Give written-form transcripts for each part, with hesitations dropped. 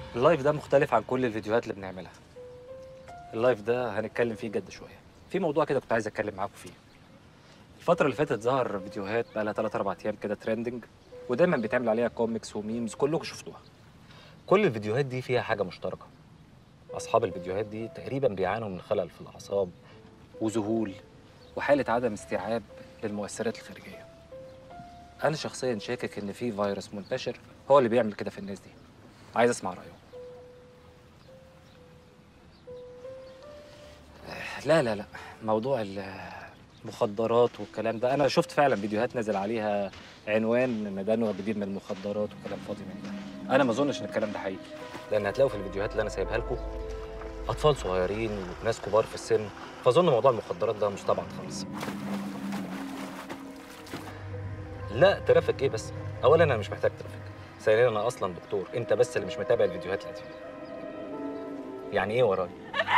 اللايف ده مختلف عن كل الفيديوهات اللي بنعملها. اللايف ده هنتكلم فيه جد شويه، في موضوع كده كنت عايز اتكلم معاكم فيه. الفتره اللي فاتت ظهر فيديوهات بقى لها 3 4 ايام كده ترندنج، ودايما بيتعمل عليها كوميكس وميمز، كلكم شفتوها. كل الفيديوهات دي فيها حاجه مشتركه. اصحاب الفيديوهات دي تقريبا بيعانوا من خلل في الاعصاب وذهول وحاله عدم استيعاب للمؤثرات الخارجيه. انا شخصيا شاكك ان في فيروس منتشر هو اللي بيعمل كده في الناس دي. عايز اسمع رايهم. لا موضوع المخدرات والكلام ده، انا شفت فعلا فيديوهات نازل عليها عنوان ان ده نوع جديد من المخدرات وكلام فاضي من ده. انا ما اظنش ان الكلام ده حقيقي، لان هتلاقوا في الفيديوهات اللي انا سايبها لكم اطفال صغيرين وناس كبار في السن، فاظن موضوع المخدرات ده مستبعد خالص. لا ترافيك ايه بس؟ اولا انا مش محتاج ترافيك، ثانيا انا اصلا دكتور، انت بس اللي مش متابع الفيديوهات القديمه. يعني ايه ورايا؟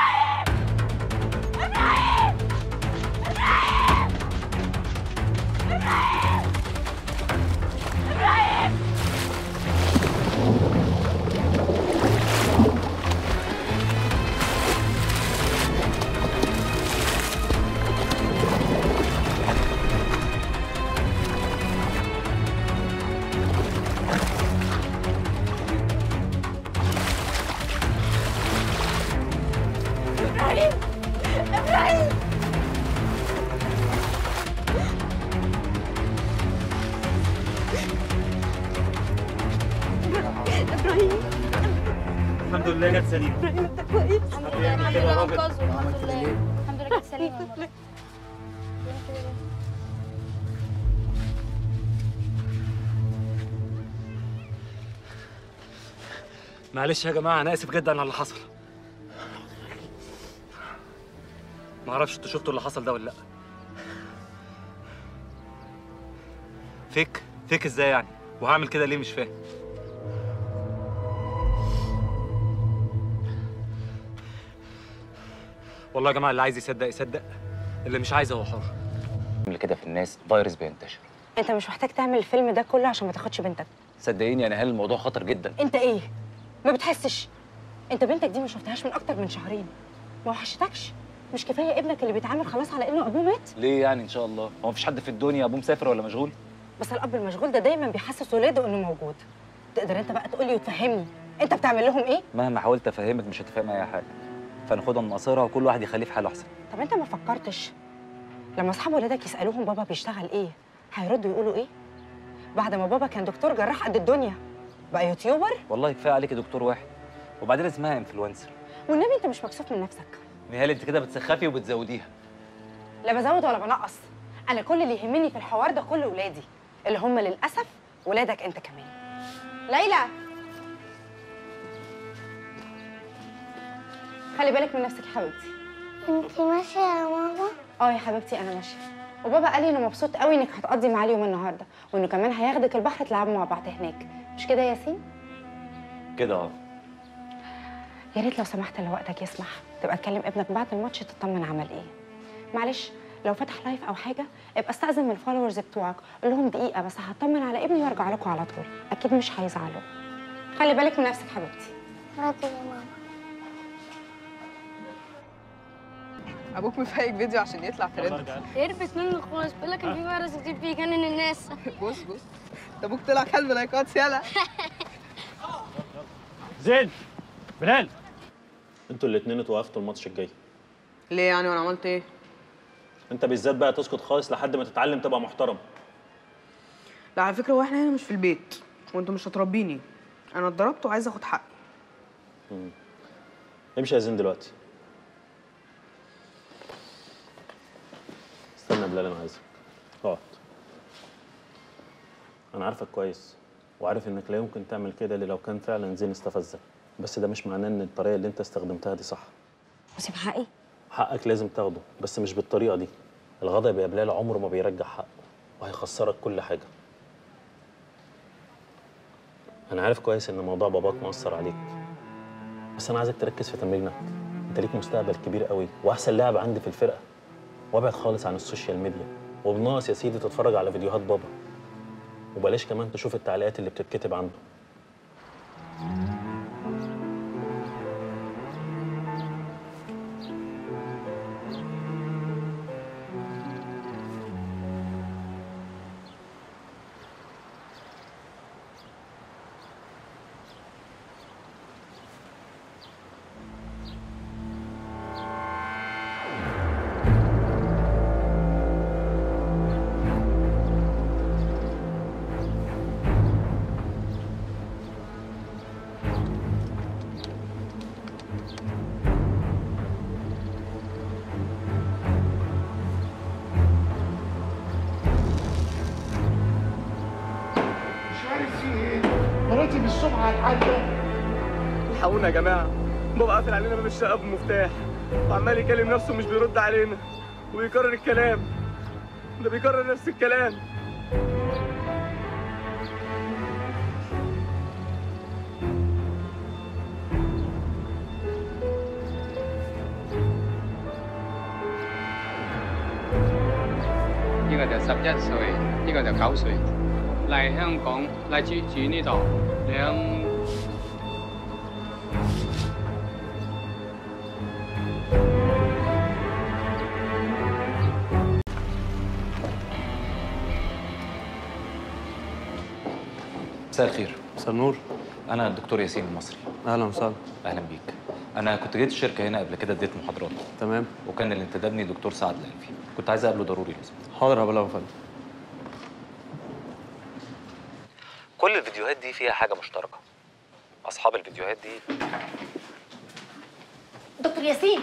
الحمد لله جت سليمة. انت كويس؟ الحمد لله الحمد لله انقذه الحمد لله الحمد لله جت سليمة. معلش يا جماعه، انا اسف جدا على اللي حصل. ما اعرفش انتوا شفتوا اللي حصل ده ولا لا. فيك ازاي يعني؟ وهعمل كده ليه؟ مش فاهم. والله يا جماعه اللي عايز يصدق يصدق، اللي مش عايز هو حر. اللي كده في الناس فيروس بينتشر. انت مش محتاج تعمل الفيلم ده كله عشان ما تاخدش بنتك. صدقيني انا هل الموضوع خطر جدا. انت ايه؟ ما بتحسش؟ انت بنتك دي ما شفتهاش من اكتر من شهرين، ما وحشتكش؟ مش كفايه ابنك اللي بيتعامل خلاص على انه ابوه مات؟ ليه يعني ان شاء الله؟ هو مفيش حد في الدنيا ابوه مسافر ولا مشغول؟ بس الاب المشغول ده دايما بيحسس ولاده انه موجود. تقدر انت بقى تقولي وتفهمني انت بتعمل لهم ايه؟ مهما حاولت افهمك مش هتفهم اي حاجه، فناخدها من قصيرها وكل واحد يخليه في حاله احسن. طب انت ما فكرتش لما اصحاب ولادك يسالوهم بابا بيشتغل ايه هيردوا يقولوا ايه؟ بعد ما بابا كان دكتور جراح قد الدنيا بقى يوتيوبر؟ والله كفايه عليكي دكتور واحد، وبعدين اسمها انفلونسر. والنبي انت مش مكسوف من نفسك؟ نهال انت كده بتسخفي وبتزوديها. لا بزود ولا بنقص، انا كل اللي يهمني في الحوار ده كل ولادي اللي هم للاسف ولادك انت كمان. ليلى خلي بالك من نفسك يا حبيبتي. انتي ماشية يا ماما؟ اه يا حبيبتي انا ماشيه، وبابا قال لي انه مبسوط قوي انك هتقضي معاه اليوم النهارده، وانه كمان هياخدك البحر تلعبوا مع بعض هناك، مش كده يا ياسين؟ كده اه. يا ريت لو سمحت لو وقتك يسمح تبقى تكلم ابنك بعد الماتش تطمن عمل ايه. معلش لو فتح لايف او حاجه ابقى استاذن من الفولورز بتوعك، قول لهم دقيقه بس هطمن على ابني وارجع لكم على طول، اكيد مش هيزعلوا. خلي بالك من نفسك حبيبتي. حاضر يا ماما. ابوك مفايق فيديو عشان يطلع ترند. هربت منه خالص، بيقول لك ان في فيروس جديد بيجنن الناس. بص ده ابوك طلع كلب لايكات. يلا زين بلال، انتوا الاثنين اتوقفتوا الماتش الجاي. ليه يعني وانا عملت ايه؟ انت بالذات بقى تسكت خالص لحد ما تتعلم تبقى محترم. لا على فكره هو احنا هنا مش في البيت وانتوا مش هتربيني، انا اتضربت وعايزه اخد حقي. امشي يا زين دلوقتي. استنى يا بلال، انا عايزك اقعد. انا عارفك كويس وعارف انك لا يمكن تعمل كده الا لو كان فعلا زين استفزك، بس ده مش معناه ان الطريقه اللي انت استخدمتها دي صح. وسيب حقي؟ حقك لازم تاخده بس مش بالطريقه دي. الغضب يا بلال عمره ما بيرجع حقه وهيخسرك كل حاجه. انا عارف كويس ان موضوع باباك مؤثر عليك، بس انا عايزك تركز في تمرينك. انت ليك مستقبل كبير قوي واحسن لاعب عندي في الفرقه، وابعد خالص عن السوشيال ميديا، وبناقص يا سيدي تتفرج على فيديوهات بابا، وبلاش كمان تشوف التعليقات اللي بتتكتب عنده. الحقونا يا جماعه، بابا قافل علينا باب الشقه بمفتاح وعمال يكلم نفسه ومش بيرد علينا وبيكرر الكلام. ده بيكرر نفس الكلام. 呢個就11歲，呢個就9歲，嚟香港嚟住呢度兩。 مساء الخير. مساء النور. انا الدكتور ياسين المصري. اهلا وسهلا. اهلا بيك. انا كنت جيت الشركه هنا قبل كده، اديت محاضرات. تمام. وكان اللي انتدبني دكتور سعد الألفي، كنت عايز اقابله ضروري لازم. حاضر هبلغه يا فندم. كل الفيديوهات دي فيها حاجه مشتركه. اصحاب الفيديوهات دي دكتور ياسين.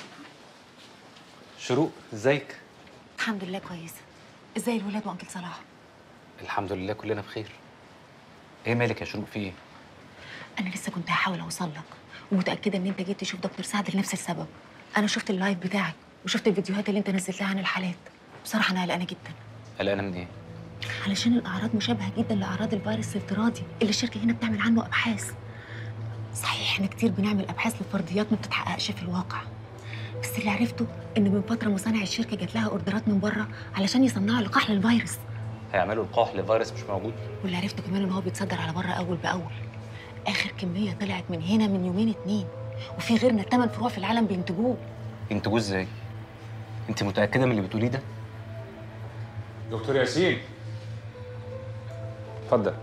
شروق، ازيك؟ الحمد لله كويسه. ازاي الولاد وانكل صلاح؟ الحمد لله كلنا بخير. ايه مالك يا شروق، في ايه؟ انا لسه كنت هحاول اوصل لك ومتاكده ان انت جيت تشوف دكتور سعد لنفس السبب. انا شفت اللايف بتاعك وشفت الفيديوهات اللي انت نزلتها عن الحالات. بصراحه انا قلقانه جدا. قلقانه من ايه؟ علشان الاعراض مشابهه جدا لاعراض الفيروس الافتراضي اللي الشركه هنا بتعمل عنه ابحاث. صحيح احنا كتير بنعمل ابحاث لفرضيات ما بتتحققش في الواقع، بس اللي عرفته ان من فتره مصانع الشركه جات لها اوردرات من بره علشان يصنعوا لقاح للفيروس. هيعملوا لقاح لفيروس مش موجود؟ واللي عرفته كمان ان هو بيتصدر على بره اول باول. اخر كميه طلعت من هنا من يومين 2، وفي غيرنا 8 فروع في العالم بينتجوه. ينتجوه ازاي؟ انت متاكده من اللي بتقوليه ده؟ دكتور ياسين، اتفضل.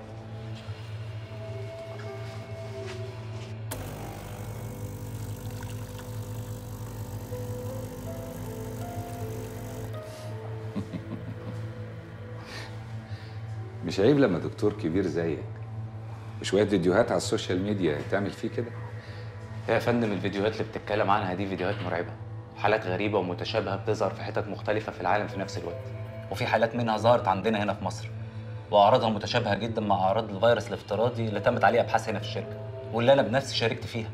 مش عيب لما دكتور كبير زيك وشوية فيديوهات على السوشيال ميديا تعمل فيه كده؟ يا فندم الفيديوهات اللي بتتكلم عنها دي فيديوهات مرعبة، حالات غريبة ومتشابهة بتظهر في حتت مختلفة في العالم في نفس الوقت، وفي حالات منها ظهرت عندنا هنا في مصر وأعراضها متشابهة جدا مع أعراض الفيروس الافتراضي اللي تمت عليه أبحاث هنا في الشركة واللي أنا بنفسي شاركت فيها.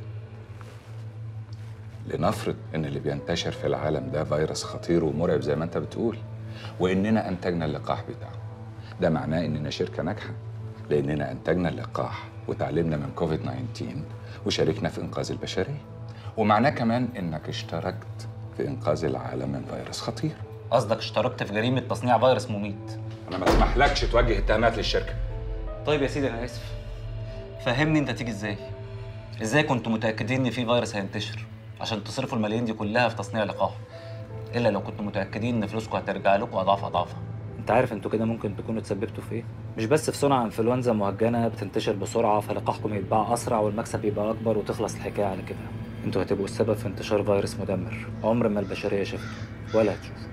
لنفرض إن اللي بينتشر في العالم ده فيروس خطير ومرعب زي ما أنت بتقول، وإننا أنتجنا اللقاح بتاعه، ده معناه إننا شركة ناجحة، لأننا أنتجنا اللقاح وتعلمنا من كوفيد 19 وشاركنا في إنقاذ البشرية، ومعناه كمان إنك اشتركت في إنقاذ العالم من فيروس خطير. قصدك اشتركت في جريمة تصنيع فيروس مميت؟ أنا ما اسمحلكش توجه اتهامات للشركة. طيب يا سيدي أنا آسف، فهمني أنت تيجي إزاي؟ إزاي كنتوا متأكدين إن في فيروس هينتشر عشان تصرفوا الملايين دي كلها في تصنيع لقاح؟ إلا لو كنتوا متأكدين إن فلوسكم هترجع لكم أضعاف أضعافها. أنت عارف أنتوا كده ممكن تكونوا اتسببتوا في إيه؟ مش بس في صنع انفلونزا مهجنة بتنتشر بسرعة فلقاحكم يتباع أسرع والمكسب يبقى أكبر وتخلص الحكاية على كده. أنتوا هتبقوا السبب في انتشار فيروس مدمر عمر ما البشرية شافته ولا هتشوفه.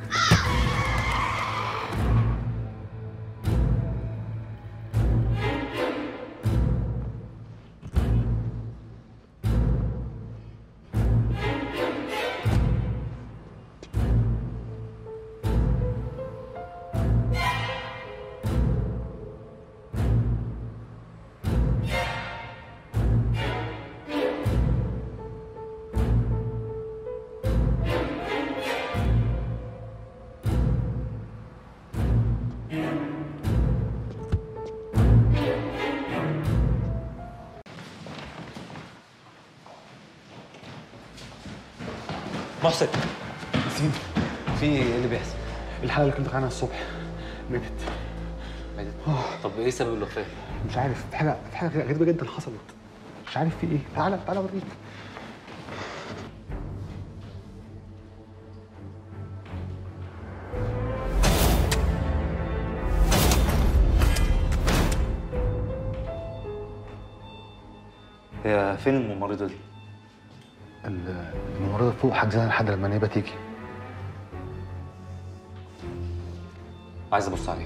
محسن، ياسين، في ايه اللي بيحصل؟ الحالة اللي كنت عنها الصبح ماتت. ماتت؟ طب ايه سبب الوفاة؟ مش عارف، في حاجة غريبة جدا حصلت. مش عارف في ايه. تعالى اوريك. هي فين الممرضة دي؟ الممرضة فوق حاجزاها لحد لما النيابة تيجي. عايز ابص عليها.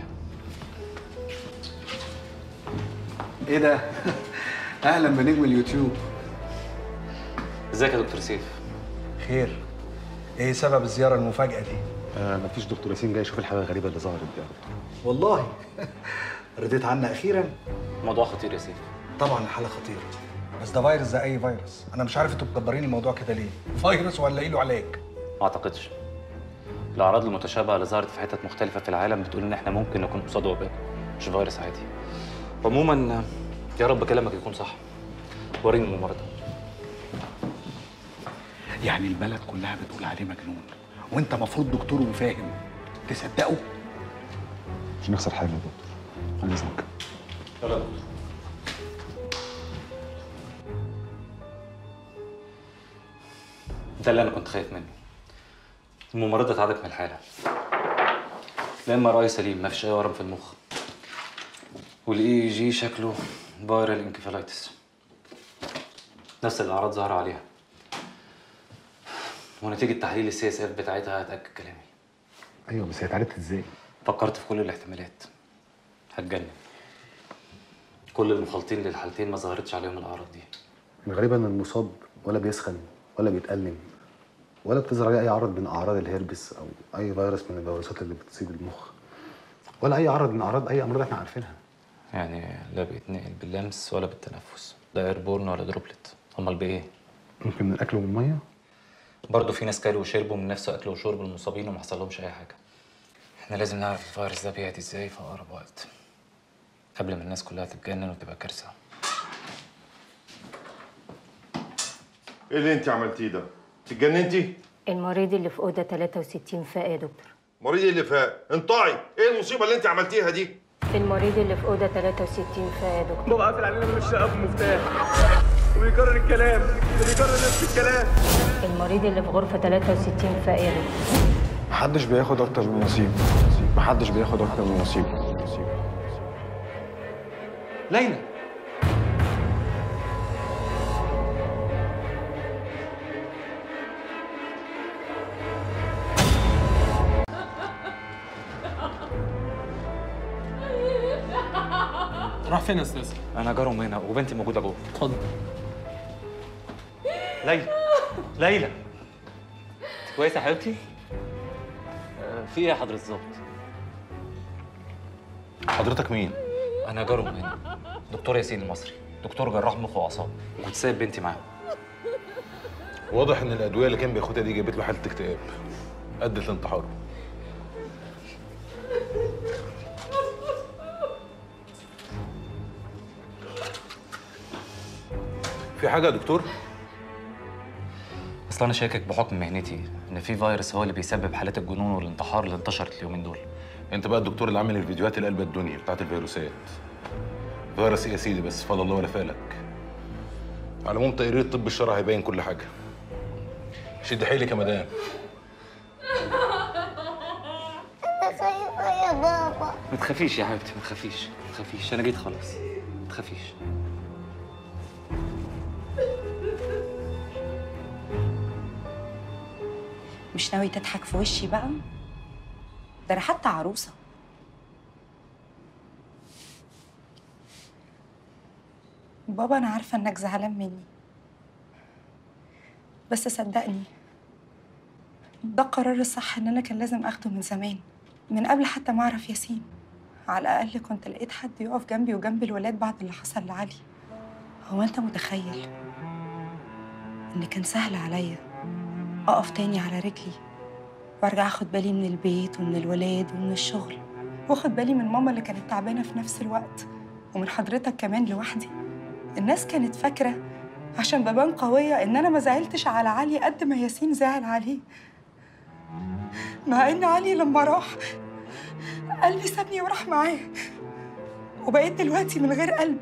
ايه ده؟ اهلا بنجم اليوتيوب. ازيك يا دكتور سيف؟ خير. ايه سبب الزيارة المفاجأة دي؟ مفيش، دكتور ياسين جاي يشوف الحالة الغريبة اللي ظهرت دي. والله رضيت عنها أخيرا؟ موضوع خطير يا سيف. طبعا الحاله خطيره، بس ده فيروس زي اي فيروس. انا مش عارف انتوا مكبرين الموضوع كده ليه؟ فيروس ولا ايه له علاج؟ ما اعتقدش. الاعراض المتشابهه اللي ظهرت في حتت مختلفه في العالم بتقول ان احنا ممكن نكون قصاد وباء مش فيروس عادي. عموما يا رب كلامك يكون صح. وريني الممرضه. يعني البلد كلها بتقول عليه مجنون، وانت المفروض دكتور وفاهم تصدقه؟ مش نخسر حاجه يا دكتور، عن اذنك. يلا يا دكتور. ده اللي انا كنت خايف منه. الممرضه اتعدت من الحاله. الMRI سليم، ما فيش اي ورم في المخ. والEEG شكله فايرال انكفالايتس. نفس الاعراض ظاهره عليها. ونتيجه تحليل الCSF بتاعتها هتاكد كلامي. ايوه بس هي اتعالجت ازاي؟ فكرت في كل الاحتمالات. هتجنن. كل المخالطين للحالتين ما ظهرتش عليهم الاعراض دي. الغريب ان المصاب ولا بيسخن ولا بيتألم ولا بتظهر عليه اي عرض من اعراض الهربس او اي فيروس من الفيروسات اللي بتصيب المخ، ولا اي عرض من اعراض اي امراض احنا عارفينها. يعني لا بيتنقل باللمس ولا بالتنفس، لا ايربورن ولا دروبلت. امال بايه؟ ممكن من الاكل ومن الميه؟ برضه في ناس كلوا وشربوا من نفس اكل وشرب المصابين وما حصلهمش اي حاجه. احنا لازم نعرف الفيروس ده بيعدي ازاي في اقرب وقت قبل ما الناس كلها تتجنن وتبقى كارثه. ايه اللي انت عملتيه ده؟ اتجننتي؟ المريض اللي في اوضه 63 فاق يا دكتور. مريض اللي فاق؟ انطعي، ايه المصيبه اللي انت عملتيها دي؟ المريض اللي في اوضه 63 فاق يا دكتور. بابا قافل علينا من الشقه بمفتاح وبيكرر الكلام، بيكرر نفس الكلام. المريض اللي في غرفه 63 فاق يا دكتور. محدش بياخد اكتر من نصيبه، محدش بياخد اكتر من نصيبه. ليلى راح فين يا استاذ؟ انا جارهم هنا وبنتي موجوده جوه. اتفضل. ليلى ليلى كويسه يا حبيبتي؟ في ايه يا حضرة الظابط؟ حضرتك مين؟ انا جارهم هنا، دكتور ياسين المصري، دكتور جراح مخ واعصاب، وكنت سايب بنتي معاهم. واضح ان الادويه اللي كان بياخدها دي جابت له حاله اكتئاب ادت لانتحاره. في حاجه يا دكتور؟ اصل انا شاكك بحكم مهنتي ان في فيروس هو اللي بيسبب حالات الجنون والانتحار اللي انتشرت اليومين دول. انت بقى الدكتور اللي عامل الفيديوهات اللي قلبت الدنيا بتاعت الفيروسات. فيروس ايه يا سيدي بس فضل الله ولا فالك. على العموم تقرير الطب الشرعي هيبين كل حاجه. شد حيلك يا مدام. انا خايفه يا بابا. ما تخافيش يا حبيبتي، ما تخافيش، ما تخافيش، انا جيت خلاص. ما تخافيش. مش ناوي تضحك في وشي بقى؟ ده انا حتى عروسه. بابا انا عارفه انك زعلان مني، بس صدقني ده القرار الصح ان انا كان لازم اخده من زمان، من قبل حتى ما اعرف ياسين. على الاقل كنت لقيت حد يقف جنبي وجنب الولاد بعد اللي حصل لعلي. هو انت متخيل ان كان سهل عليا اقف تاني على رجلي وارجع اخد بالي من البيت ومن الولاد ومن الشغل، واخد بالي من ماما اللي كانت تعبانه في نفس الوقت، ومن حضرتك كمان لوحدي؟ الناس كانت فاكره عشان ببان قويه ان انا ما زعلتش على علي قد ما ياسين زعل عليه، مع ان علي لما راح قلبي سابني وراح معاه، وبقيت دلوقتي من غير قلب.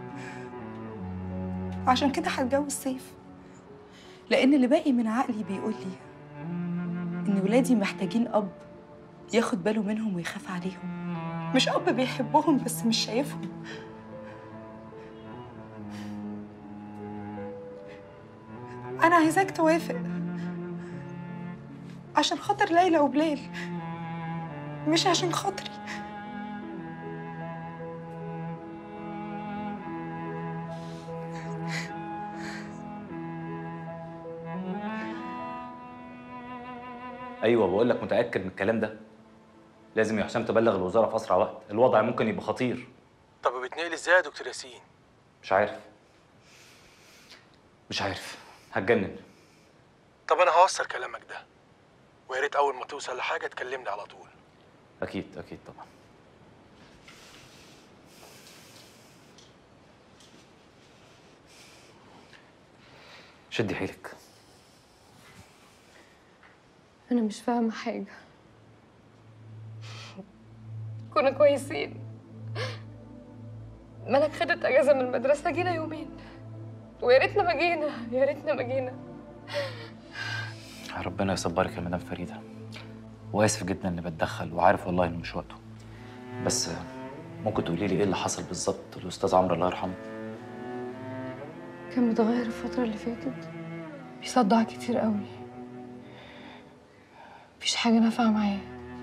عشان كده هتجوز سيف، لأن اللي باقي من عقلي بيقول لي إن ولادي محتاجين أب ياخد باله منهم ويخاف عليهم، مش أب بيحبهم بس مش شايفهم. أنا عايزاك توافق عشان خاطر ليلى وبلال، مش عشان خاطري. ايوه بقول لك متاكد من الكلام ده. لازم يا حسام تبلغ الوزاره في اسرع وقت، الوضع ممكن يبقى خطير. طب بتنقل ازاي يا دكتور ياسين؟ مش عارف هتجنن. طب انا هوصل كلامك ده، ويا ريت اول ما توصل لحاجه تكلمني على طول. اكيد طبعا. شدي حيلك. أنا مش فاهمة حاجة. كنا كويسين. ملك خدت أجازة من المدرسة، جينا يومين. ويا ريتنا ما جينا. ربنا يصبرك يا مدام فريدة. وآسف جدا إني بتدخل، وعارف والله إنه مش وقته. بس ممكن تقولي لي إيه اللي حصل بالظبط للأستاذ عمرو الله يرحمه؟ كان متغير الفترة اللي فاتت، بيصدع كتير قوي، مفيش حاجة نافعة معاه،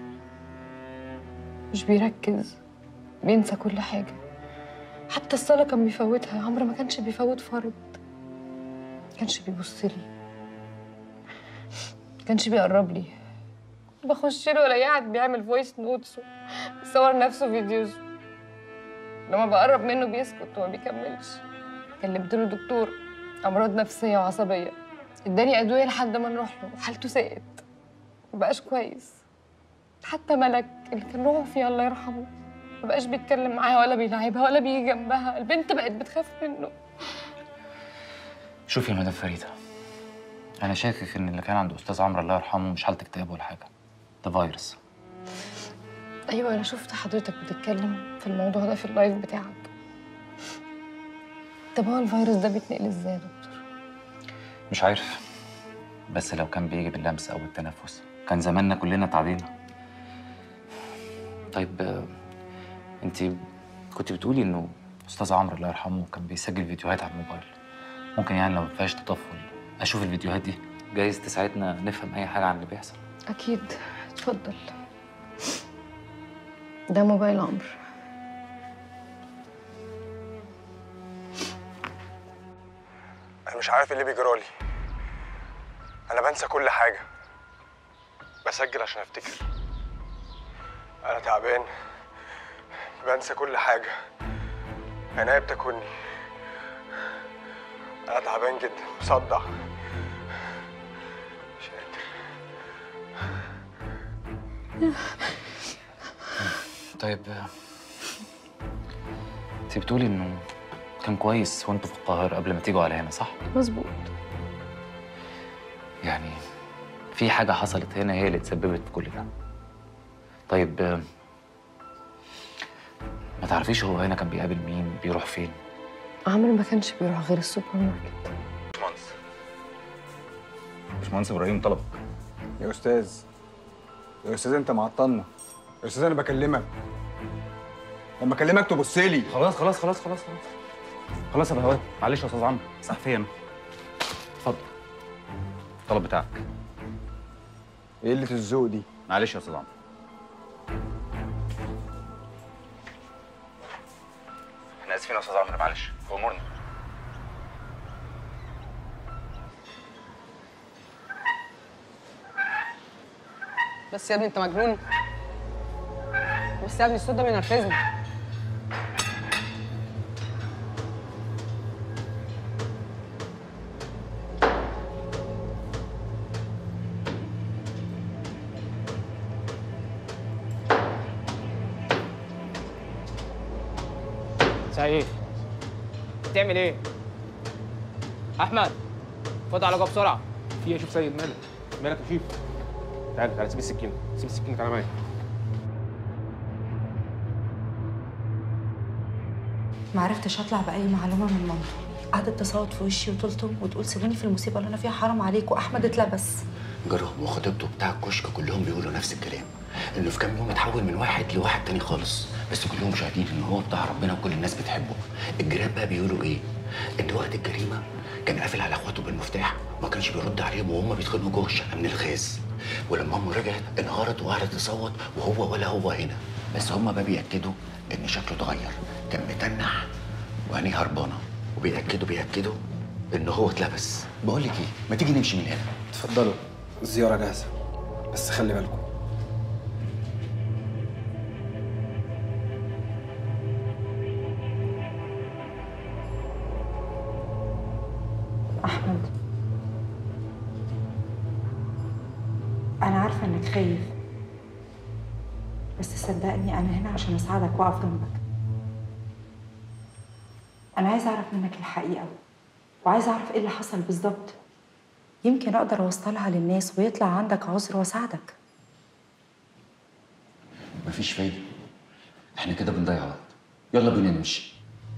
مش بيركز، بينسى كل حاجة. حتى الصلاة كان بيفوتها. عمرو ما كانش بيفوت فرض، ما كانش بيبص لي، ما كانش بيقرب لي. بخش له الاقيه قاعد بيعمل فويس نوتس، بيصور نفسه فيديوز. لما بقرب منه بيسكت وما بيكملش. كلمت له دكتور امراض نفسيه وعصبيه، اداني ادويه لحد ما نروح له، حالته ساءت، مبقاش كويس. حتى ملك اللي كان روحه فيها الله يرحمه مبقاش بيتكلم معاها ولا بيلعبها ولا بيجي جنبها. البنت بقت بتخاف منه. شوفي يا مدام فريدة، أنا شاكك إن اللي كان عند أستاذ عمرو الله يرحمه مش حالة اكتئاب ولا حاجة، ده فيروس. ايوه انا شفت حضرتك بتتكلم في الموضوع ده في اللايف بتاعك. طب هو الفيروس ده بيتنقل ازاي يا دكتور؟ مش عارف، بس لو كان بيجي باللمس أو بالتنفس كان زماننا كلنا اتعدينا. طيب أنت كنت بتقولي إنه أستاذ عمرو الله يرحمه كان بيسجل فيديوهات على الموبايل. ممكن يعني لو مفيهاش تطفل أشوف الفيديوهات دي، جايز تساعدنا نفهم أي حاجة عن اللي بيحصل. اكيد، اتفضل. ده موبايل عمرو. انا مش عارف ايه اللي بيجرالي. انا بنسى كل حاجه، بسجل عشان افتكر. انا تعبان، بنسى كل حاجه، عينيا بتاكلني. انا تعبان جدا، مصدع، مش قادر. طيب انت بتقولي انه كان كويس وانتوا في القاهرة قبل ما تيجوا على هنا، صح؟ مظبوط. يعني في حاجة حصلت هنا هي اللي تسببت في كل ده. طيب ما تعرفيش هو هنا كان بيقابل مين، بيروح فين؟ عمرو ما كانش بيروح غير السوبر ماركت. باشمهندس ابراهيم طلبك. يا استاذ انت معطلنا. يا استاذ انا بكلمك، لما اكلمك تبص لي. خلاص يا بهوات، معلش يا استاذ عمرو، صح فيا انا. اتفضل الطلب بتاعك. ايه قله الذوق دي؟ معلش يا استاذ عمرو. احنا اسفين يا استاذ عمرو، معلش امورنا. بس يا ابني انت مجنون. بس يا ابني الصوت ده بينرفزني. سعيد بتعمل ايه؟ احمد خد على جوه بسرعه. في ايه؟ شوف سيد، مالك يا شيف؟ تعالى سيب السكينه، تعالى معايا. ما عرفتش اطلع باي معلومه من مامته. قعدت تصوت في وشي وتلطم وتقول سيبوني في المصيبه اللي انا فيها، حرام عليك، واحمد اتلبس. جارهم وخطيبته بتاع الكشك كلهم بيقولوا نفس الكلام، انه في كام يوم اتحول من واحد لواحد تاني خالص، بس كلهم شاهدين ان هو بتاع ربنا وكل الناس بتحبه. الجيران بقى بيقولوا ايه؟ ان وقت الجريمه كان قافل على اخواته بالمفتاح وما كانش بيرد عليهم وهم بيدخلوا جوه الشقه من الغاز، ولما امه رجعت انهارت وقعدت تصوت وهو ولا هو هنا، بس هم بقى بياكدوا ان شكله اتغير، كان متنح وعينيه هربانه، وبياكدوا ان هو اتلبس. بقول لك ايه، ما تيجي نمشي من هنا؟ اتفضلوا، الزياره جاهزه، بس خلي بالكم. أحمد، أنا عارفة إنك خايف، بس صدقني أنا هنا عشان أساعدك وأقف جنبك. أنا عايزة أعرف منك الحقيقة، وعايزة أعرف إيه اللي حصل بالظبط. يمكن أقدر أوصلها للناس ويطلع عندك عذر وأساعدك. مفيش فايدة، احنا كده بنضيع وقت. يلا بينا نمشي.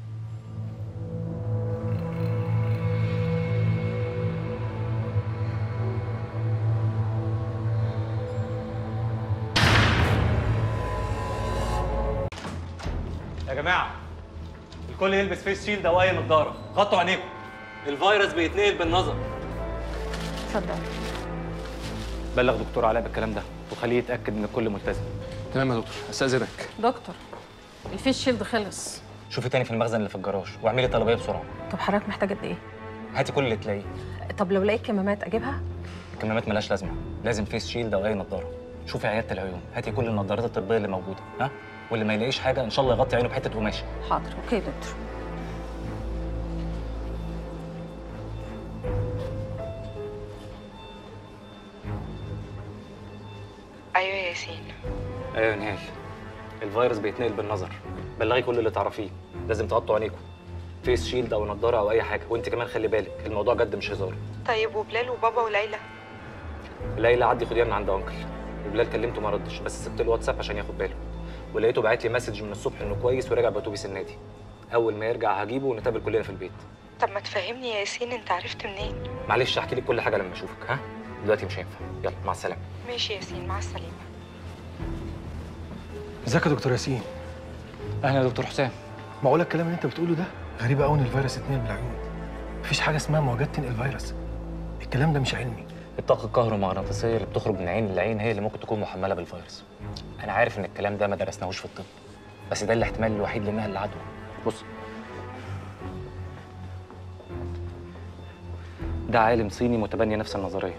يا جماعه الكل يلبس فيس شيلد او اي نظاره، غطوا عينيكم، الفيروس بيتنقل بالنظر. اتفضل. بلغ دكتور علاء بالكلام ده وخليه يتاكد ان الكل ملتزم. تمام يا دكتور، استاذنك. دكتور الفيس شيلد خلص. شوفي تاني في المخزن اللي في الجراج واعملي طلبيه بسرعه. طب حضرتك محتاج قد ايه؟ هاتي كل اللي تلاقيه. طب لو لقيت كمامات اجيبها؟ الكمامات ملهاش لازمه، لازم فيس شيلد او اي نظاره. شوفي عياده العيون، هاتي كل النظارات الطبيه اللي موجوده، ها؟ واللي ما يلاقيش حاجه ان شاء الله يغطي عينه بحته قماشه. حاضر، اوكي يا دكتور. أيوة يا ياسين. ايوه يا نهال، الفيروس بيتنقل بالنظر. بلغي كل اللي تعرفيه، لازم تغطوا عينيكم، فيس شيلد او نظاره او اي حاجه. وانت كمان خلي بالك، الموضوع جد مش هزار. طيب وبلال وبابا وليلى؟ ليلى عدي خديها من عند انكل، وبلال كلمته ما ردش، بس سبت له واتساب عشان ياخد باله. ولقيته باعت لي مسج من الصبح انه كويس ورجع باتوبيس النادي. اول ما يرجع هجيبه ونتقابل كلنا في البيت. طب ما تفهمني يا ياسين، انت عرفت منين؟ معلش احكي لك كل حاجه لما اشوفك، ها؟ دلوقتي مش هينفع. يلا مع السلامه. ماشي يا ياسين، مع السلامه. ازيك يا دكتور ياسين؟ اهلا يا دكتور حسام. معقول الكلام اللي انت بتقوله ده؟ غريب قوي ان الفيروس يتنقل بالعيون. مفيش حاجه اسمها موجات تنقل فيروس. الكلام ده مش علمي. الطاقه الكهرومغناطيسيه اللي بتخرج من عين لعين هي اللي ممكن تكون محمله بالفيروس. انا عارف ان الكلام ده ما درسناهوش في الطب، بس ده الاحتمال الوحيد لانها العدوى. بص، ده عالم صيني متبني نفس النظريه،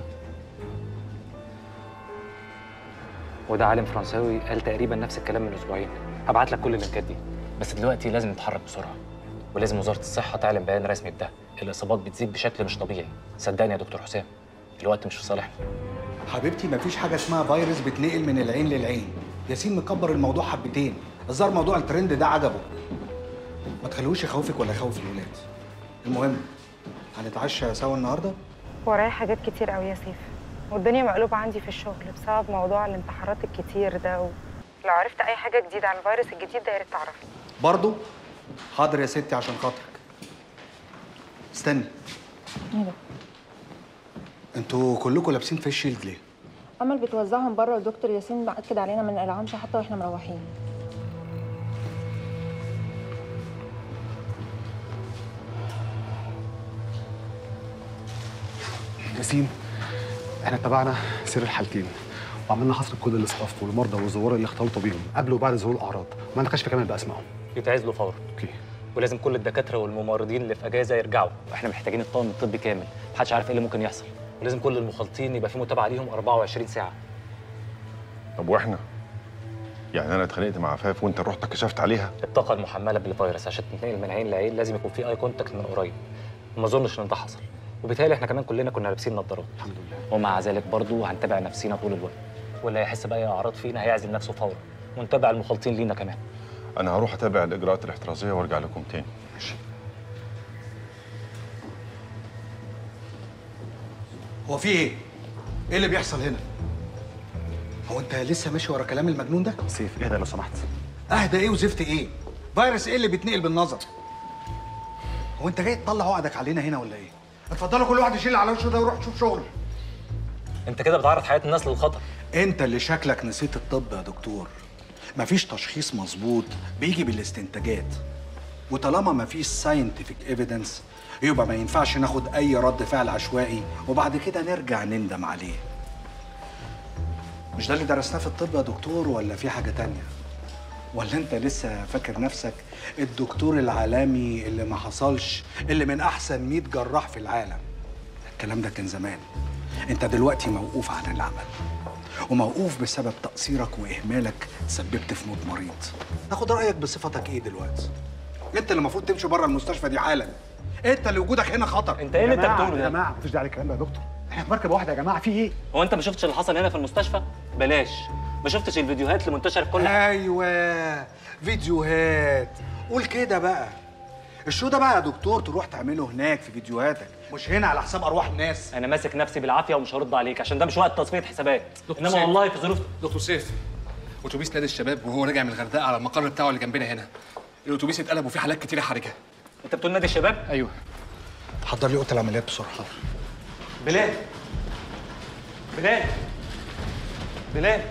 وده عالم فرنساوي قال تقريبا نفس الكلام من اسبوعين. هبعت لك كل اللينكات دي، بس دلوقتي لازم نتحرك بسرعه، ولازم وزاره الصحه تعلن بيان رسمي بده. الاصابات بتزيد بشكل مش طبيعي، صدقني يا دكتور حسام، الوقت مش في صالحنا. حبيبتي مفيش حاجه اسمها فيروس بتنقل من العين للعين. ياسين مكبر الموضوع حبتين، الظاهر موضوع الترند ده عجبه. ما تخلوش يخوفك ولا يخوف الولاد. المهم هنتعشى سوا النهارده؟ ورايا حاجات كتير قوي يا سيف، والدنيا مقلوبه عندي في الشغل بسبب موضوع الانتحارات الكتير ده لو عرفت اي حاجه جديده عن الفيروس الجديد ده يا ريت تعرفني. برضه؟ حاضر يا ستي عشان خاطرك. استني. ايه ده؟ انتوا كلكم لابسين فيس شيلد ليه؟ امل بتوزعهم بره، والدكتور ياسين مأكد علينا ما نقلعهمش حتى واحنا مروحين. ياسين، احنا اتبعنا سير الحالتين وعملنا حصر كل الاستاف والمرضى والزوار اللي اختلطوا بيهم قبل وبعد ظهور الاعراض، ما عندناش كمان باسمائهم. يتعزلوا له فورا. اوكي. ولازم كل الدكاتره والممرضين اللي في اجازه يرجعوا، واحنا محتاجين الطاقم الطبي كامل، محدش عارف ايه اللي ممكن يحصل. ولازم كل المخالطين يبقى في متابعه ليهم 24 ساعه. طب واحنا؟ يعني انا اتخانقت مع عفاف وانت رحت كشفت عليها؟ الطاقه المحمله بالفيروس عشان تنتقل من عين لعين لازم يكون في اي كونتاكت من قريب، وما اظنش ان ده حصل. وبالتالي احنا كمان كلنا كنا لابسين نظارات. الحمد لله. ومع ذلك برضه هنتابع نفسينا طول الوقت، واللي هيحس باي اعراض فينا هيعزل نفسه فورا، ونتابع المخالطين لينا كمان. انا هروح اتابع الاجراءات الاحترازيه وارجع لكم تاني. ماشي. هو في ايه؟ ايه اللي بيحصل هنا؟ هو انت لسه ماشي ورا كلام المجنون ده؟ سيف اهدى لو سمحت. اهدى ايه وزفت ايه؟ فيروس ايه اللي بيتنقل بالنظر؟ هو انت جاي تطلع عقدك علينا هنا ولا ايه؟ اتفضلوا كل واحد يشيل على وشه ده ويروح يشوف شغله. انت كده بتعرض حياه الناس للخطر. انت اللي شكلك نسيت الطب يا دكتور. مفيش تشخيص مظبوط بيجي بالاستنتاجات، وطالما مفيش ساينتفك ايفيدنس يبقى ما ينفعش ناخد اي رد فعل عشوائي وبعد كده نرجع نندم عليه. مش ده اللي درسناه في الطب يا دكتور ولا في حاجه تانية؟ ولا انت لسه فاكر نفسك الدكتور العالمي اللي ما حصلش، اللي من احسن 100 جراح في العالم؟ الكلام ده كان زمان. انت دلوقتي موقوف عن العمل، وموقوف بسبب تقصيرك واهمالك سببت في موت مريض. تاخد رايك بصفتك ايه دلوقتي؟ انت اللي المفروض تمشي بره المستشفى دي حالا. انت اللي وجودك هنا خطر. انت ايه اللي انت بتقوله ده؟ يا جماعه مفيش داعي للكلام ده يا دكتور، احنا في مركبه واحده يا جماعه، في ايه؟ هو انت ما شفتش اللي حصل هنا في المستشفى؟ بلاش، ما شفتش الفيديوهات اللي منتشره في كل ايوه فيديوهات، قول كده بقى. الشو ده بقى يا دكتور تروح تعمله هناك في فيديوهاتك، مش هنا على حساب ارواح الناس. انا ماسك نفسي بالعافيه ومش هرد عليك عشان ده مش وقت تصفيه حسابات، انما سيف. والله في ظروف. دكتور سيف، اتوبيس نادي الشباب وهو راجع من الغردقه على المقر بتاعه اللي جنبنا هنا، الاتوبيس اتقلب وفيه حالات كتيره حرجه. انت بتقول نادي الشباب؟ ايوه. حضر لي اوضه العمليات بسرعه. بلال بلال بلال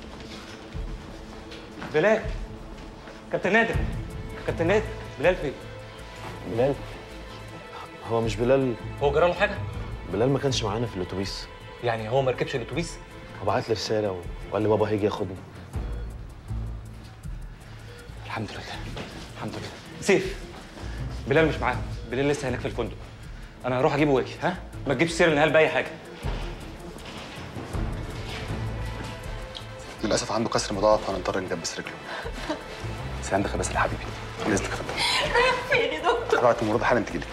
بلال كابتن نادر، كابتن نادر، بلال فين؟ بلال؟ هو مش بلال. هو جرى له حاجه؟ بلال ما كانش معانا في الاتوبيس. يعني هو ما ركبش الاتوبيس؟ هو بعت لي رساله وقال لي بابا هيجي ياخدني. الحمد لله الحمد لله. سيف، بلال مش معاهم، بلال لسه هناك في الفندق. انا هروح اجيبه واجي، ها؟ ما تجيبش سير النهال باي حاجه. للاسف عنده كسر مضاعف، هنضطر نجبس رجله. بس عندك بس يا حبيبي، باذنك يا فندم. رايح فين يا دكتور؟ طلعت الممرضه حالا تجي لي.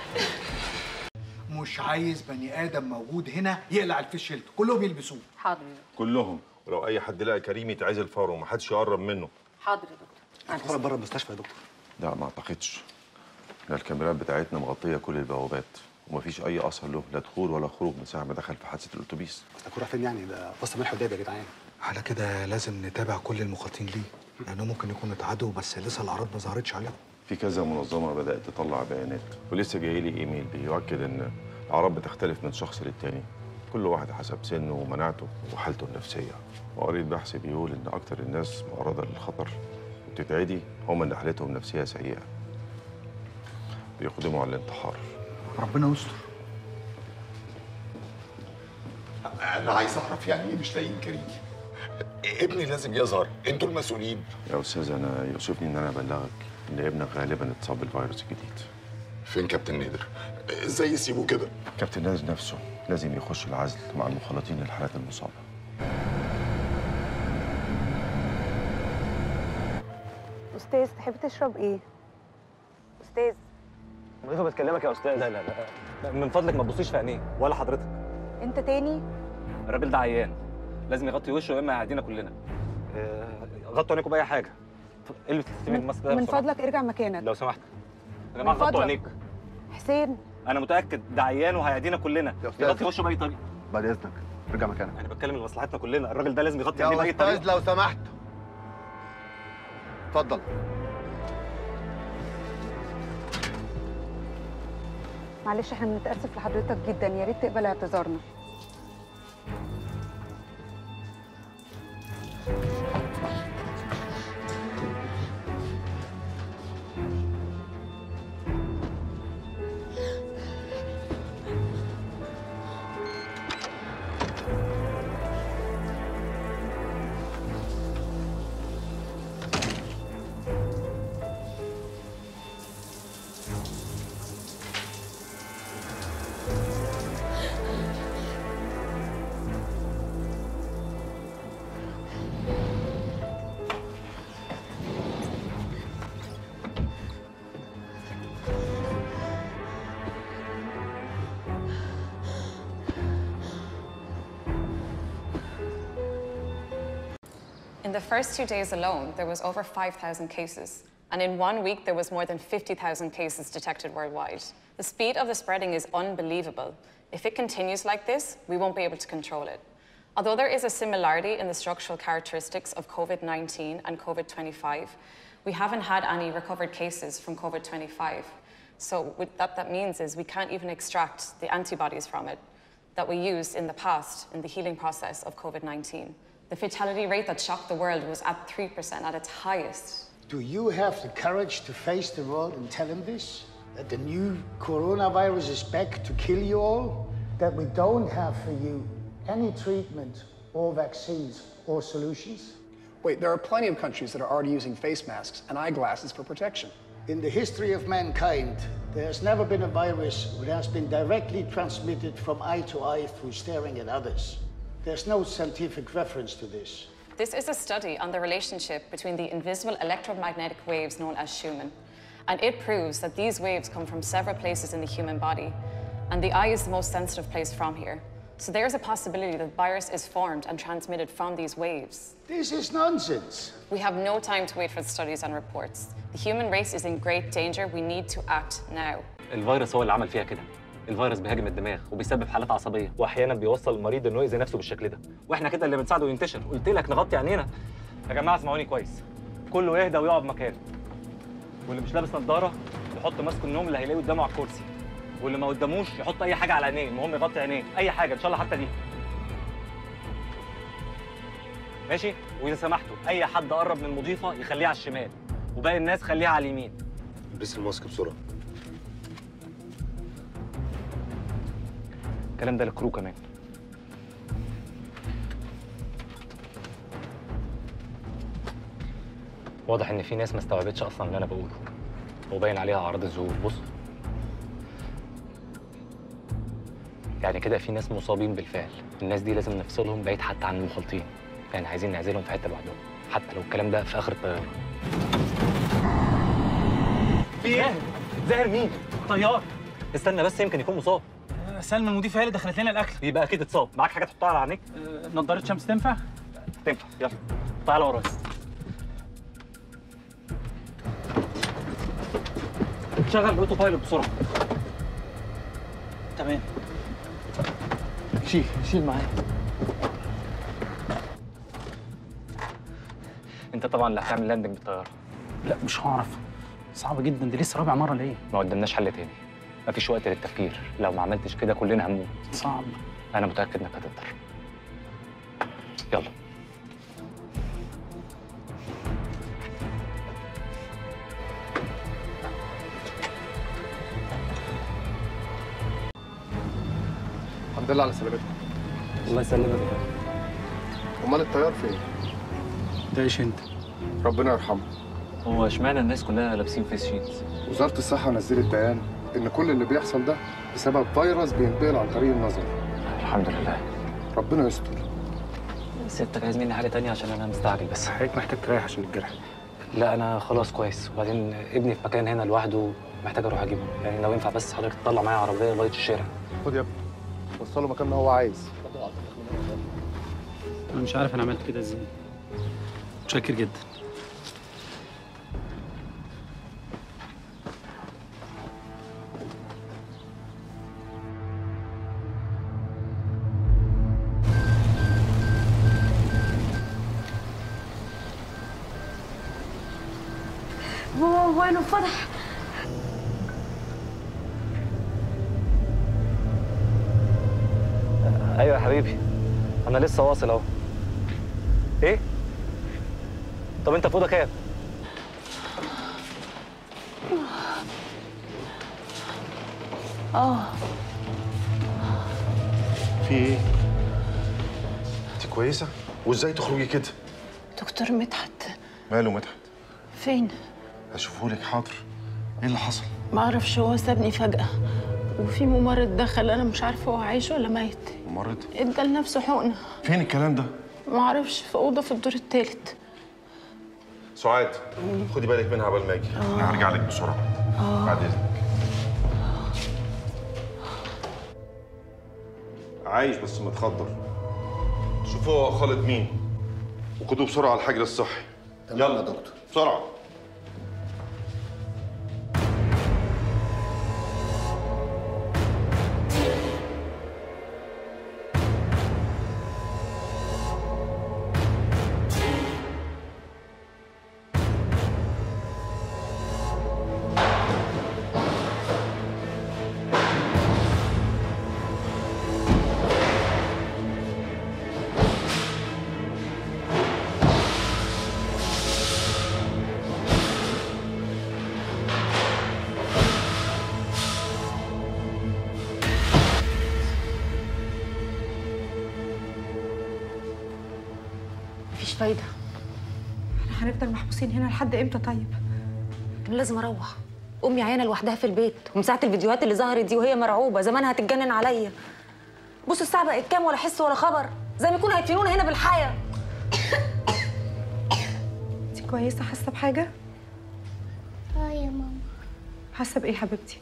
مش عايز بني ادم موجود هنا يقلع الفيس شيلد، كلهم يلبسوه. حاضر. كلهم، ولو اي حد لقى كريم يتعزل فورا ومحدش يقرب منه. حاضر يا دكتور. هنخرج بره المستشفى يا دكتور. لا ما اعتقدش. لا الكاميرات بتاعتنا مغطيه كل البوابات ومفيش اي اثر له لا دخول ولا خروج من ساعه ما دخل في حادثه الاتوبيس. هتكون رايح فين يعني؟ ده بص ملح وداب يا جدعان. على كده لازم نتابع كل المقاتلين ليه، لانه ممكن يكونوا اتعدوا بس لسه الاعراض ما ظهرتش عليهم. في كذا منظمه بدات تطلع بيانات ولسه جاي لي ايميل بيؤكد ان الاعراض بتختلف من شخص للتاني، كل واحد حسب سنه ومناعته وحالته النفسيه. وقريت بحث بيقول ان اكتر الناس معرضه للخطر وبتتعدي هم اللي حالتهم النفسيه سيئه، بيقدموا على الانتحار. ربنا يستر. انا عايز اعرف يعني ايه مش لاقيين كريم؟ ابني لازم يظهر، انتوا المسؤولين. يا استاذ انا يؤسفني ان انا ابلغك ان ابنك غالبا اتصاب بالفيروس الجديد. فين كابتن نادر؟ ازاي يسيبوه كده؟ كابتن نادر نفسه لازم يخش العزل مع المخالطين للحالات المصابه. استاذ تحب تشرب ايه؟ استاذ حضرتك بتكلمك يا استاذ. لا لا لا من فضلك ما تبصيش في عينيه ولا حضرتك. انت تاني؟ الراجل ده عيان، لازم يغطي وشه يا اما يعدينا كلنا. غطوا عينيكم باي حاجه. البس الماسك ده من بسرعة. فضلك ارجع مكانك لو سمحت يا جماعه من غطوا فضلك. عينيك. حسين انا متاكد ده عيان وهيعدينا كلنا، يغطي وشه باي طريقه. بعد اذنك ارجع مكانك. انا بتكلم لمصلحتنا كلنا، الراجل ده لازم يغطي يا عينيه باي طريقه. استاذ لو سمحت اتفضل. معلش احنا بنتاسف لحضرتك جدا، يا ريت تقبل اعتذارنا. In the first 2 days alone, there was over 5,000 cases. And in 1 week, there was more than 50,000 cases detected worldwide. The speed of the spreading is unbelievable. If it continues like this, we won't be able to control it. Although there is a similarity in the structural characteristics of COVID-19 and COVID-25, we haven't had any recovered cases from COVID-25. So what that means is we can't even extract the antibodies from it that we used in the past in the healing process of COVID-19. The fatality rate that shocked the world was at 3%, at its highest. Do you have the courage to face the world and tell them this? That the new coronavirus is back to kill you all? That we don't have for you any treatment or vaccines or solutions? Wait, there are plenty of countries that are already using face masks and eyeglasses for protection. In the history of mankind, there's never been a virus that has been directly transmitted from eye to eye through staring at others. There's no scientific reference to this. This is a study on the relationship between the invisible electromagnetic waves known as Schumann And it proves that these waves come from several places in the human body, and the eye is the most sensitive place from here. So there's a possibility that virus is formed and transmitted from these waves. This is nonsense. We have no time to wait for the studies and reports. The human race is in great danger. We need to act now. الفيروس هو اللي عمل فيها كده. الفيروس بيهاجم الدماغ وبيسبب حالات عصبيه، واحيانا بيوصل المريض انه يأذي نفسه بالشكل ده، واحنا كده اللي بنساعده ينتشر. قلت لك نغطي عينينا. يا جماعه اسمعوني كويس. كله يهدى ويقعد مكانه. واللي مش لابس نظاره يحط ماسك النوم اللي هيلاقيه قدامه على الكرسي. واللي ما قداموش يحط اي حاجه على عينيه، المهم يغطي عينيه، اي حاجه ان شاء الله حتى دي. ماشي؟ واذا سمحتوا اي حد قرب من المضيفه يخليه على الشمال، وباقي الناس خليها على اليمين. البس الماسك بسرعه. الكلام ده للكرو كمان. واضح ان في ناس ما استوعبتش اصلا اللي انا بقوله، وباين عليها اعراض الذهول. بص، يعني كده في ناس مصابين بالفعل. الناس دي لازم نفصلهم بعيد حتى عن المخالطين، يعني عايزين نعزلهم في حته لوحدهم، حتى لو الكلام ده في اخر الطياره. في ايه؟ زاهر مين؟ طيار. استنى بس، يمكن يكون مصاب. سلمى المضيفه هي اللي دخلت لنا الاكل. يبقى اكيد اتصاب. معاك حاجه تحطها على عينيك؟ نضاره شمس تنفع؟ تنفع. يلا تعالى ورايا. شغل الاوتو بايلوت بسرعه. تمام. شيل معايا. انت طبعا اللي هتعمل لاندنج بالطياره. لا مش هعرف، صعب جدا، دي لسه رابع مره ليا. ما قدامناش حل تاني، مفيش وقت للتفكير. لو ما عملتش كده كلنا هنموت. صعب. انا متاكد انك هتقدر. يلا. الحمد لله على سلامتكم. الله يسلمك. امال الطيار فين؟ تعيش انت. ربنا يرحمه. هو اشمعنى الناس كلها لابسين فيس شيتس؟ وزاره الصحه نزلت بيان ان كل اللي بيحصل ده بسبب فيروس بينتقل عن طريق النظر. الحمد لله. ربنا يستر. سيادتك عايز مني حاجه تانية عشان انا مستعجل بس. حضرتك محتاج تريح عشان الجرح. لا انا خلاص كويس، وبعدين ابني في مكان هنا لوحده، محتاج اروح اجيبه. يعني لو ينفع بس حضرتك تطلع معايا عربيه لغايه الشارع. خد يا ابني وصله مكان ما هو عايز. انا مش عارف انا عملت كده ازاي. متشكر جدا. وينه فتح؟ ايوه يا حبيبي، انا لسه واصل اهو. ايه؟ طب انت في اوضه كام؟ في ايه؟ انت كويسه؟ وازاي تخرجي كده؟ دكتور مدحت. ماله مدحت؟ فين؟ هشوفهولك حاضر. ايه اللي حصل؟ ما اعرفش، هو سابني فجأة وفي ممرض دخل، انا مش عارفه هو عايش ولا ميت. ممرض؟ ادى لنفسه حقنة. فين الكلام ده؟ ما اعرفش، في أوضة في الدور الثالث. سعاد خدي بالك منها قبل ما اجي. انا هرجع لك بسرعه. بعد اذنك. عايش بس متخدر. شوفوا هو خالد مين وخدوه بسرعه على الحجر الصحي. يلا يا دكتور بسرعه. مفيش فايدة. احنا هنفضل محبوسين هنا لحد امتى طيب؟ انا لازم اروح. امي عيانه لوحدها في البيت، ومن ساعه الفيديوهات اللي ظهرت دي وهي مرعوبه، زمانها هتتجنن عليا. بص الساعه بقت كام، ولا حس ولا خبر، زي ما يكونوا هيدفنونا هنا بالحياه. انت كويسه؟ حاسه بحاجه؟ يا ماما. حاسه بايه حبيبتي؟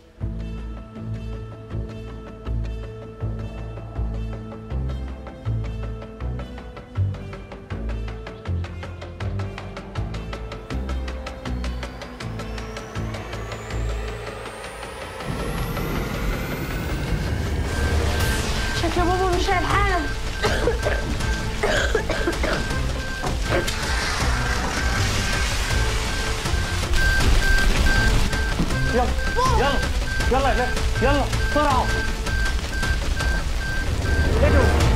شكل بابا مش هيلحقنا. يلا يلا يلا يا بنات يلا بسرعه اجروا.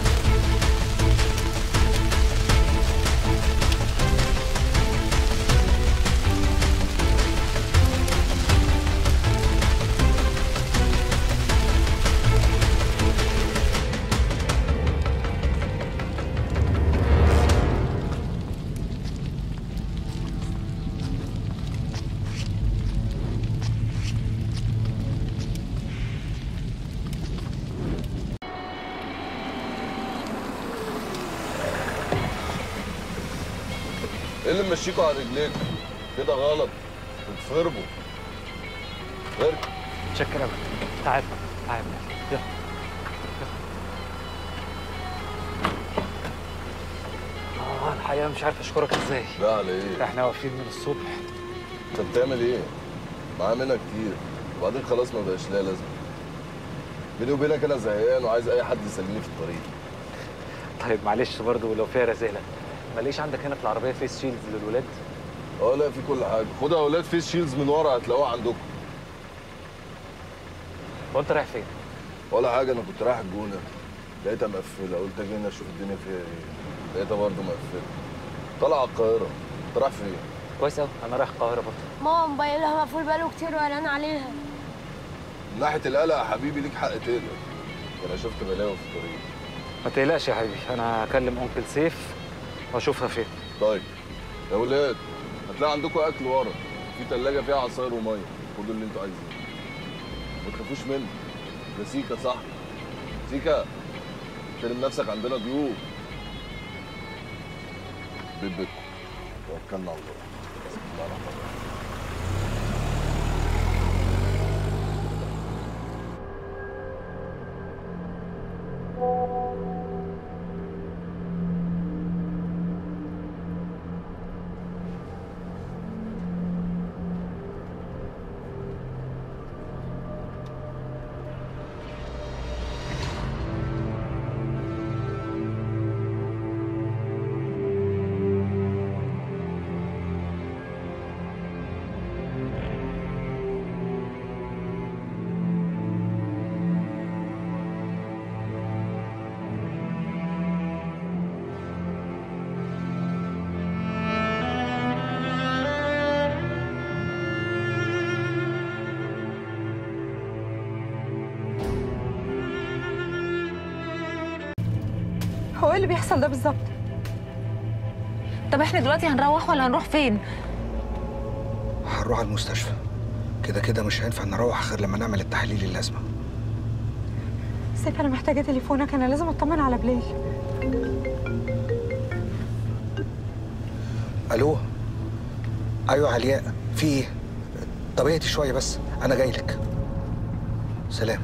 ايه اللي ممشيكوا على رجليكوا؟ كده غلط، بتفربوا. اركب. متشكر قوي. تعال تعال يلا. الحقيقة مش عارف اشكرك ازاي. لا على ايه؟ احنا واقفين من الصبح. انت بتعمل ايه؟ معاه منها كتير، وبعدين خلاص ما بقاش ليها لازمة. بيني وبينك انا زهقان وعايز اي حد يسليني في الطريق. طيب معلش برضه لو فيها رسالة، ما ليش عندك هنا في العربية فيس شيلدز للولاد؟ اه لا في كل حاجة، خدها يا ولاد فيس شيلدز من ورا هتلاقوها عندكم. هو انت رايح فين؟ ولا حاجة، أنا كنت رايح الجونة، لقيتها مقفلة، قلت أجي هنا أشوف الدنيا فيها إيه، لقيتها برضه مقفلة. طالع على القاهرة، أنت رايح فين؟ كويس أوي، أنا رايح القاهرة برضه. ماما موبايلها مقفول بقاله كتير وقلقان عليها. من ناحية القلق يا حبيبي ليك حق تقلق، أنا شفت بلاوي في الطريق. ما تقلقش يا حبيبي، أنا هكلم أنكل سيف وأشوفها فين. طيب يا ولاد هتلاقي عندكم أكل ورا، في تلاجة فيها عصاير ومية، خدوا اللي أنتوا عايزينه. ما تخافوش منه، ده سيكا صاحبي. سيكا احترم نفسك، عندنا ضيوف. بيبك توكلنا على الله. بسم الله الرحمن الرحيم. هو ايه اللي بيحصل ده بالظبط؟ طب احنا دلوقتي هنروح ولا هنروح فين؟ هنروح على المستشفى، كده كده مش هينفع نروح غير لما نعمل التحاليل اللازمه. سيف انا محتاجه تليفونك، انا لازم اطمن على بليل. الو. ايوه علياء، في ايه؟ طب اهدي شويه بس، انا جاي لك. سلام.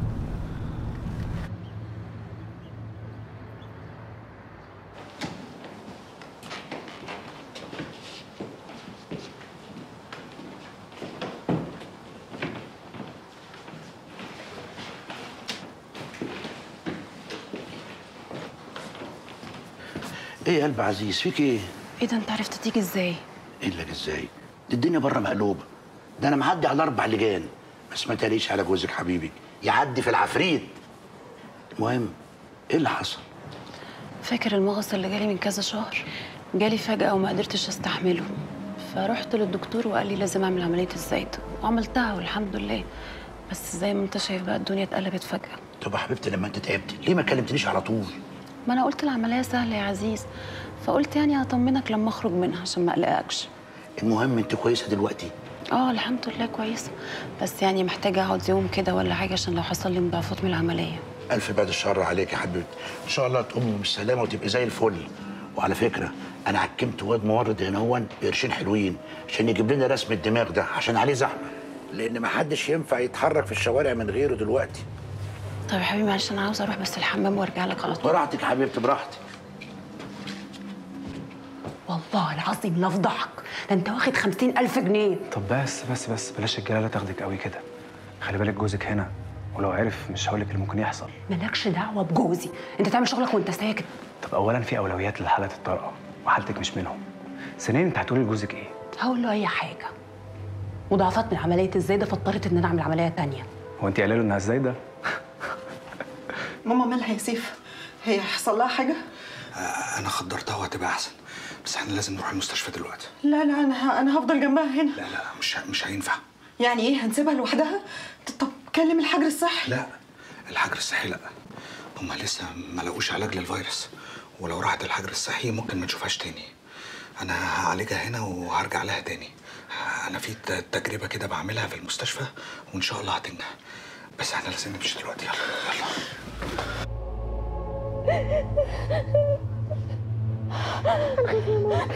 ايه يا قلب عزيز، فيك ايه؟ ايه ده، انت عرفت تيجي ازاي؟ ايه لك ازاي؟ دي الدنيا بره مقلوبه، ده انا معدي على 4 لجان، بس ما تقليش على جوزك حبيبي، يعدي في العفريت. المهم ايه اللي حصل؟ فاكر المغص اللي جالي من كذا شهر؟ جالي فجأة وما قدرتش استحمله، فرحت للدكتور وقال لي لازم اعمل عملية الزايدة، وعملتها والحمد لله. بس زي ما انت شايف بقى الدنيا اتقلبت فجأة. طب يا حبيبتي لما انت تعبتي ليه ما كلمتنيش على طول؟ ما انا قلت العملية سهلة يا عزيز، فقلت يعني هطمنك لما اخرج منها عشان ما اقلقكش. المهم انت كويسه دلوقتي؟ اه الحمد لله كويسة، بس يعني محتاجة اقعد يوم كده ولا حاجة عشان لو حصل لي مضاعفات من العملية. الف بعد الشر عليك يا حبيبتي، ان شاء الله تقومي بالسلامه وتبقي زي الفل. وعلى فكره انا حكمت واد مورد هنا هون بقرشين حلوين عشان يجيب لنا رسم الدماغ ده عشان عليه زحمه. لان محدش ينفع يتحرك في الشوارع من غيره دلوقتي. طب يا حبيبي معلش انا عاوزه اروح بس الحمام وارجع لك على طول. براحتك يا حبيبتي براحتك. والله العظيم لا افضحك، ده انت واخد 50,000 جنيه. طب بس بلاش الجلاله تاخدك قوي كده. خلي بالك جوزك هنا، ولو عرف مش هقول لك اللي ممكن يحصل. مالكش دعوه بجوزي، انت تعمل شغلك وانت ساكت. طب اولا في اولويات للحالات الطارئه وحالتك مش منهم. ثانيا انت هتقولي لجوزك ايه؟ هقول له اي حاجه. مضاعفات من عمليه الزايده فاضطريت ان انا اعمل عمليه تانية. هو انت قايله له انها الزايده؟ ماما مالها يا سيف؟ هي حصل لها حاجه؟ انا خدرتها وهتبقى احسن، بس احنا لازم نروح المستشفى دلوقتي. لا انا هفضل جنبها هنا. لا مش هينفع. يعني ايه هنسيبها لوحدها؟ طب كلم الحجر الصحي. لا الحجر الصحي لا، هما لسه ما لقوش علاج للفيروس، ولو راحت الحجر الصحي ممكن ما نشوفهاش تاني. انا هعالجها هنا وهرجع لها تاني. انا في تجربه كده بعملها في المستشفى وان شاء الله هتنجح، بس احنا لازم نمشي دلوقتي. يلا انا خايفه يا ماما.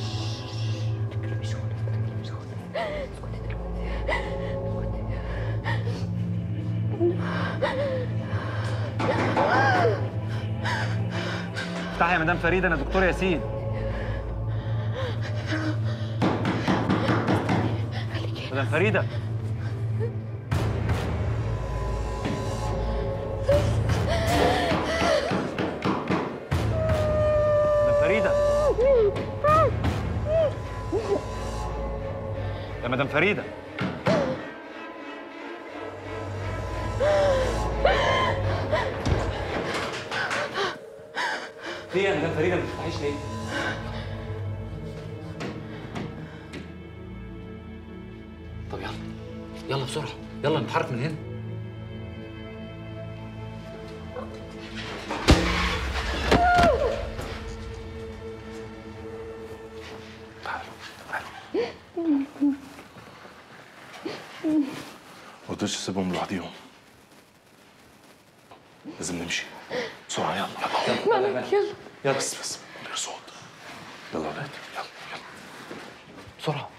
افتحي يا مدام فريده، انا دكتور ياسين. مدام فريده. مدام فريده. يا مدام فريده. ليه يا مدام فريده ما بتفتحيش ليه؟ طب يلا بسرعه، يلا نتحرك من هنا. ما قلتش تسيبهم لوحديهم، لازم نمشي بسرعه. يلا يلا بس من غير صوت. يلا يا ولاد يلا بسرعه.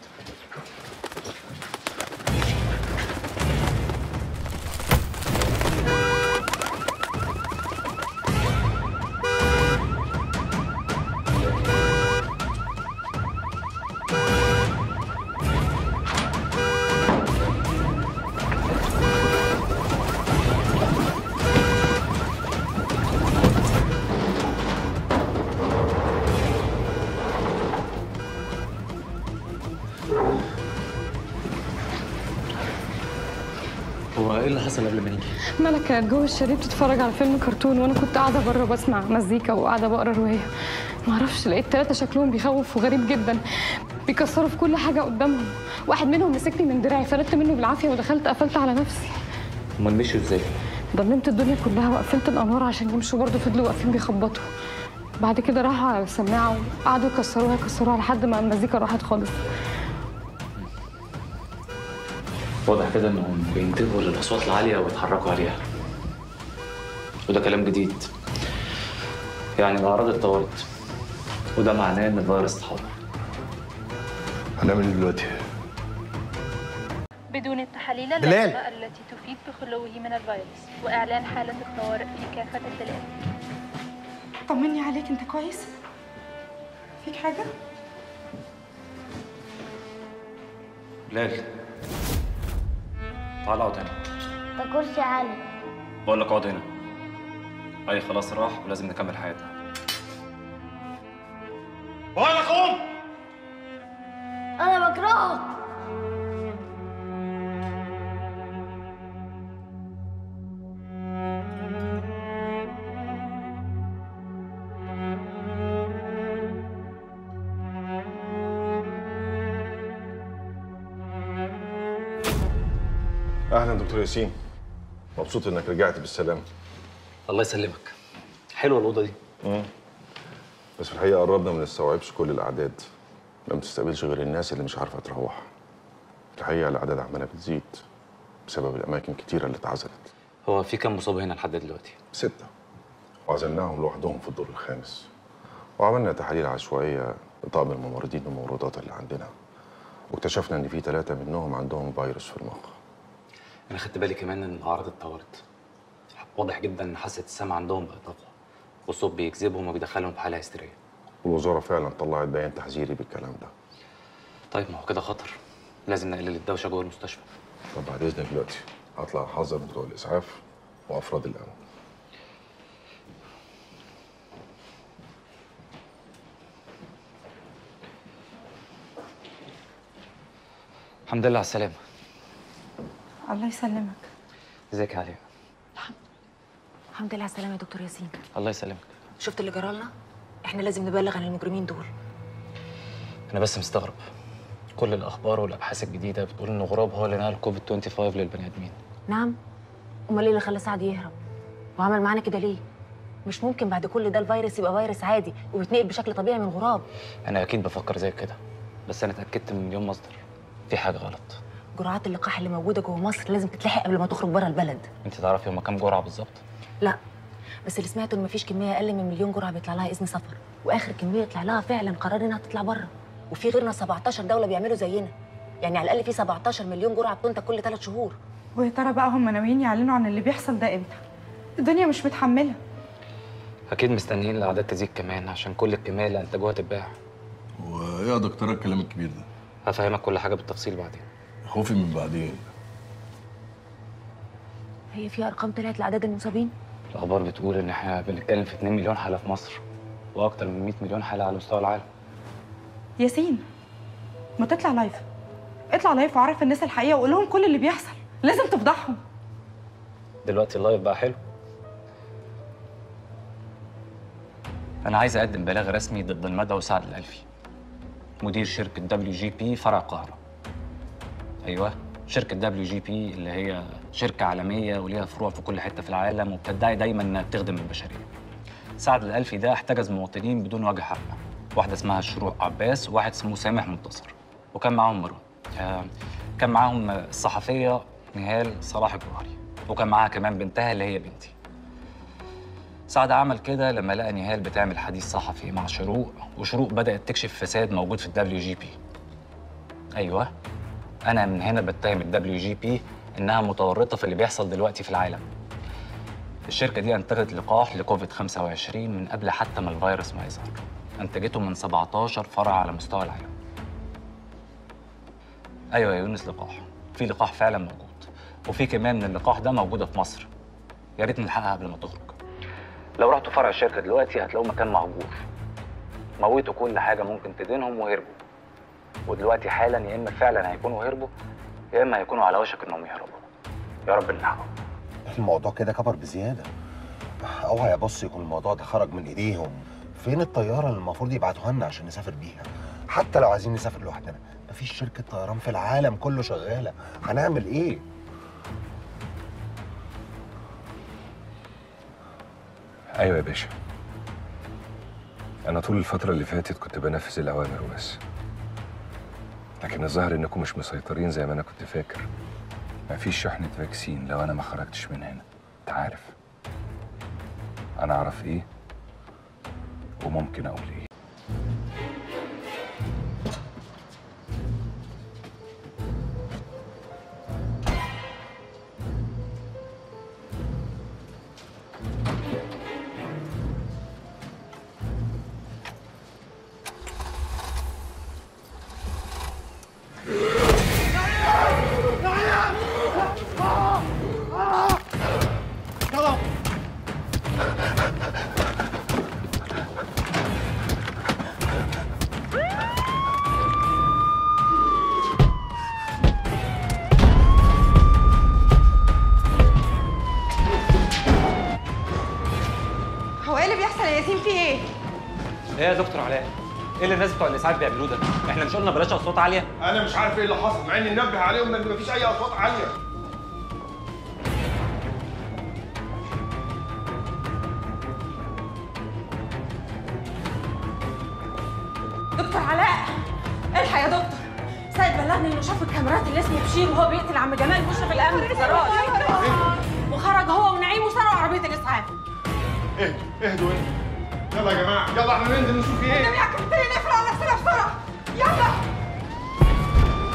هو ايه اللي حصل قبل ما نيجي؟ ملك كانت جوه الشاليه بتتفرج على فيلم كرتون، وانا كنت قاعده بره بسمع مزيكا وقاعده بقرا روايه. معرفش لقيت 3 شكلهم بيخوف وغريب جدا، بيكسروا في كل حاجه قدامهم. واحد منهم مسكني من دراعي، فلتت منه بالعافيه ودخلت قفلت على نفسي. امال مشوا ازاي؟ ضلمت الدنيا كلها وقفلت الانوار عشان يمشوا، برضه فضلوا واقفين بيخبطوا. بعد كده راحوا على السماعه وقعدوا يكسروها لحد ما المزيكا راحت خالص. واضح كده انهم بينتبهوا للاصوات العاليه ويتحركوا عليها، وده كلام جديد. يعني الاعراض اتطورت، وده معناه ان الفيروس اتحول. هنعمل ايه دلوقتي؟ بدون التحاليل بلال. اللازمة التي تفيد بخلوه من الفيروس وإعلان حالة الطوارئ في كافة البلاد. طمني عليك، انت كويس؟ فيك حاجه؟ بلال تعال اقعد هنا. ده كرسي عالي. بقول لك اقعد هنا. اي خلاص راح ولازم نكمل حياتنا. بقول لك قوم. أنا بكرهك. اهلا دكتور ياسين، مبسوط انك رجعت بالسلامه. الله يسلمك. حلوه الاوضه دي. بس في الحقيقه قربنا ما نستوعبش كل الاعداد، ما بتستقبلش غير الناس اللي مش عارفه تروح. في الحقيقه الاعداد عماله بتزيد بسبب الاماكن كتيره اللي اتعزلت. هو في كام مصاب هنا لحد دلوقتي؟ 6، وعزلناهم لوحدهم في الدور الخامس، وعملنا تحاليل عشوائيه لطاقم الممرضين والممرضات اللي عندنا، واكتشفنا ان في 3 منهم عندهم فيروس في المخ. انا خدت بالي كمان ان الاعراض اتطورت. واضح جدا ان حاسه السمع عندهم بقت اقوى، والصوت بيجذبهم وبيدخلهم في حاله هستيريه. والوزاره فعلا طلعت بيان تحذيري بالكلام ده. طيب ما هو كده خطر، لازم نقلل الدوشه جوه المستشفى. طب بعد اذنك دلوقتي هطلع احذر بتوع الاسعاف وافراد الامن. الحمد لله على السلامه. الله يسلمك. ازيك يا علياء؟ الحمد لله على السلامه يا دكتور ياسين. الله يسلمك. شفت اللي جرالنا؟ احنا لازم نبلغ عن المجرمين دول. انا بس مستغرب، كل الاخبار والابحاث الجديده بتقول ان غراب هو اللي نقل كوفيد 25 للبني ادمين. نعم. امال ايه اللي خلى سعد يهرب؟ وعمل معانا كده ليه؟ مش ممكن بعد كل ده الفيروس يبقى فيروس عادي ويتنقل بشكل طبيعي من غراب. انا اكيد بفكر زي كده، بس انا اتاكدت من مليون مصدر في حاجه غلط. جرعات اللقاح اللي موجوده جوه مصر لازم تتلحق قبل ما تخرج بره البلد. انت تعرفي هما كام جرعه بالظبط؟ لا، بس اللي سمعته ان مفيش كميه اقل من 1,000,000 جرعه بيطلع لها اذن سفر، واخر كميه طلع لها فعلا قرار انها تطلع بره، وفي غيرنا 17 دوله بيعملوا زينا، يعني على الاقل في 17 مليون جرعه بتنتج كل 3 شهور. ويا ترى بقى هم ناويين يعلنوا عن اللي بيحصل ده امتى؟ الدنيا مش متحمله. اكيد مستنيين الاعداد تزيد كمان عشان كل الكميه اللي انتجوها تتباع. وايه يا دكتوره الكلام الكبير ده؟ هفهمك كل حاجه بالتفصيل بعدين. خوفي من بعدين. هي في ارقام طلعت لاعداد المصابين؟ الاخبار بتقول ان احنا بنتكلم في 2 مليون حاله في مصر، واكتر من 100 مليون حاله على مستوى العالم. ياسين، ما تطلع لايف. اطلع لايف وعرف الناس الحقيقه وقول لهم كل اللي بيحصل، لازم تفضحهم. دلوقتي اللايف بقى حلو. انا عايز اقدم بلاغ رسمي ضد المدعو سعد الألفي، مدير شركه WGP فرع القاهره. ايوه، شركه WGP اللي هي شركه عالميه وليها فروع في كل حته في العالم وبتدعي دايما انها بتخدم البشريه. سعد الألفي ده احتجز مواطنين بدون وجه حق، واحده اسمها شروق عباس وواحد اسمه سامح منتصر، وكان معاهم مروه. كان معاهم الصحفيه نهال صلاح الجوهري، وكان معاها كمان بنتها اللي هي بنتي. سعد عمل كده لما لقى نهال بتعمل حديث صحفي مع شروق، وشروق بدأت تكشف فساد موجود في WGP. أيوه، أنا من هنا بتهم WGP إنها متورطة في اللي بيحصل دلوقتي في العالم. الشركة دي أنتجت لقاح لكوفيد 25 من قبل حتى ما الفيروس ما يظهر. أنتجته من 17 فرع على مستوى العالم. أيوه يا يونس، لقاح. في لقاح فعلا موجود، وفي كمان من اللقاح ده موجودة في مصر. يا ريت نلحقها قبل ما تخرج. لو رحتوا فرع الشركة دلوقتي هتلاقوا مكان مهجور. موتوا كل حاجة ممكن تدينهم وهربوا. ودلوقتي حالا يا إما فعلا هيكونوا هربوا، يا إما هيكونوا على وشك إنهم يهربوا. يا رب نلحقهم. الموضوع كده كبر بزيادة. اوعى يا بص يكون الموضوع ده خرج من ايديهم. فين الطيارة اللي المفروض يبعتوها لنا عشان نسافر بيها؟ حتى لو عايزين نسافر لوحدنا، مفيش شركة طيران في العالم كله شغالة. هنعمل ايه؟ ايوه يا باشا، انا طول الفتره اللي فاتت كنت بنفذ الاوامر وبس، لكن الظاهر انكم مش مسيطرين زي ما انا كنت فاكر. مفيش شحنه فاكسين لو انا ما خرجتش من هنا. انت عارف انا اعرف ايه وممكن اقول ايه. هو ايه اللي بيحصل يا ياسين؟ في ايه؟ ايه يا دكتور علاء؟ ايه اللي الناس بتوع الاسعاف بيعملوه ده؟ احنا مش قلنا بلاش اصوات عاليه؟ انا مش عارف ايه اللي حصل، مع اني منبه عليهم ان مفيش اي اصوات عاليه. دكتور علاء، الحق يا دكتور. سيد بلغني انه شاف الكاميرات اللي اسمه بشير وهو بيقتل عم جمال مشرف الامن في الزراعه، وخرج هو ونعيم وسرقوا عربيه الاسعاف. اهدوا يلا يا جماعه، يلا احنا ننزل نشوف في ايه. النبي يا كابتن نقفل على نفسنا بسرعه، يلا.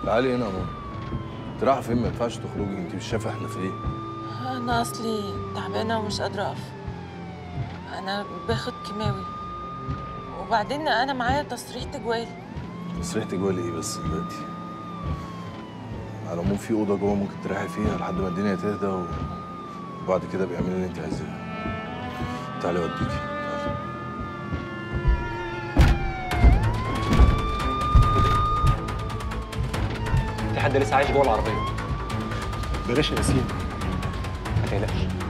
تعالي هنا يا ماما. انت رايحه فين؟ ما ينفعش تخرجي، انت مش شايفه احنا في ايه؟ انا اصلي تعبانه ومش قادره اقف. انا باخد كيماوي، وبعدين انا معايا تصريح تجوال. تصريح تجوال ايه بس دلوقتي؟ على العموم في اوضه جوه ممكن تريحي فيها لحد ما الدنيا تهدى، وبعد كده بيعملي اللي انت عايزاه. تعالي اوديكي. في حد لسه عايش جوه العربيه. بلاش يا ياسين. ما تقلقش.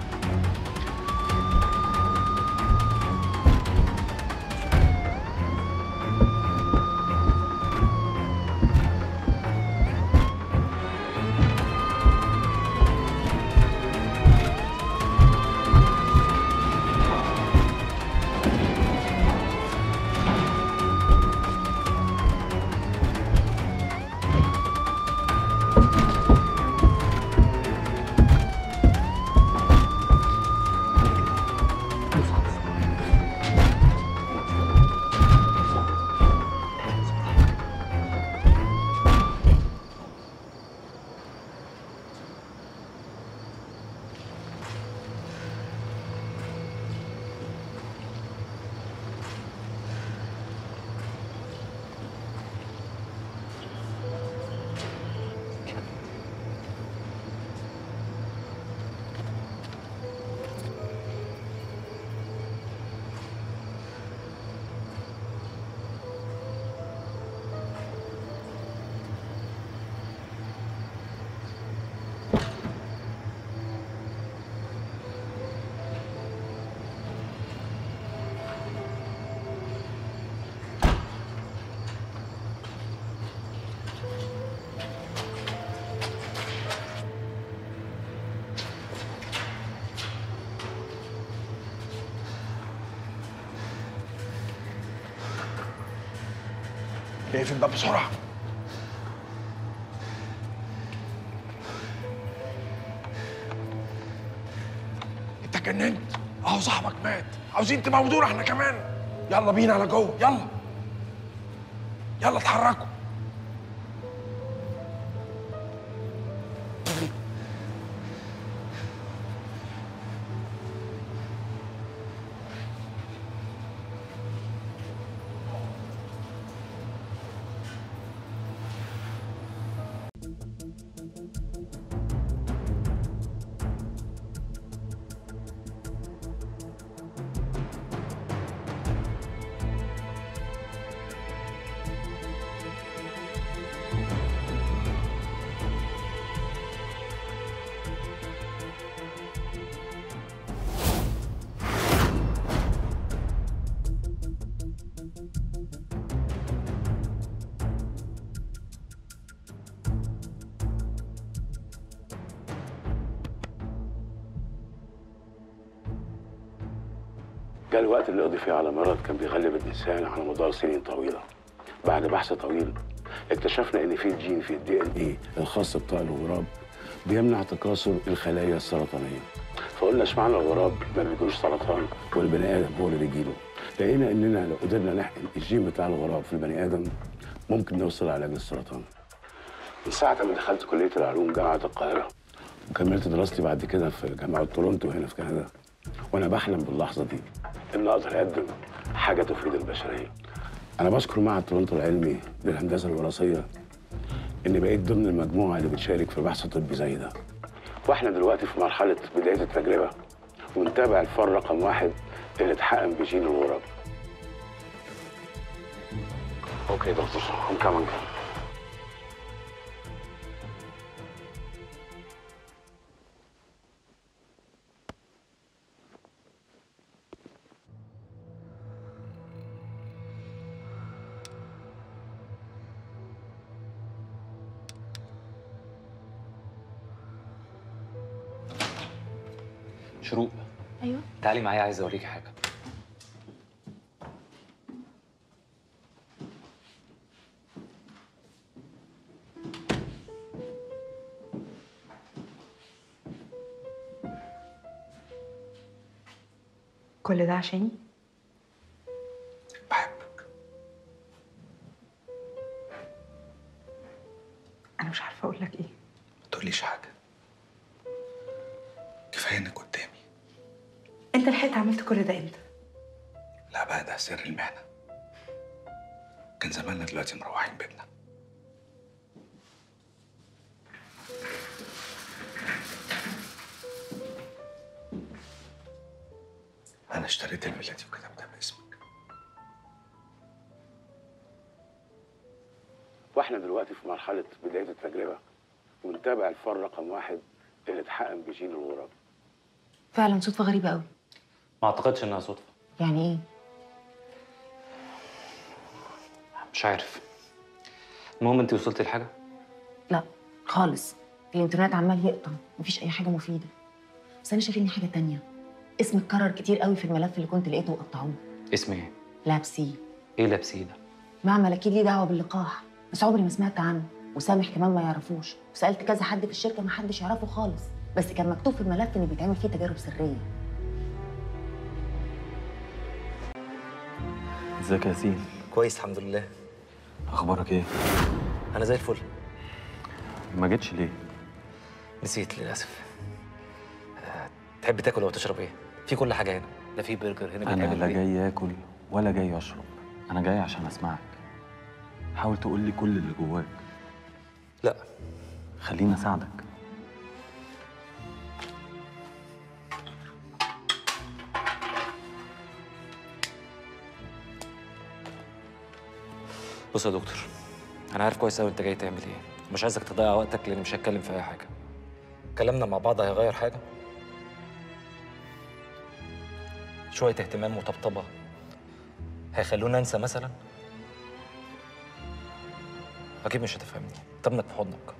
اقفل الباب بسرعه. انت جننت؟ اهو صاحبك مات، عاوزين تموتونا احنا كمان. يلا بينا على جوه، يلا يلا اتحركوا. جاء الوقت اللي قضي فيه على مرض كان بيغلب الإنسان على مدار سنين طويلة. بعد بحث طويل اكتشفنا إن في جين في الدي ان ايه الخاص بطاء الغراب بيمنع تكاثر الخلايا السرطانية. فقلنا اشمعنى الغراب ما بيجيلوش سرطان والبني آدم هو اللي بيجيله؟ لقينا إننا لو قدرنا نحقن الجين بتاع الغراب في البني آدم ممكن نوصل لعلاج السرطان. من ساعة ما دخلت كلية العلوم جامعة القاهرة وكملت دراستي بعد كده في جامعة تورونتو هنا في كندا، وأنا بحلم باللحظة دي إن أقدر أقدم حاجة تفيد البشرية. أنا بشكر معهد تورونتو العلمي للهندسة الوراثية إني بقيت ضمن المجموعة اللي بتشارك في بحث طبي زي ده. وإحنا دلوقتي في مرحلة بداية التجربة ونتابع الفار رقم 1 اللي اتحقن بجين الغراب. أوكي دكتور، I'm coming. شروق، ايوه تعالي معايا، عايز اوريكي حاجه. كل ده عشاني؟ كل ده امتى؟ لا بقى ده سر المهنه. كان زماننا دلوقتي مروحين بيتنا. انا اشتريت الفيلا دي وكتبتها باسمك. واحنا دلوقتي في مرحله بدايه التجربه ونتابع الفار رقم 1 اللي اتحقن بجين الغراب. فعلا صدفه غريبه قوي. ما اعتقدش انها صدفه. يعني ايه؟ مش عارف. المهم انت وصلتي لحاجه؟ لا خالص، الانترنت عمال يقطع، مفيش اي حاجه مفيده. بس انا شايفني حاجه تانية. اسمك اتكرر كتير قوي في الملف اللي كنت لقيته وقطعوه. اسم ايه؟ لابسي. ايه لابسي ده؟ معمل اكيد ليه دعوه باللقاح، بس عمري ما سمعت عنه، وسامح كمان ما يعرفوش، وسالت كذا حد في الشركه ما حدش يعرفه خالص، بس كان مكتوب في الملف ان بيتعمل فيه تجارب سريه. ازيك يا ياسين؟ كويس الحمد لله. اخبارك ايه؟ انا زي الفل. ما جيتش ليه؟ نسيت للاسف. تحب تاكل او تشرب ايه؟ في كل حاجه هنا، ده في برجر هنا انا بيتعمل لا بيه. جاي اكل ولا جاي اشرب، انا جاي عشان اسمعك. حاول تقول لي كل اللي جواك. لا خليني اساعدك. بص يا دكتور، انا عارف كويس قوي انت جاي تعمل ايه، مش عايزك تضيع وقتك لان مش هتكلم في اي حاجه. كلامنا مع بعض هيغير حاجه؟ شويه اهتمام وطبطبه هيخلونا ننسى مثلا؟ اكيد مش هتفهمني. طبنك في حضنك.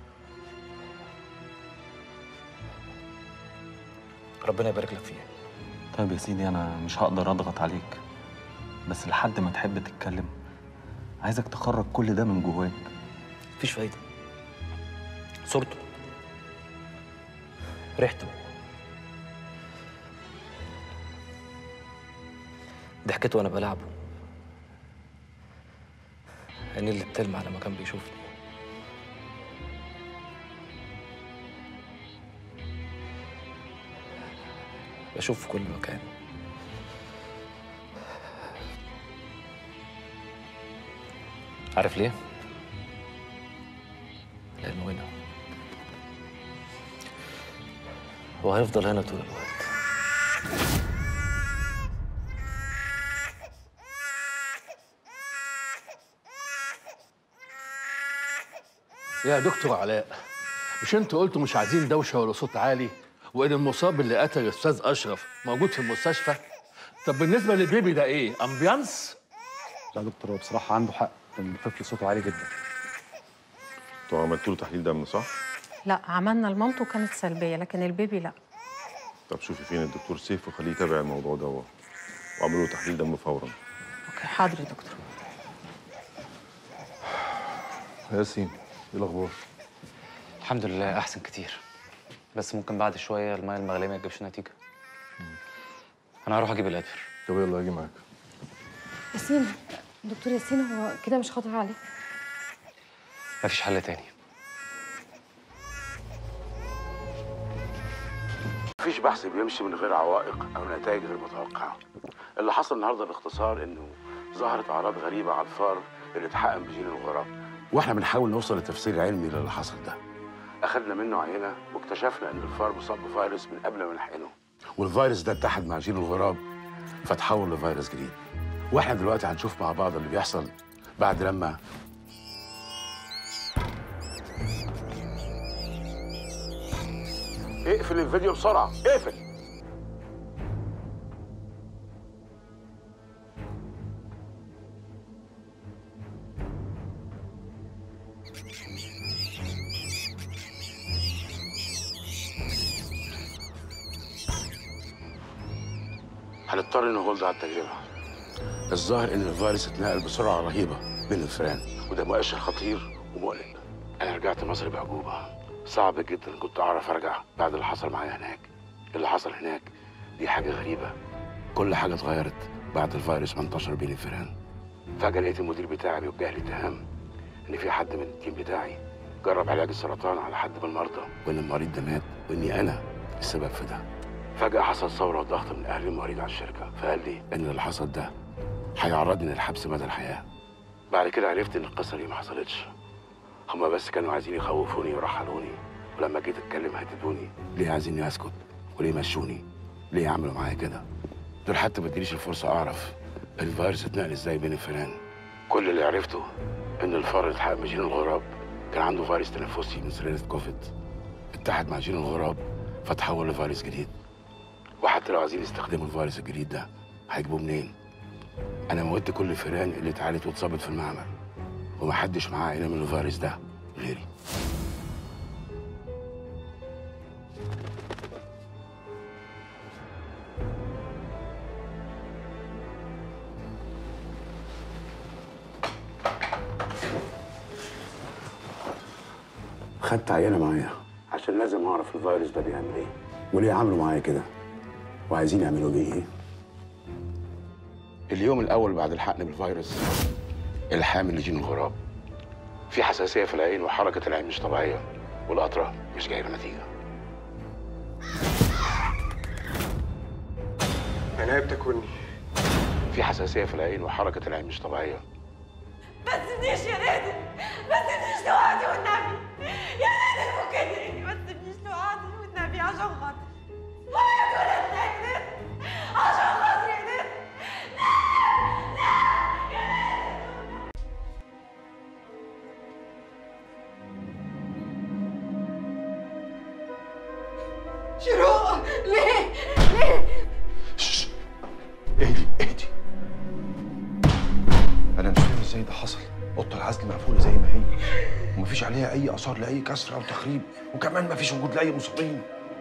ربنا يبارك لك فيها. طيب يا سيدي، انا مش هقدر اضغط عليك، بس لحد ما تحب تتكلم عايزك تخرج كل ده من جواك. مفيش فايده. صورته، ريحته، ضحكته وانا بلعبه، عينيه اللي بتلمع لما كان بيشوفني. بشوف في كل مكان. عارف ليه؟ لأنه هنا، وهيفضل هنا طول الوقت. يا دكتور علاء، مش انتوا قلتوا مش عايزين دوشه ولا صوت عالي، وان المصاب اللي قتل الاستاذ اشرف موجود في المستشفى؟ طب بالنسبه للبيبي ده ايه؟ امبيانس؟ لا يا دكتور، هو بصراحه عنده حق، الطفل صوته عالي جدا. انتوا عملتوا له تحليل دم صح؟ لا، عملنا لمامته كانت سلبيه، لكن البيبي لا. طب شوفي فين الدكتور سيف وخليه يتابع الموضوع ده واعملوا له تحليل دم فورا. اوكي حاضر يا دكتور. ياسين، ايه الاخبار؟ الحمد لله احسن كتير، بس ممكن بعد شويه الميه المغليه ما تجيبش نتيجه. انا هروح اجيب الادفر. طب يلا اجي معاك. ياسين، دكتور ياسين، هو كده مش خاطر عليه؟ مفيش حل تاني. مفيش بحث بيمشي من غير عوائق او نتائج غير متوقعه. اللي حصل النهارده باختصار انه ظهرت اعراض غريبه على الفار اللي اتحقن بجين الغراب، واحنا بنحاول نوصل لتفسير علمي للي حصل ده. اخذنا منه عينه واكتشفنا ان الفار مصاب بفيروس من قبل ما نحقنه، والفيروس ده اتحد مع جين الغراب فتحول لفيروس جديد. واحنا دلوقتي هنشوف مع بعض اللي بيحصل بعد لما اقفل الفيديو بسرعه، اقفل. هنضطر نهولد على التجربه. الظاهر ان الفيروس اتنقل بسرعه رهيبه بين الفئران، وده مؤشر خطير ومقلق. انا رجعت مصر بعجوبه، صعب جدا كنت اعرف ارجع بعد اللي حصل معايا هناك. اللي حصل هناك دي حاجه غريبه، كل حاجه اتغيرت بعد الفيروس ما انتشر بين الفئران. فجاه لقيت المدير بتاعي بيوجه لي اتهام ان في حد من التيم بتاعي جرب علاج السرطان على حد من المرضى، وان المريض ده مات، واني انا السبب في ده. فجأة حصل ثورة وضغط من أهل المريض على الشركة، فقال لي إن اللي حصل ده هيعرضني للحبس مدى الحياة. بعد كده عرفت إن القصة دي ما حصلتش، هما بس كانوا عايزين يخوفوني ويرحلوني، ولما جيت أتكلم هددوني. ليه عايزيني أسكت؟ وليه مشوني؟ ليه يعملوا معايا كده؟ دول حتى ما ادينيش الفرصة أعرف الفيروس اتنقل إزاي بين الفئران. كل اللي عرفته إن الفار اللي اتحقق من جين الغراب كان عنده فيروس تنفسي من سلالة كوفيد، اتحد مع جين الغراب فتحول لفيروس جديد. وحتى لو عايزين يستخدموا الفيروس الجديد ده هيجيبوه منين؟ أنا موتت كل الفئران اللي اتعالت واتصابت في المعمل، ومحدش معاه عينة من الفيروس ده غيري. خدت عينة معايا عشان لازم أعرف الفيروس ده بيعمل إيه، وليه عملوا معايا كده، وعايزين يعملوا بيه إيه. اليوم الأول بعد الحقن بالفيروس الحامل لجين الغراب في حساسية في العين، وحركة العين مش طبيعية، والقطرة مش جايبة نتيجة. عينيا بتاكلني. في حساسية في العين، وحركة العين مش طبيعية. ما تسيبنيش يا نادر، ما تسيبنيش لوحدي والنبي يا نادر، فكني ما تسيبنيش لوحدي والنبي عشان خاطري. ويا ولدنا يا نادر عشان خاطري يا نادر. شروق ليه؟ اهدي. انا مش فاهم ازاي ده حصل. اوضه العزل مقفوله زي ما هي، ومفيش عليها اي اثار لاي كسر او تخريب، وكمان مفيش وجود لاي مصابين.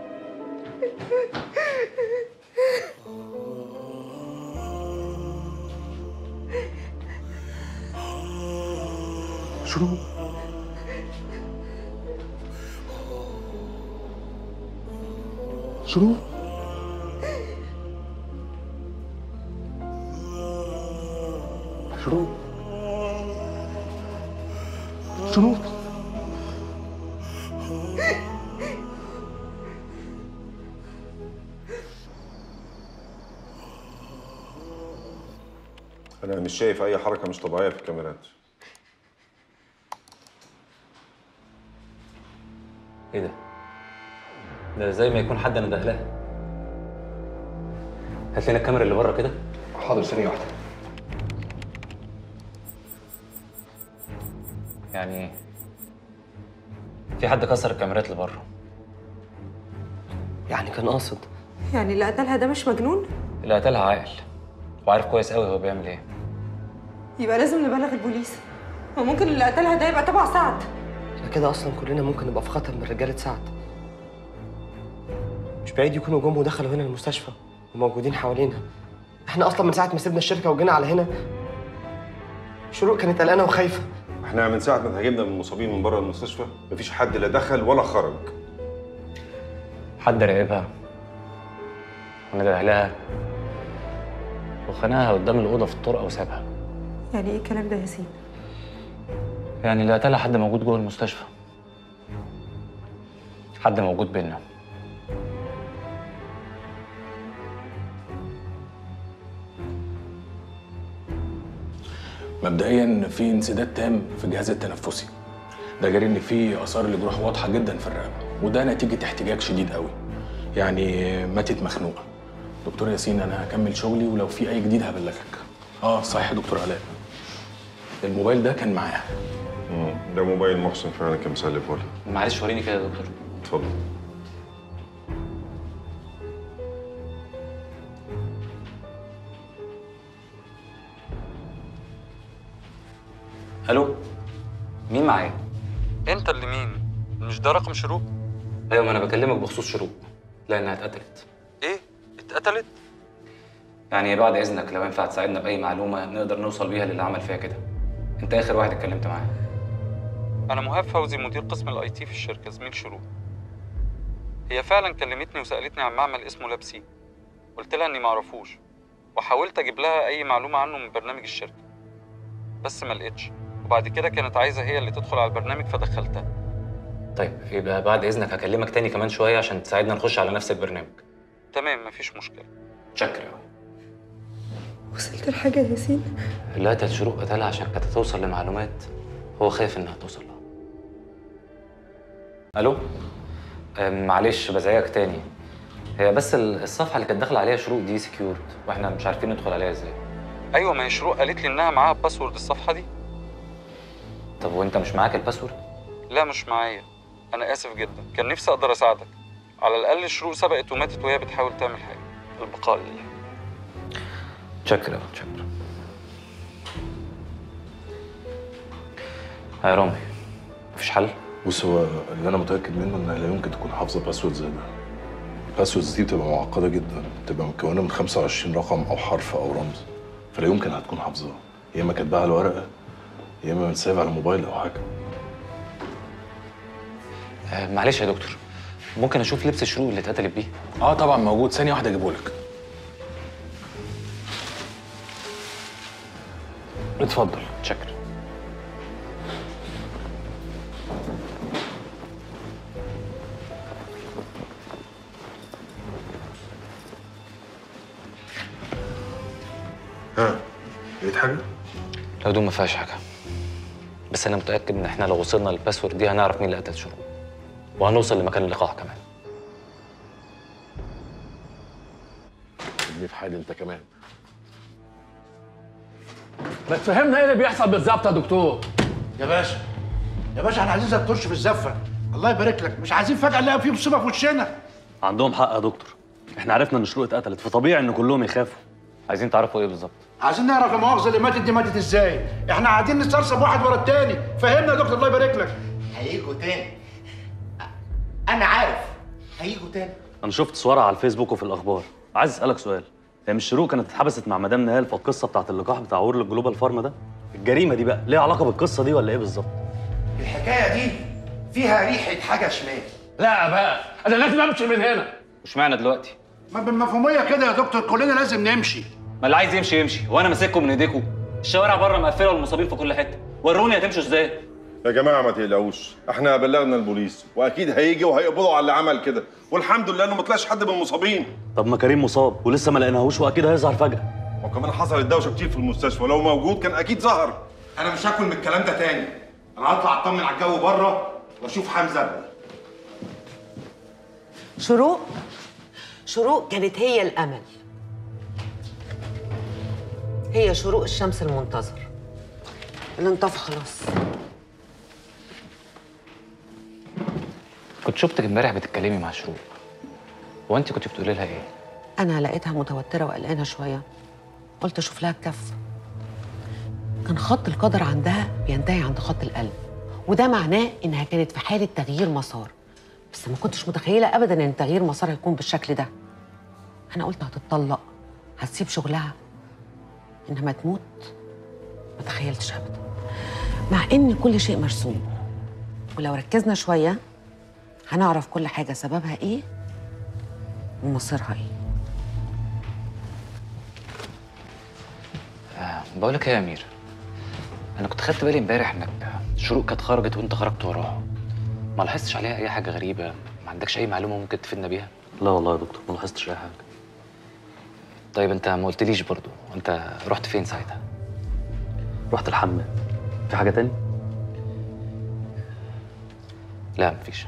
شروق شروق شروق شروق أنا مش شايف أي حركة مش طبيعية في الكاميرات. ايه ده؟ ده زي ما يكون حد نده لها. هات لنا الكاميرا اللي بره كده. حاضر، ثانية واحدة. يعني ايه؟ في حد كسر الكاميرات اللي بره. يعني كان قاصد؟ يعني اللي قتلها ده مش مجنون؟ اللي قتلها عاقل وعارف كويس قوي هو بيعمل ايه. يبقى لازم نبلغ البوليس، وممكن اللي قتلها ده يبقى تبع سعد. كده اصلا كلنا ممكن نبقى في خطر من رجاله سعد. مش بعيد يكونوا جم ودخلوا هنا المستشفى وموجودين حوالينا. احنا اصلا من ساعه ما سيبنا الشركه وجينا على هنا شروق كانت قلقانه وخايفه. احنا من ساعة ما هاجمنا من المصابين من بره المستشفى مفيش حد لا دخل ولا خرج. حد راقبها ونده لها وخناها قدام الأوضة في الطرقة وسابها. يعني ايه الكلام ده يا ياسين؟ يعني اللي قتلها حد موجود جوه المستشفى، حد موجود بينا. مبدئيا في انسداد تام في الجهاز التنفسي، ده غير ان في اثار الجروح واضحه جدا في الرقبه، وده نتيجه احتجاج شديد قوي، يعني ماتت مخنوقه. دكتور ياسين انا هكمل شغلي ولو في اي جديد هبلغك. صحيح يا دكتور علاء، الموبايل ده كان معاها. ده موبايل محسن فعلا كان مسلفه لها. معلش وريني كده يا دكتور. اتفضل. الو، مين معايا؟ انت اللي مين؟ مش ده رقم شروق؟ ايوه، ما انا بكلمك بخصوص شروق لانها اتقتلت. ايه؟ اتقتلت؟ يعني بعد اذنك لو ينفع تساعدنا باي معلومه نقدر نوصل بيها للي عمل فيها كده. انت اخر واحد اتكلمت معاه. انا مهاب فوزي، مدير قسم الاي تي في الشركه، زميل شروق. هي فعلا كلمتني وسالتني عن معمل اسمه لابسي. قلت لها اني معرفوش وحاولت اجيب لها اي معلومه عنه من برنامج الشركه بس ما لقيتش، وبعد كده كانت عايزه هي اللي تدخل على البرنامج فدخلتها. طيب يبقى بعد اذنك هكلمك تاني كمان شويه عشان تساعدنا نخش على نفس البرنامج. تمام مفيش مشكله. شكرا. وصلت لحاجه يا ياسين؟ اللي قتل شروق قتلها عشان كانت هتوصل لمعلومات هو خايف انها توصل لها. الو؟ معلش بزعجك تاني. هي بس الصفحه اللي كانت داخله عليها شروق دي سكيورد واحنا مش عارفين ندخل عليها ازاي. ايوه ما هي شروق قالت لي انها معاها باسورد الصفحه دي. طب وانت مش معاك الباسورد؟ لا مش معايا. انا اسف جدا، كان نفسي اقدر اساعدك. على الاقل شروق سبقت وماتت وهي بتحاول تعمل حاجه. البقاء لله. شكرا. يا رامي مفيش حل؟ بص، هو اللي انا متاكد منه انها لا يمكن تكون حافظه باسورد زي ده. الباسوردز دي بتبقى معقده جدا، بتبقى مكونه من 25 رقم او حرف او رمز، فلا يمكن هتكون حافظاها. يا اما كاتباها على ورقه يا اما متسايب على موبايل او حاجه. معلش يا دكتور، ممكن اشوف لبس شروق اللي اتقتلت بيه؟ طبعا موجود، ثانيه واحده اجيبهولك. اتفضل. شكرا. لقيت حاجه؟ الهدوم ما فيهاش حاجه، بس انا متاكد ان احنا لو وصلنا للباسورد دي هنعرف مين اللي قتل شروق، وهنوصل لمكان اللقاح كمان. ابني في حالي انت كمان. ما تفهمنا ايه اللي بيحصل بالظبط يا دكتور؟ يا باشا احنا عايزين زي ترش في الزفه. الله يبارك لك، مش عايزين فجاه نلاقي في مصيبه في وشنا. عندهم حق يا دكتور، احنا عرفنا ان شروق اتقتلت، فطبيعي ان كلهم يخافوا. عايزين تعرفوا ايه بالظبط؟ عايزين نعرف المؤاخذه اللي ماتت دي ماتت ازاي. احنا قاعدين نسترسب واحد ورا التاني. فهمنا يا دكتور الله يبارك لك. هيجوا تاني. انا عارف هيجوا تاني. انا شفت صورها على الفيسبوك وفي الاخبار. عايز اسالك سؤال، هي مش شروق كانت اتحبست مع مدام نهال في القصه بتاعت اللقاح بتاع وورلد جلوبال فارما ده؟ الجريمه دي بقى ليها علاقه بالقصه دي ولا ايه بالظبط؟ الحكايه دي فيها ريحه حاجه شمال. لا بقى انا لازم امشي من هنا. واشمعنى دلوقتي؟ ما بالمفهوميه كده يا دكتور، كلنا لازم نمشي. ما اللي عايز يمشي يمشي، وانا ماسككم من ايديكم. الشوارع بره مقفله والمصابين في كل حته، وروني هتمشوا ازاي؟ يا جماعه ما تقلقوش، احنا بلغنا البوليس واكيد هيجي وهيقبضوا على اللي عمل كده، والحمد لله انه ما طلعش حد من المصابين. طب ما كريم مصاب ولسه ما لقيناهوش واكيد هيظهر فجاه. وكمان حصلت دوشه كتير في المستشفى، ولو موجود كان اكيد ظهر. انا مش هاكل من الكلام ده تاني. انا هطلع اطمن على الجو بره واشوف حمزه ابني. شروق كانت هي الامل، هي شروق الشمس المنتظر اللي انطفى خلاص. كنت شفتك امبارح بتتكلمي مع شروق، هو انت كنت بتقولي لها ايه؟ انا لقيتها متوتره وقلقانه شويه، قلت اشوف لها الكف. كان خط القدر عندها بينتهي عند خط القلب، وده معناه انها كانت في حاله تغيير مسار، بس ما كنتش متخيله ابدا ان تغيير مسار هيكون بالشكل ده. انا قلت هتتطلق، هتسيب شغلها، انما تموت ما تخيلتش ابدا، مع ان كل شيء مرسوم. ولو ركزنا شويه هنعرف كل حاجه سببها ايه ومصيرها ايه. بقول لك ايه يا امير، انا كنت خدت بالي امبارح انك شروق كانت خرجت وانت خرجت وراها، ما لاحظتش عليها اي حاجه غريبه؟ ما عندكش اي معلومه ممكن تفيدنا بيها؟ لا والله يا دكتور ما لاحظتش اي حاجه. طيب انت ما قلتليش برضو انت رحت فين ساعتها؟ رحت الحمام. في حاجه تاني؟ لا مفيش.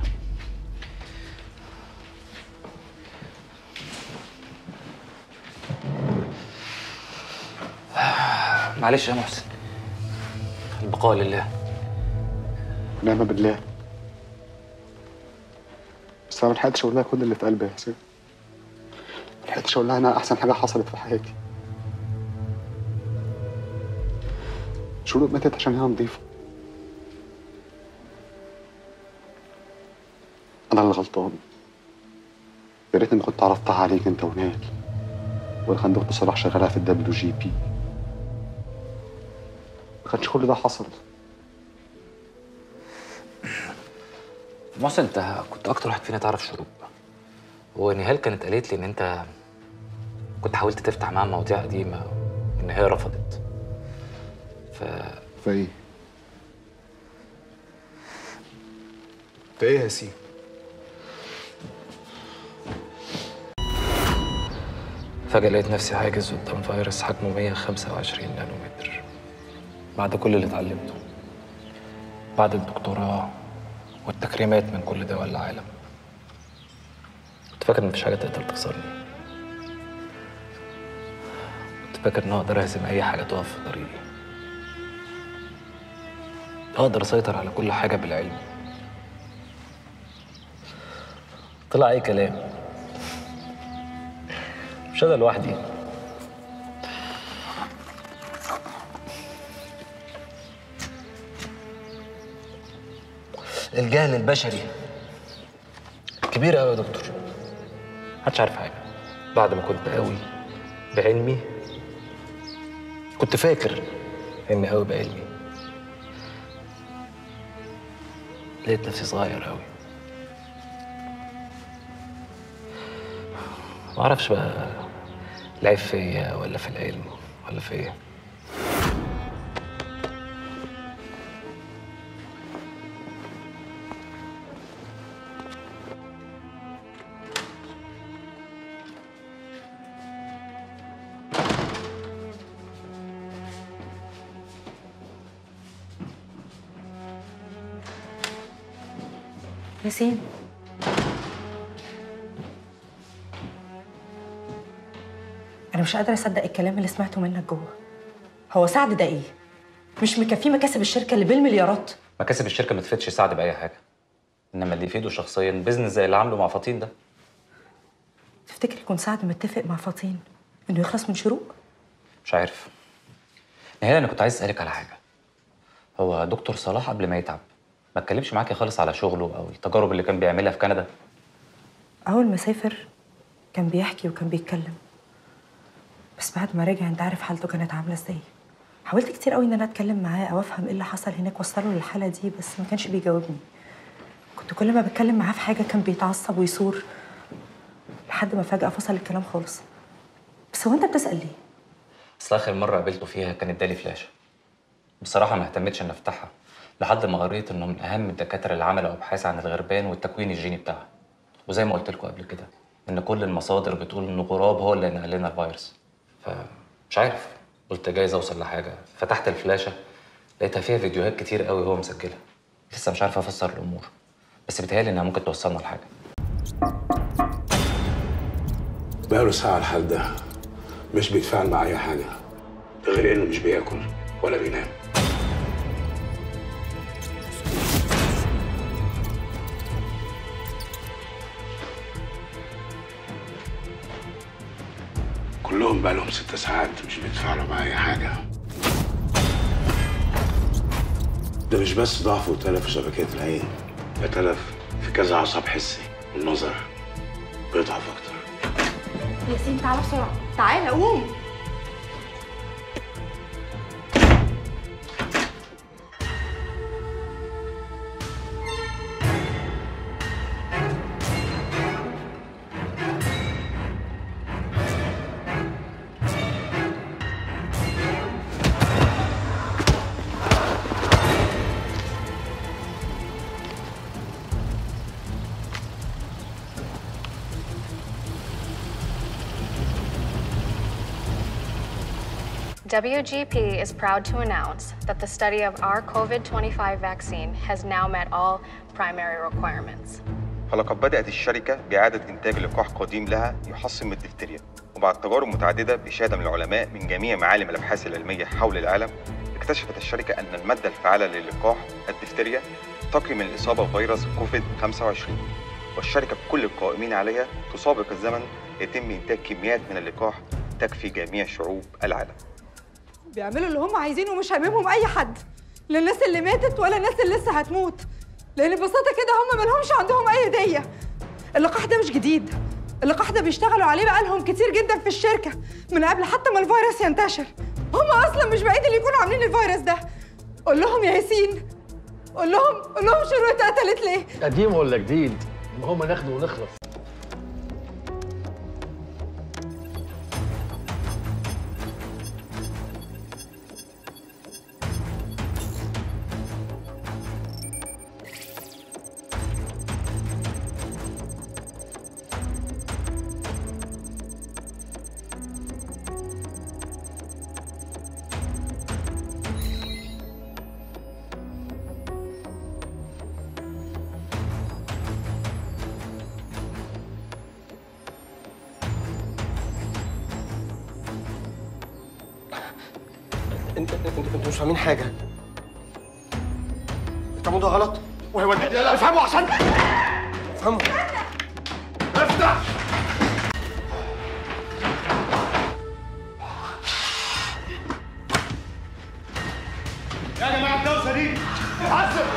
معلش يا محسن، البقاء لله. ونعم بالله. بس انا ملحقتش اقول لها كل اللي في قلبي يا حسين. ملحقتش اقول لها انها احسن حاجه حصلت في حياتي. شروق ماتت عشان هي نضيفه. انا اللي غلطان. يا ريتني كنت عرفتها عليك انت ونال، ولا كان دكتور صلاح شغالها في الWGP. ما كانش كل ده حصل. محسن انت كنت اكتر واحد فينا تعرف شروق، ونهال كانت قالت لي ان انت كنت حاولت تفتح معاها مواضيع قديمه وان هي رفضت. فايه؟ فايه يا سيدي؟ فجأة لقيت نفسي عاجز قدام فيروس حجمه 125 نانومتر. بعد كل اللي اتعلمته، بعد الدكتوراه والتكريمات من كل دول العالم، كنت فاكر إن مفيش حاجة تقدر تكسرني. كنت فاكر إن أقدر أهزم أي حاجة تقف في طريقي. أقدر أسيطر على كل حاجة بالعلم. طلع أي كلام. مش أنا لوحدي. الجهل البشري كبير قوي يا دكتور. محدش عارف حاجة. بعد ما كنت قوي بعلمي، كنت فاكر إني قوي بعلمي، لقيت نفسي صغير قوي. معرفش بقى العيب فيا ولا في العلم ولا في ايه. ياسين، أنا مش قادرة أصدق الكلام اللي سمعته منك جوه. هو سعد ده إيه؟ مش مكفيه مكاسب الشركة اللي بالمليارات؟ مكاسب الشركة ما تفيدش سعد بأي حاجة، إنما اللي يفيده شخصيا بيزنس زي اللي عامله مع فطين ده. تفتكر يكون سعد متفق مع فطين إنه يخلص من شروق؟ مش عارف. نهاية أنا كنت عايز أسألك على حاجة. هو دكتور صلاح قبل ما يتعب ما اتكلمش معاكي خالص على شغله أو التجارب اللي كان بيعملها في كندا؟ أول ما سافر كان بيحكي وكان بيتكلم، بس بعد ما رجع أنت عارف حالته كانت عاملة إزاي. حاولت كتير قوي إن أنا أتكلم معاه أو أفهم إيه اللي حصل هناك وصله للحالة دي، بس ما كانش بيجاوبني. كنت كل ما بتكلم معاه في حاجة كان بيتعصب ويثور، لحد ما فجأة فصل الكلام خالص. بس هو أنت بتسأل ليه؟ أصل آخر مرة قابلته فيها كان ادالي فلاشة. بصراحة ما اهتمتش إن أفتحها لحد ما قريت إنه من أهم الدكاترة اللي عملوا أبحاث عن الغربان والتكوين الجيني بتاعها. وزي ما قلت لكم قبل كده إن كل المصادر بتقول إنه غراب هو اللي نقل لنا الفيروس. فمش عارف، قلت جايز أوصل لحاجة. فتحت الفلاشة لقيتها فيها فيديوهات كتير قوي هو مسجلها. لسه مش عارف أفسر الأمور، بس بيتهيألي إنها ممكن توصلنا لحاجة. بقاله ساعة على الحال ده، مش بيتفاعل مع أي حاجة، ده غير إنه مش بياكل ولا بينام. كلهم بقالهم 6 ساعات مش بيتفاعلوا مع أي حاجة. ده مش بس ضعف وتلف في شبكية العين، ده تلف في كذا عصب حسي، والنظر بيضعف أكتر. ياسين تعالى بسرعة، تعالى قوم. WGP is proud to announce that the study of our COVID-25 vaccine has now met all primary requirements. فلقد بدأت الشركة بإعادة إنتاج لقاح قديم لها يحصن من الدفتيريا، وبعد تجارب متعددة بإشادة من العلماء من جميع معالم الأبحاث العلمية حول العالم، اكتشفت الشركة أن المادة الفعالة للقاح الدفتيريا تقي من الإصابة بفيروس كوفيد-25، والشركة بكل القائمين عليها تسابق الزمن يتم إنتاج كميات من اللقاح تكفي جميع شعوب العالم. بيعملوا اللي هم عايزينه ومش هاممهم اي حد، لا الناس اللي ماتت ولا الناس اللي لسه هتموت، لان ببساطه كده هم مالهمش عندهم اي هديه. اللقاح ده مش جديد، اللقاح ده بيشتغلوا عليه بقالهم كتير جدا في الشركه من قبل حتى ما الفيروس ينتشر. هم اصلا مش بعيد اللي يكونوا عاملين الفيروس ده. قول لهم يا ياسين، قول لهم شروق اتقتلت ليه؟ قديم ولا جديد؟ المهم ناخده ونخلص. انتوا مش فاهمين حاجه. بتعملوا ده غلط وهيوديني. لا افهموا عشان افهموا. افتح. يا جماعه الدوسه دي اتحسن.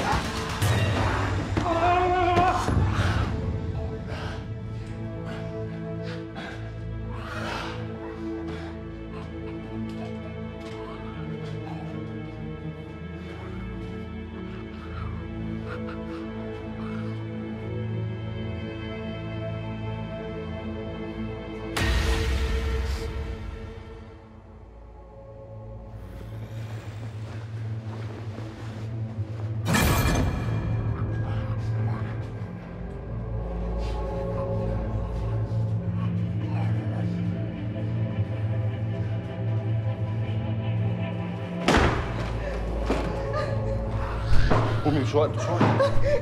قومي مش وقت شويه.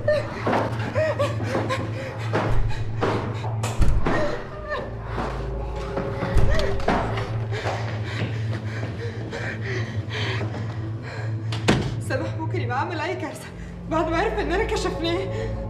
سامح ممكن يبقى عامل اي كارثه بعد ما عرف اننا كشفناه.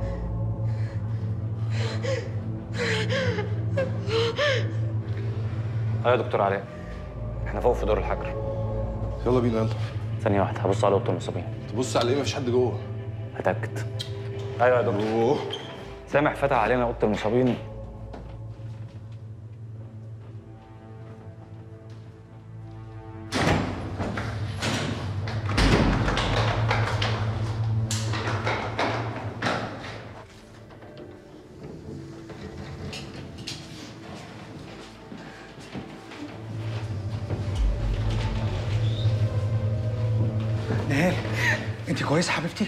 ايوه يا دكتور علاء، احنا فوق في دور الحجر. يلا بينا يلا. ثانية واحدة هبص على اوضه المصابين. تبص على ايه؟ مفيش حد جوه. هتأكد. ايوه يا دكتور. سامح فتح علينا اوضه المصابين. نهال، انت كويسه حبيبتي؟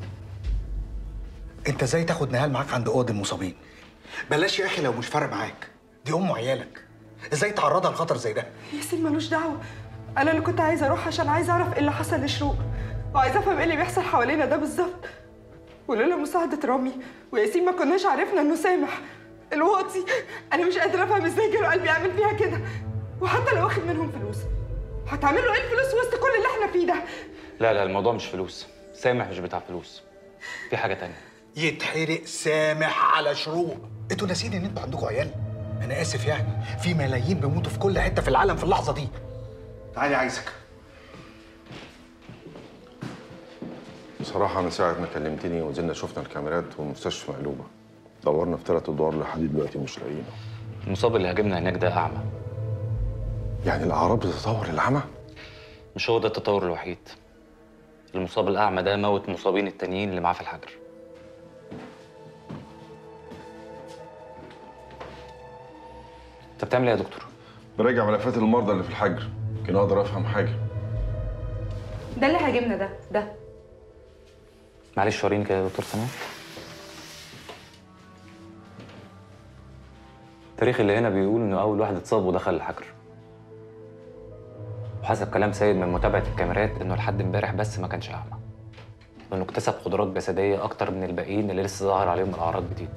انت ازاي تاخد نهال معاك عند اوض المصابين؟ بلاش يا اخي لو مش فارق معاك، دي ام وعيالك. ازاي تعرضها لخطر زي ده؟ ياسين ملوش دعوه، انا اللي كنت عايزه اروح عشان عايزه اعرف ايه اللي حصل لشروق وعايزه افهم ايه اللي بيحصل حوالينا ده بالظبط. ولولا مساعده رامي وياسين ما كناش عرفنا انه سامح الواطي. انا مش قادره افهم ازاي جرى قلبي يعمل فيها كده. وحتى لو واخد منهم فلوس هتعملوا ايه الفلوس وسط كل اللي احنا فيه ده؟ لا الموضوع مش فلوس، سامح مش بتاع فلوس، في حاجة تانية. يتحرق سامح على شروق. انتوا ناسيين ان انتوا عندكم عيال؟ انا اسف يعني، في ملايين بيموتوا في كل حته في العالم في اللحظه دي. تعالي عايزك. بصراحة من ساعة ما كلمتني ونزلنا شفنا الكاميرات والمستشفى مقلوبة. دورنا في 3 ادوار لحد دلوقتي مش لاقيينه. المصاب اللي هاجمنا هناك ده أعمى. يعني الأعراض بتتطور للعمى؟ مش هو ده التطور الوحيد. المصاب الأعمى ده موت المصابين التانيين اللي معاه في الحجر. انت بتعمل ايه يا دكتور؟ براجع ملفات المرضى اللي في الحجر، يمكن اقدر افهم حاجة. ده اللي هاجمنا ده معلش وريني كده يا دكتور سامح. التاريخ اللي هنا بيقول انه اول واحد اتصاب ودخل الحجر. وحسب كلام سيد من متابعة الكاميرات انه لحد امبارح بس ما كانش اعمى. وانه اكتسب قدرات جسدية اكتر من الباقيين اللي لسه ظاهر عليهم الاعراض جديد.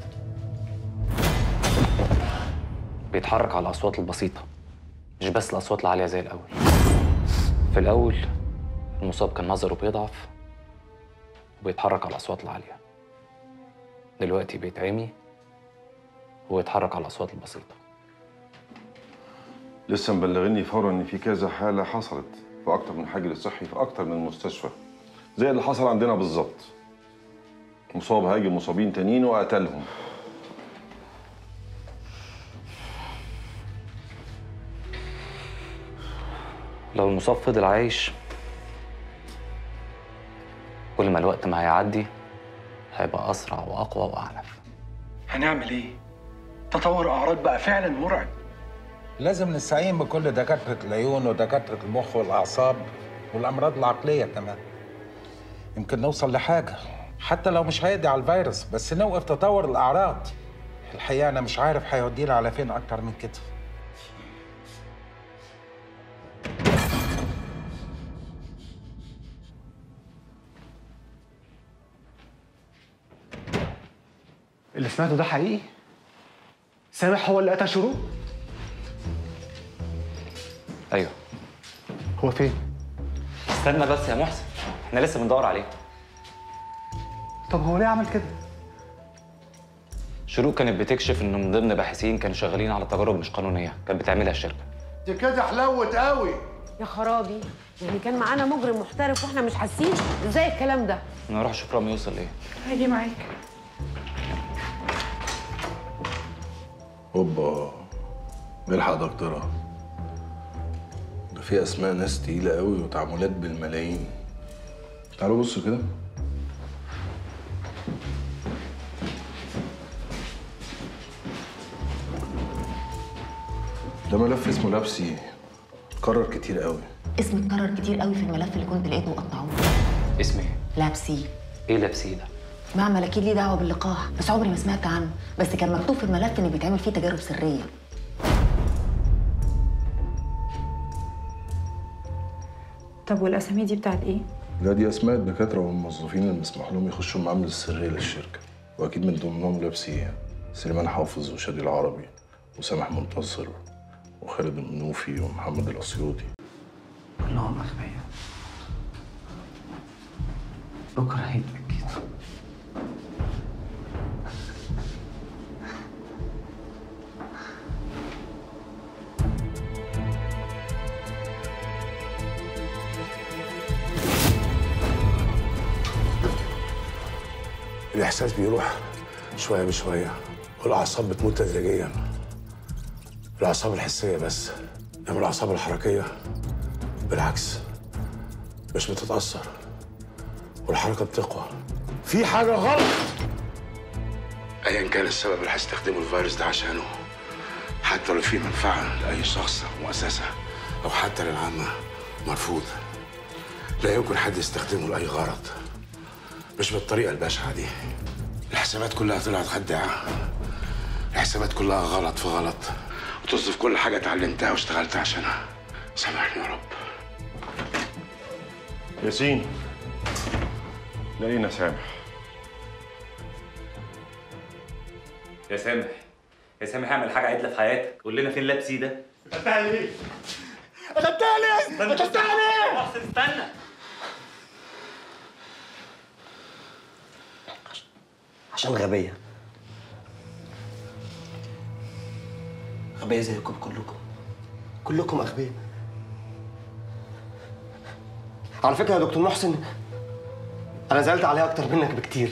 بيتحرك على الاصوات البسيطة، مش بس الاصوات العالية زي الاول. في الاول المصاب كان نظره بيضعف وبيتحرك على الاصوات العالية. دلوقتي بيتعمي ويتحرك على الاصوات البسيطة. لسه مبلغيني فورا ان في كذا حالة حصلت في اكتر من حجر صحي في اكتر من مستشفى، زي اللي حصل عندنا بالظبط. مصاب هاجم مصابين تانيين وقتلهم. لو المصاب فضل عايش، كل ما الوقت ما هيعدي هيبقى أسرع وأقوى وأعنف. هنعمل ايه؟ تطور اعراض بقى فعلا مرعب. لازم نستعين بكل دكاترة العيون ودكاترة المخ والأعصاب والأمراض العقلية كمان. يمكن نوصل لحاجة، حتى لو مش هيقضي على الفيروس بس نوقف تطور الأعراض. الحقيقة أنا مش عارف هيودينا على فين أكتر من كده. اللي سمعته ده حقيقي؟ سامح هو اللي قتل شروق؟ أيوه. هو فين؟ استنى بس يا محسن، احنا لسه بندور عليه. طب هو ليه عمل كده؟ شروق كانت بتكشف انه من ضمن باحثين كانوا شغالين على تجارب مش قانونيه كانت بتعملها الشركه. دي كده حلوت قوي. يا خرابي، يعني كان معانا مجرم محترف واحنا مش حاسين؟ ازاي الكلام ده؟ انا اروح اشوف رامي يوصل لايه. هاجي معاك. هوبا، ملحق دكتورة. ده في اسماء ناس تقيله قوي وتعاملات بالملايين. تعالوا بصوا كده. ده ملف اسمه لابسي، اتكرر كتير قوي. اسم اتكرر كتير قوي في الملف اللي كنت لقيته مقطعوه. اسم ايه؟ لابسي. ايه لابسي ده؟ معمل اكيد ليه دعوه باللقاح، بس عمري ما سمعت عنه، بس كان مكتوب في الملف ان بيتعمل فيه تجارب سريه. طب والاسامي دي بتاعت ايه؟ لا دي اسماء الدكاتره والموظفين اللي مسموح لهم يخشوا المعامل السريه للشركه، واكيد من ضمنهم لابسي سليمان حافظ وشادي العربي وسامح منتصر وخالد المنوفي ومحمد الاسيوطي. كلهم اغبياء. بكره هيتاكدوا. الإحساس بيروح شوية بشوية والأعصاب بتموت تدريجيا. الأعصاب الحسية بس، إنما الأعصاب الحركية بالعكس مش بتتأثر والحركة بتقوى. في حاجة غلط. أيا كان السبب اللي هيستخدمه الفيروس ده عشانه، حتى لو في منفعة لأي شخص أو مؤسسة أو حتى للعامة، مرفوض. لا يمكن حد يستخدمه لأي غرض، مش بالطريقة البشعة دي. الحسابات كلها طلعت خداعة، الحسابات كلها غلط في غلط، وتصف كل حاجة اتعلمتها واشتغلت عشانها. سامحني يا رب. ياسين، لاقينا سامح. يا سامح، يا سامح اعمل حاجه عدله في حياتك، قول لنا فين لابسي ده؟ خدتها ليه؟ خدتها ليه؟ خدتها ليه؟ محسن استنى. عشان غبية. غبية زيكم كلكم. كلكم أغبياء. على فكرة يا دكتور محسن، أنا زعلت عليها أكتر منك بكتير.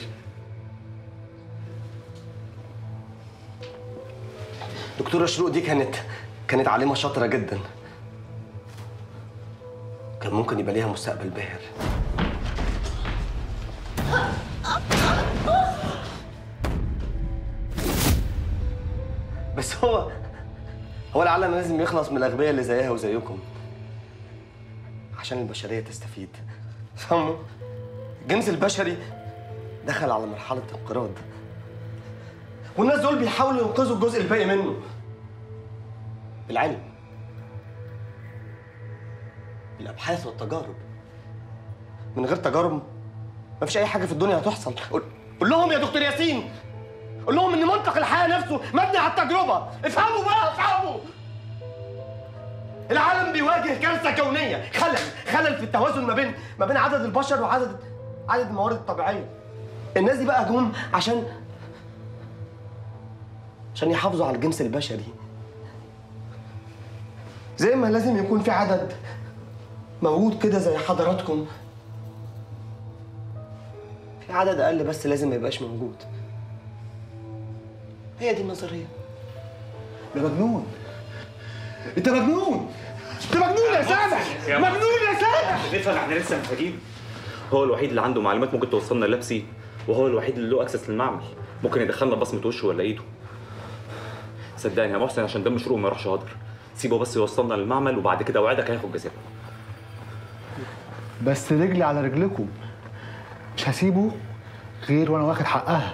دكتورة شروق دي كانت عالمة شاطرة جدا. كان ممكن يبقى ليها مستقبل باهر. بس هو العالم لازم يخلص من الأغبياء اللي زيها وزيكم عشان البشرية تستفيد. فهموا؟ الجنس البشري دخل على مرحلة انقراض، والناس دول بيحاولوا ينقذوا الجزء الباقي منه بالعلم، بالأبحاث والتجارب. من غير تجارب مفيش أي حاجة في الدنيا هتحصل. قول لهم يا دكتور ياسين، قول لهم ان منطق الحياه نفسه مبني على التجربه. افهموا بقى، افهموا. العالم بيواجه كارثه كونيه، خلل في التوازن ما بين عدد البشر وعدد الموارد الطبيعيه. الناس دي بقى جم عشان يحافظوا على الجنس البشري. زي ما لازم يكون في عدد موجود كده زي حضراتكم، في عدد اقل بس لازم ما يبقاش موجود. هي دي النظرية. ده مجنون. انت مجنون. انت مجنون يا سامح. مجنون يا سامح. نفهم، احنا لسه محتاجين. هو الوحيد اللي عنده معلومات ممكن توصلنا للابسي، وهو الوحيد اللي له اكسس للمعمل، ممكن يدخلنا بصمة وشه ولا ايده. صدقني يا محسن، عشان دم شروق ما يروحش هدر، سيبه بس يوصلنا للمعمل وبعد كده اوعدك هياخد جزاءه. بس رجلي على رجلكم، مش هسيبه غير وانا واخد حقها.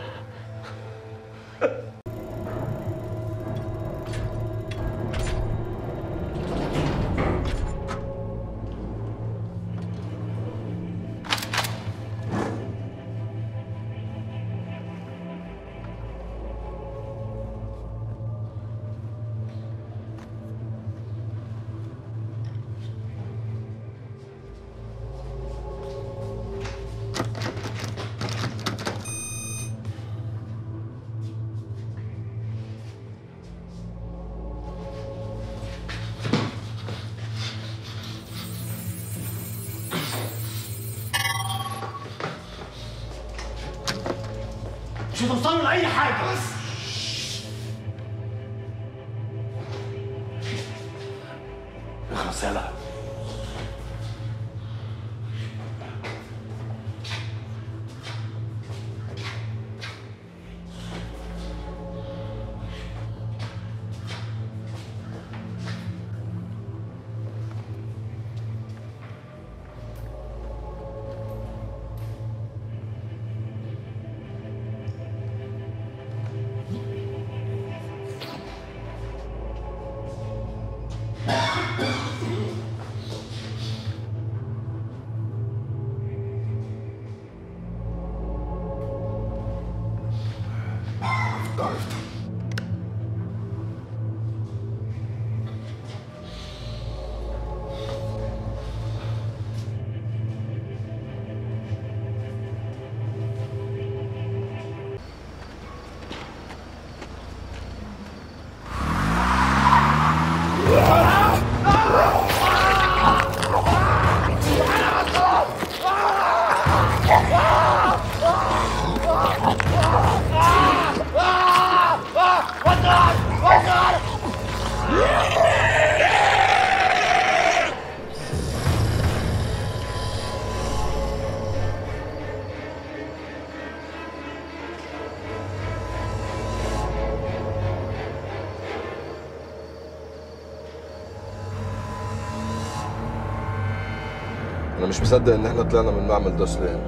هتوصلوا لاي حاجه. اخلص يلا. انا مش مصدق ان احنا طلعنا من المعمل ده سلام.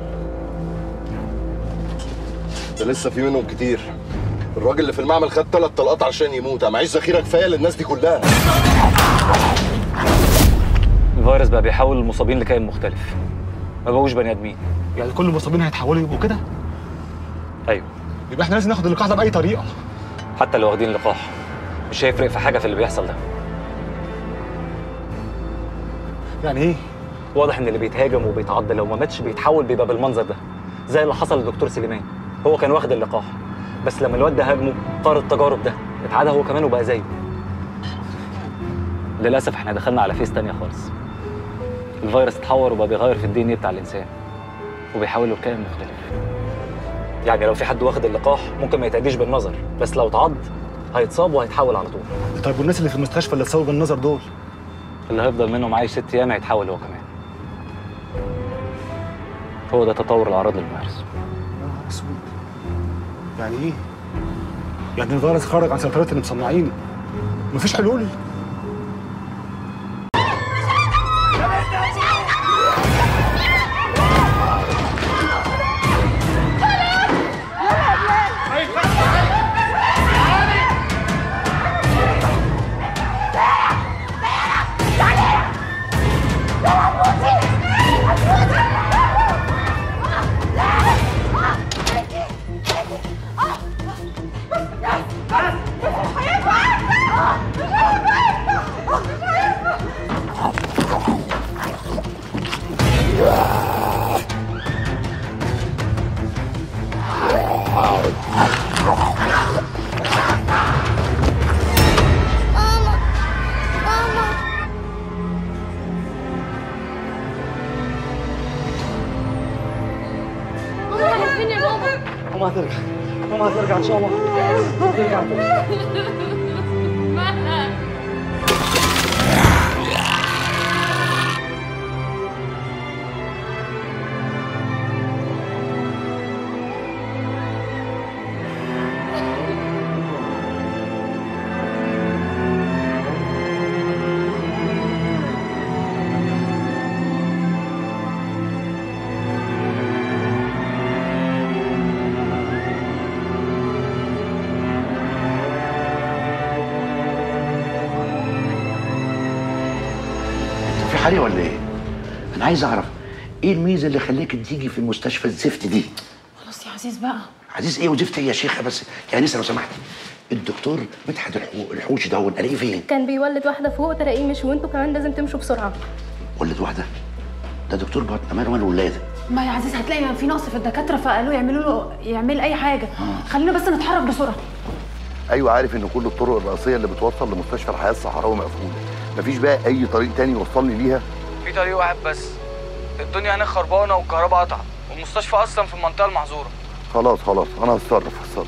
ده لسه في منهم كتير. الراجل اللي في المعمل خد 3 طلقات عشان يموت، انا معيش ذخيره كفايه للناس دي كلها. الفيروس بقى بيحول المصابين لكائن مختلف، ما بقوش بني ادمين. يعني كل المصابين هيتحولوا يبقوا كده؟ ايوه. يبقى احنا لازم ناخد اللقاح ده باي طريقه. حتى لو واخدين لقاح مش هيفرق في حاجه في اللي بيحصل ده. يعني ايه؟ واضح ان اللي بيتهاجم وبيتعض لو ما ماتش بيتحول بيبقى بالمنظر ده، زي اللي حصل للدكتور سليمان. هو كان واخد اللقاح، بس لما الواد ده هاجمه طار التجارب ده، اتعدى هو كمان وبقى زيه. للاسف احنا دخلنا على فيس تانية خالص. الفيروس اتحور وبقى بيغير في الدي ان ايه بتاع الانسان وبيحوله لكائن مختلف. يعني لو في حد واخد اللقاح ممكن ما يتأديش بالنظر، بس لو اتعض هيتصاب وهيتحول على طول. طيب والناس اللي في المستشفى اللي اتصابوا بالنظر دول؟ اللي هيفضل منهم عايش 6 ايام هيتحول هو كمان. هو ده تطور الاعراض للفيروس. اسود. يعني ايه؟ يعني الفيروس خرج عن سيطرة اللي مصنعينه. مفيش حلول؟ ماما هترجع، ماما هترجع ان شاء الله. هترجع. حالي ولا ايه؟ انا عايز اعرف ايه الميزه اللي خليك تيجي في المستشفى الزفت دي؟ خلاص يا عزيز بقى. عزيز ايه وزفت ايه يا شيخه؟ بس يعني لو سمحتي، الدكتور مدحت الحوش ده الاقيه فين؟ كان بيولد واحده فوق تلاقيه مش، وانتوا كمان لازم تمشوا بسرعه. ولد واحده؟ ده دكتور بطن، ماله مال الولاده؟ ما يا عزيز هتلاقي في نقص في الدكاتره فقالوا يعمل اي حاجه. خلينا بس نتحرك بسرعه. ايوه عارف ان كل الطرق الرئيسيه اللي بتوصل لمستشفى الحياه الصحراوي مقفوله. مفيش بقى اي طريق تاني يوصلني ليها؟ في طريق واحد بس. الدنيا هناك خربانه والكهرباء قطعت، والمستشفى اصلا في المنطقه المحظوره. خلاص انا هتصرف.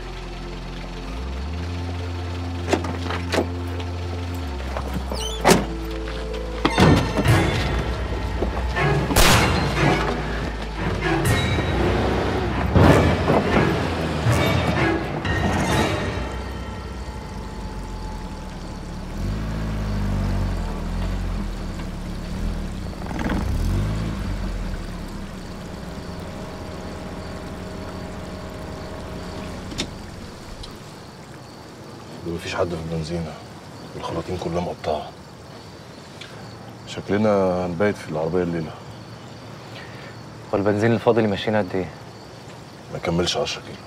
مفيش حد في البنزينة، الخراطيم كلها مقطعة. شكلنا هنبيت في العربية الليلة. هو البنزين الفاضل ماشيين قد ايه؟ ما كملش 10 كيلو.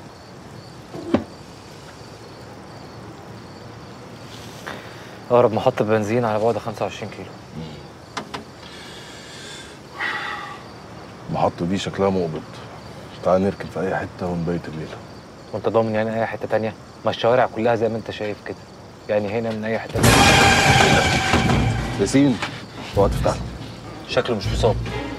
أقرب محطة بنزين على بعد 25 كيلو. المحطة دي شكلها مقبض. تعال نركن في أي حتة ونبيت الليلة. وأنت ضامن يعني أي حتة تانية؟ ما الشوارع كلها زي ما أنت شايف كده. يعني هنا من أي حتة تانية. ياسين، اوعى تفتح. شكله مش مصاب.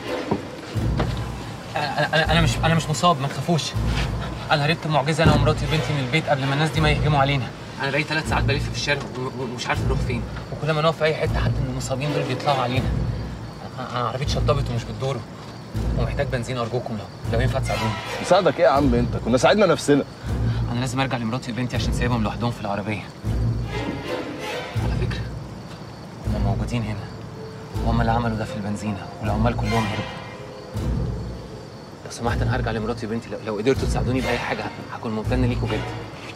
انا مش مصاب، ما تخافوش. انا هربت معجزه انا ومراتي وبنتي من البيت قبل ما الناس دي ما يهجموا علينا. انا بقيت 3 ساعات بلف في الشارع ومش عارف نروح فين، وكل ما نقف في اي حته حد من المصابين دول بيطلعوا علينا. انا عربيتي شطبت ومش بتدور ومحتاج بنزين. ارجوكم لو ينفع تساعدوني. نساعدك ايه يا عم؟ انت كنا ساعدنا نفسنا. انا لازم ارجع لمراتي وبنتي عشان سايبهم لوحدهم في العربيه. على فكره هم موجودين هنا وهم اللي عملوا ده في البنزينه، والعمال كلهم هربوا. لو سمحت انا هرجع لمراتي وبنتي، لو قدرتوا تساعدوني باي حاجه هكون ممتن ليكوا جدا.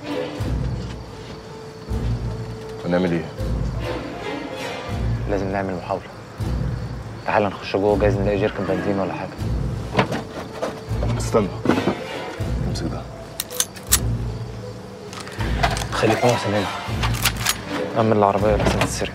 هنعمل ايه؟ لازم نعمل محاولة. تعال نخش جوه، جايز نلاقي جيركن بنزين ولا حاجة. استنى. امسك ده. خليك محسن هنا. أمن العربية لازم تتسرق.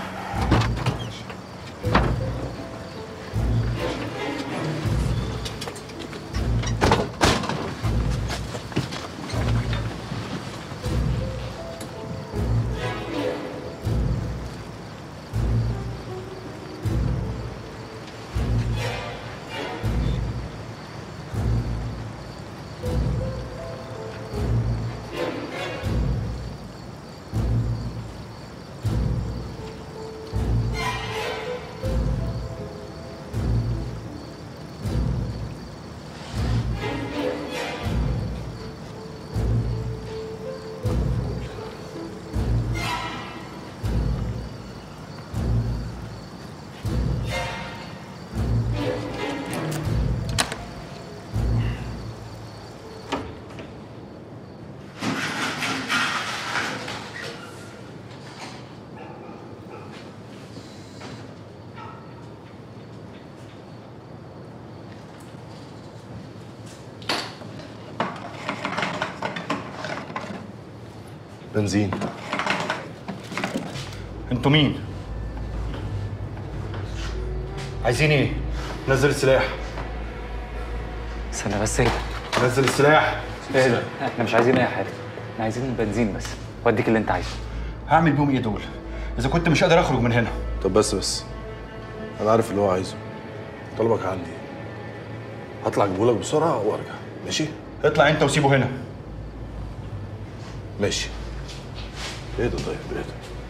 بنزين. انتوا مين؟ عايزين ايه؟ نزل السلاح. استنى بس اهدى. نزل السلاح. اهدى. احنا مش عايزين اي حاجة، احنا عايزين البنزين بس، واديك اللي انت عايزه. هعمل بيهم ايه دول؟ اذا كنت مش قادر اخرج من هنا. طب بس انا عارف اللي هو عايزه. طلبك عندي. هطلع اجيبهولك بسرعة وارجع، ماشي؟ اطلع انت وسيبه هنا. ماشي. اهدى طيب اهدى.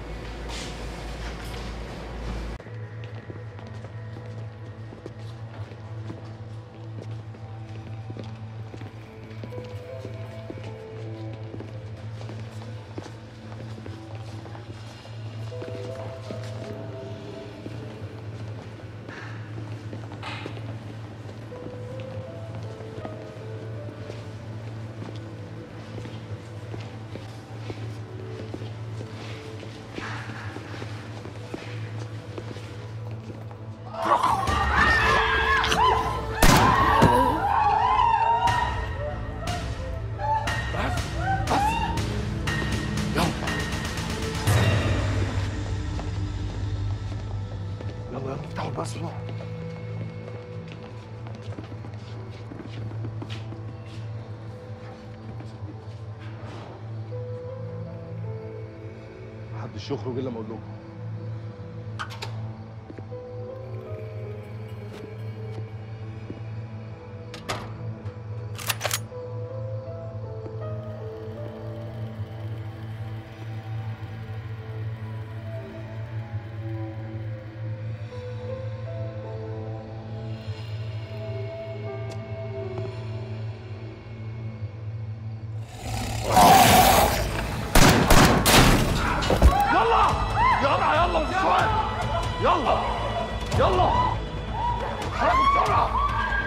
يلا افتحوا الباب بسرعة. محدش يخرج الا ما اقول لكم. خرجوا بسرعه.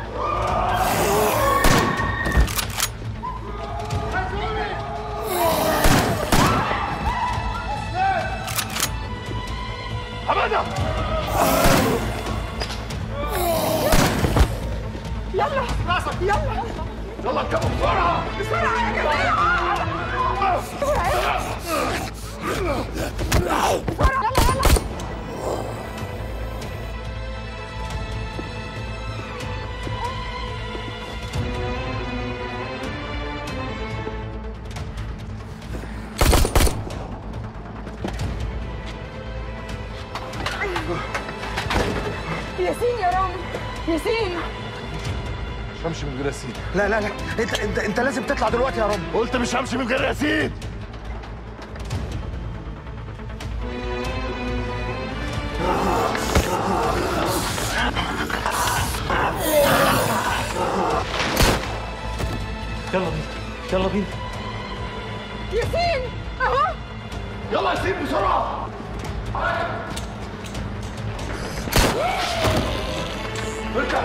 حماده يلا راسك يلا يلا اركبوا بسرعه بسرعه يا جماعه بسرعه يلا يلا ياسين يا رامي ياسين مش همشي من غير ياسين. لا لا لا انت لازم تطلع دلوقتي يا رب. قلت مش همشي من غير ياسين. يلا بينا يلا بينا ياسين اهو يلا ياسين بسرعه. اركب.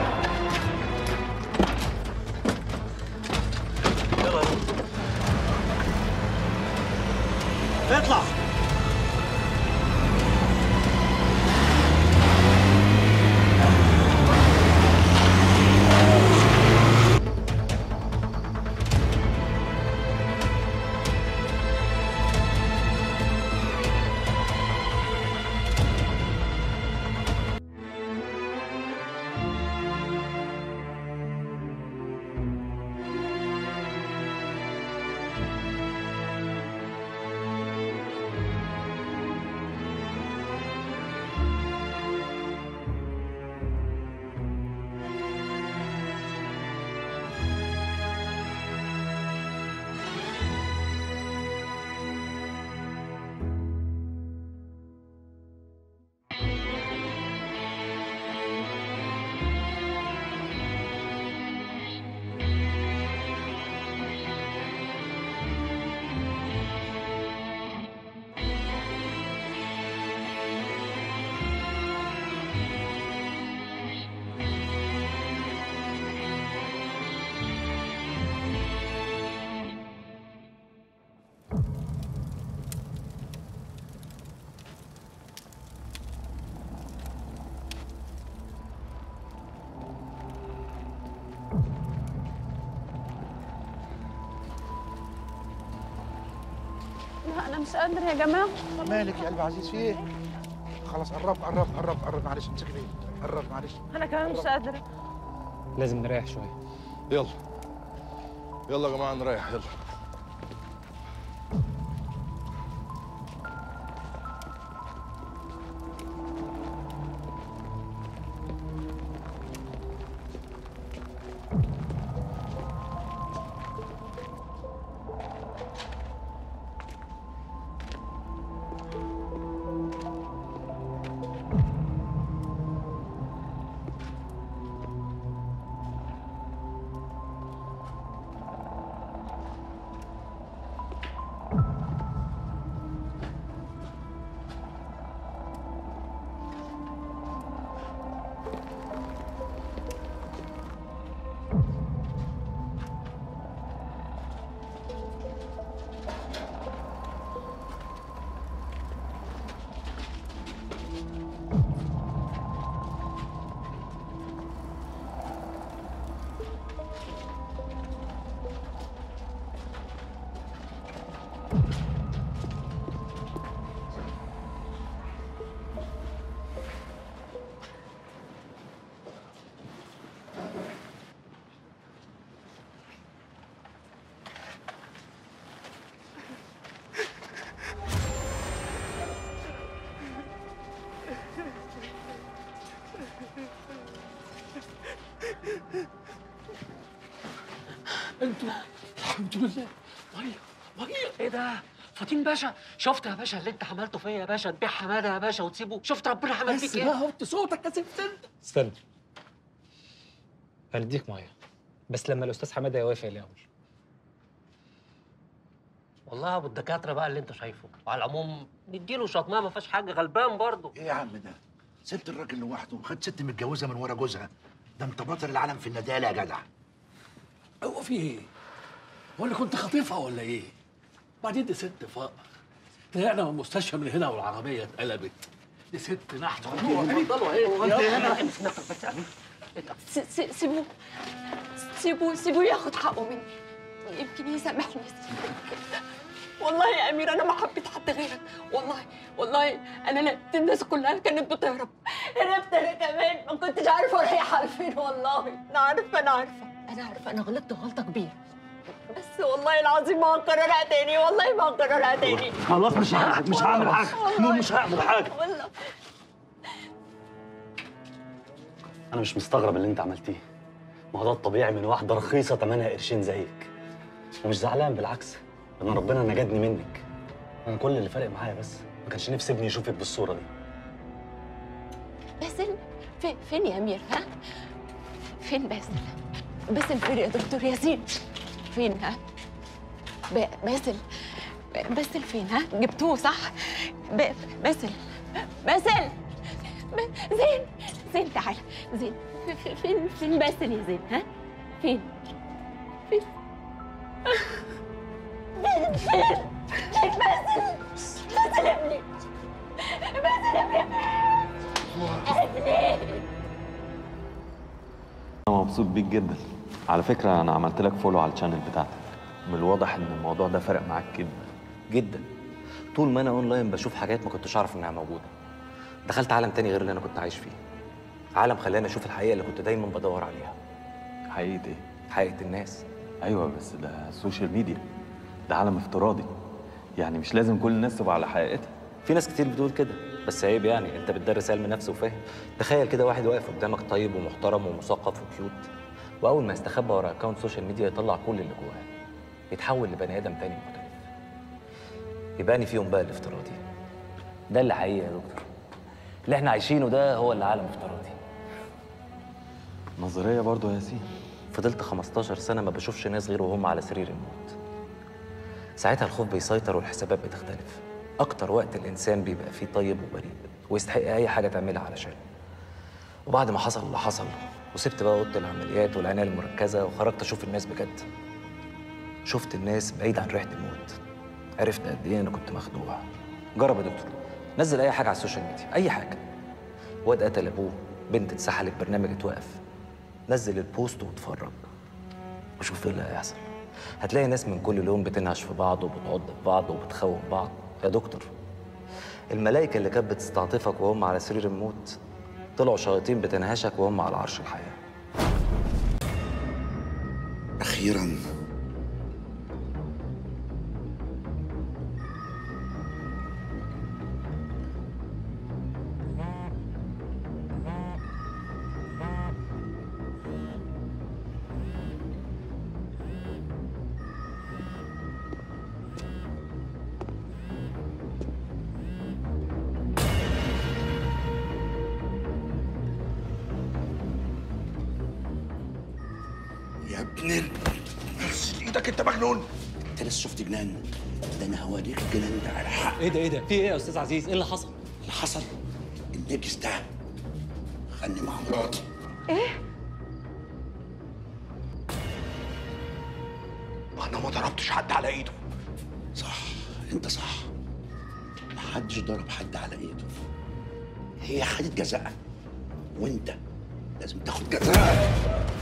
يلا اطلع. لا انا مش قادر يا جماعه. مالك يا قلب عزيز في ايه؟ خلاص قرب معلش امسك ايدي. قرب معلش. انا كمان مش قادره. لازم نريح شويه. يلا يلا يا جماعه نريح يلا. انتوا الحمد لله. ميه ايه ده؟ فاطين باشا، شفت يا باشا اللي انت عملته فيا يا باشا؟ تبيع حماده يا باشا وتسيبه؟ شفت ربنا عمل فيك ايه؟ بس بقى وطي صوتك يا ست انت. استنى، هنديك ميه بس لما الاستاذ حماده يوافق الاول. والله ابو الدكاتره بقى اللي انت شايفه، وعلى العموم نديله شطمه ما فيهاش حاجه، غلبان برضه. ايه يا عم ده؟ سبت الراجل لوحده وخد ست متجوزه من ورا جوزها ده انت بطل العالم في الندالة يا جدع. هو في ايه؟ هو اللي كنت خاطفها ولا ايه؟ بعدين دي ست فقر. طلعنا من المستشفى من هنا والعربيه اتقلبت. دي ست نحت. اتفضلوا ايه؟ هو انت هنا؟ سيبوه ياخد حقه مني، يمكن يسامحني. والله يا امير انا ما حبيت حد غيرك، والله انا لقيت الناس كلها كانت بتهرب، هربت انا كمان، ما كنتش عارفه رايحه لفين. والله انا عارفه انا غلطت غلطه كبيره، بس والله العظيم ما هكررها تاني، والله ما هكررها تاني. خلاص مش هعمل حاجه، مش هعمل حاجه. والله انا مش مستغرب اللي انت عملتيه، ما هو ده الطبيعي من واحده رخيصه تمنها قرشين زيك. ومش زعلان، بالعكس، ان ربنا نجدني منك. انا كل اللي فارق معايا بس ما كانش نفسي ابني يشوفك بالصوره دي. باسل فين يا امير؟ ها؟ فين باسل؟ باسل فين يا دكتور ياسين؟ فين؟ ها؟ باسل فين؟ ها؟ جبتوه صح؟ باسل زين تعال. زين فين باسل يا زين؟ ها؟ فين باسل ابني، أنا مبسوط بيك جدا. على فكرة أنا عملت لك فولو على الشانل بتاعتك. من الواضح ان الموضوع ده فرق معاك جدا جدا. طول ما انا اونلاين بشوف حاجات ما كنتش اعرف انها موجوده. دخلت عالم تاني غير اللي انا كنت عايش فيه. عالم خلاني اشوف الحقيقه اللي كنت دايما بدور عليها. حقيقة إيه؟ حقيقه الناس. أيوه بس ده السوشيال ميديا، ده عالم افتراضي، يعني مش لازم كل الناس تبقى على حقيقتها. في ناس كتير بتقول كده، بس عيب يعني، انت بتدرس علم نفس وفاهم. تخيل كده واحد واقف قدامك طيب ومحترم ومثقف وكيوت، واول ما يستخبى ورا اكونت سوشيال ميديا يطلع كل اللي جواه، يتحول لبني ادم تاني مختلف. يباني فيهم بقى الافتراضي. ده اللي حقيقي يا دكتور. اللي احنا عايشينه ده هو اللي عالم افتراضي. نظريه برضه يا ياسين. فضلت 15 سنه ما بشوفش ناس غير وهم على سرير الموت. ساعتها الخوف بيسيطر والحسابات بتختلف. اكتر وقت الانسان بيبقى فيه طيب وبريء ويستحق اي حاجه تعملها علشان. وبعد ما حصل اللي حصل وسبت بقى اوضه العمليات والعنايه المركزه وخرجت اشوف الناس بجد. شفت الناس بعيد عن ريحه الموت. عرفت قد ايه انا كنت مخدوع. جرب يا دكتور، نزل اي حاجه على السوشيال ميديا، اي حاجه. واد قتل ابوه، بنت اتسحلت، برنامج اتوقف. نزل البوست واتفرج وشوف ايه اللي هيحصل. هتلاقي ناس من كل لون بتنهش في بعض وبتعض في بعض وبتخوف بعض. يا دكتور، الملائكه اللي كانت بتستعطفك وهم على سرير الموت طلعوا شياطين بتنهشك وهم على عرش الحياه. أخيراً يا ابن بس ايدك، انت مجنون. انت لسه شفت جنان؟ ده انا هوريك الجنان ده على حق. ايه ده في ايه يا استاذ عزيز؟ ايه اللي حصل؟ اللي حصل النجس ده خلني مع مراتي. ايه؟ انا ما ضربتش حد على ايده. صح، انت صح، محدش ضرب حد على ايده. هي خدت جزاء وانت لازم تاخد جزاء.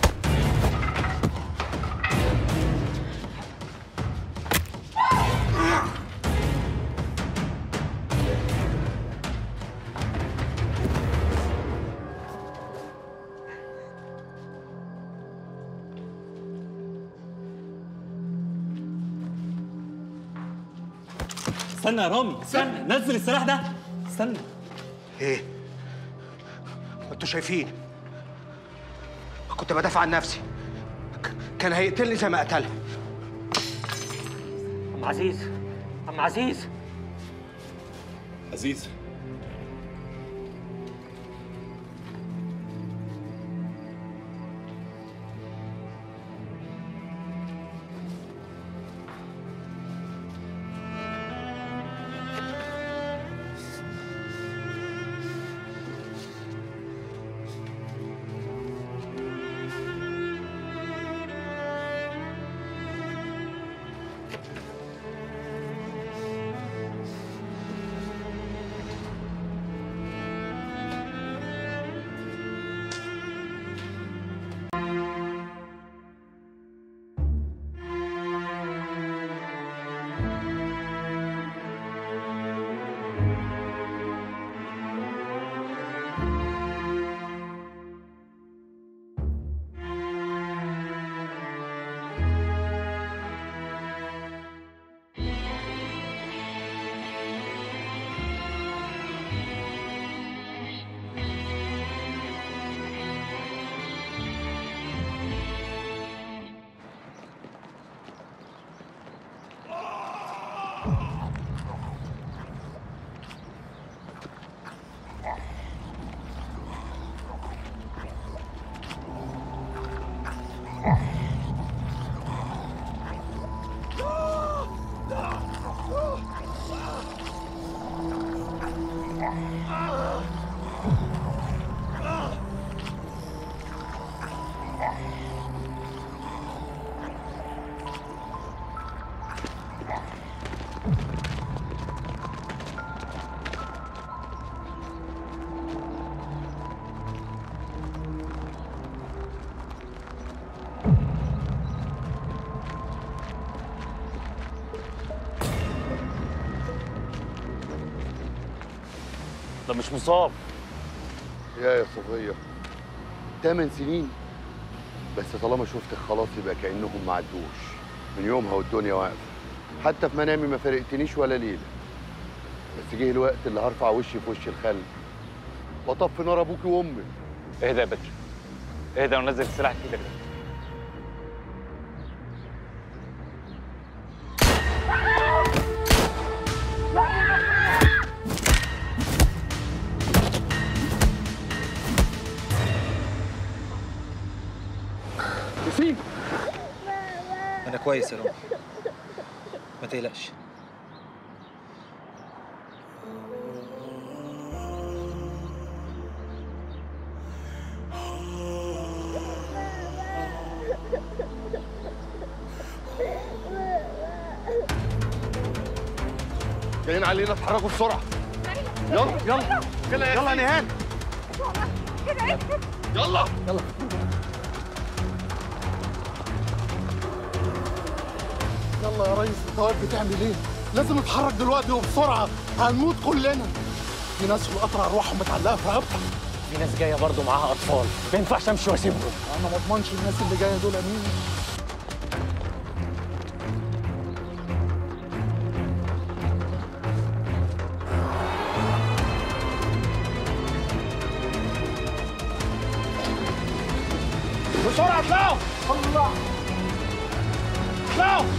استنى يا رامي، استنى، نزل السلاح ده. استنى. ايه؟ انتوا شايفين؟ كنت بدافع عن نفسي. كان هيقتلني زي ما قتلها. عم عزيز، عم عزيز. عزيز، ده مش مصاب. يا صفية 8 سنين بس طالما شفتك خلاص يبقى كأنهم ما عدوش. من يومها والدنيا واقفة، حتى في منامي ما فرقتنيش ولا ليلة. بس جه الوقت اللي هرفع وشي في وش الخلق واطفي نار ابوكي وامك. اهدى يا بدر، اهدى ونزل السلاح في ايدك. ياسين انا كويس يا رب، ما تقلقش. جايين علينا، اتحركوا بسرعة. يلا يلا يلا يلا يا نهال. يلا يلا. يلا يا ريس، انت واقف بتعمل ايه؟ لازم نتحرك دلوقتي وبسرعة، هنموت كلنا. في ناس في القطر ارواحهم متعلقة في رقبتك. في ناس جايه برضه معاها اطفال، ما ينفعش امشي واسيبهم. انا ما اضمنش الناس اللي جاية دول مين. بسرعة اطلعوا. الله اطلعوا.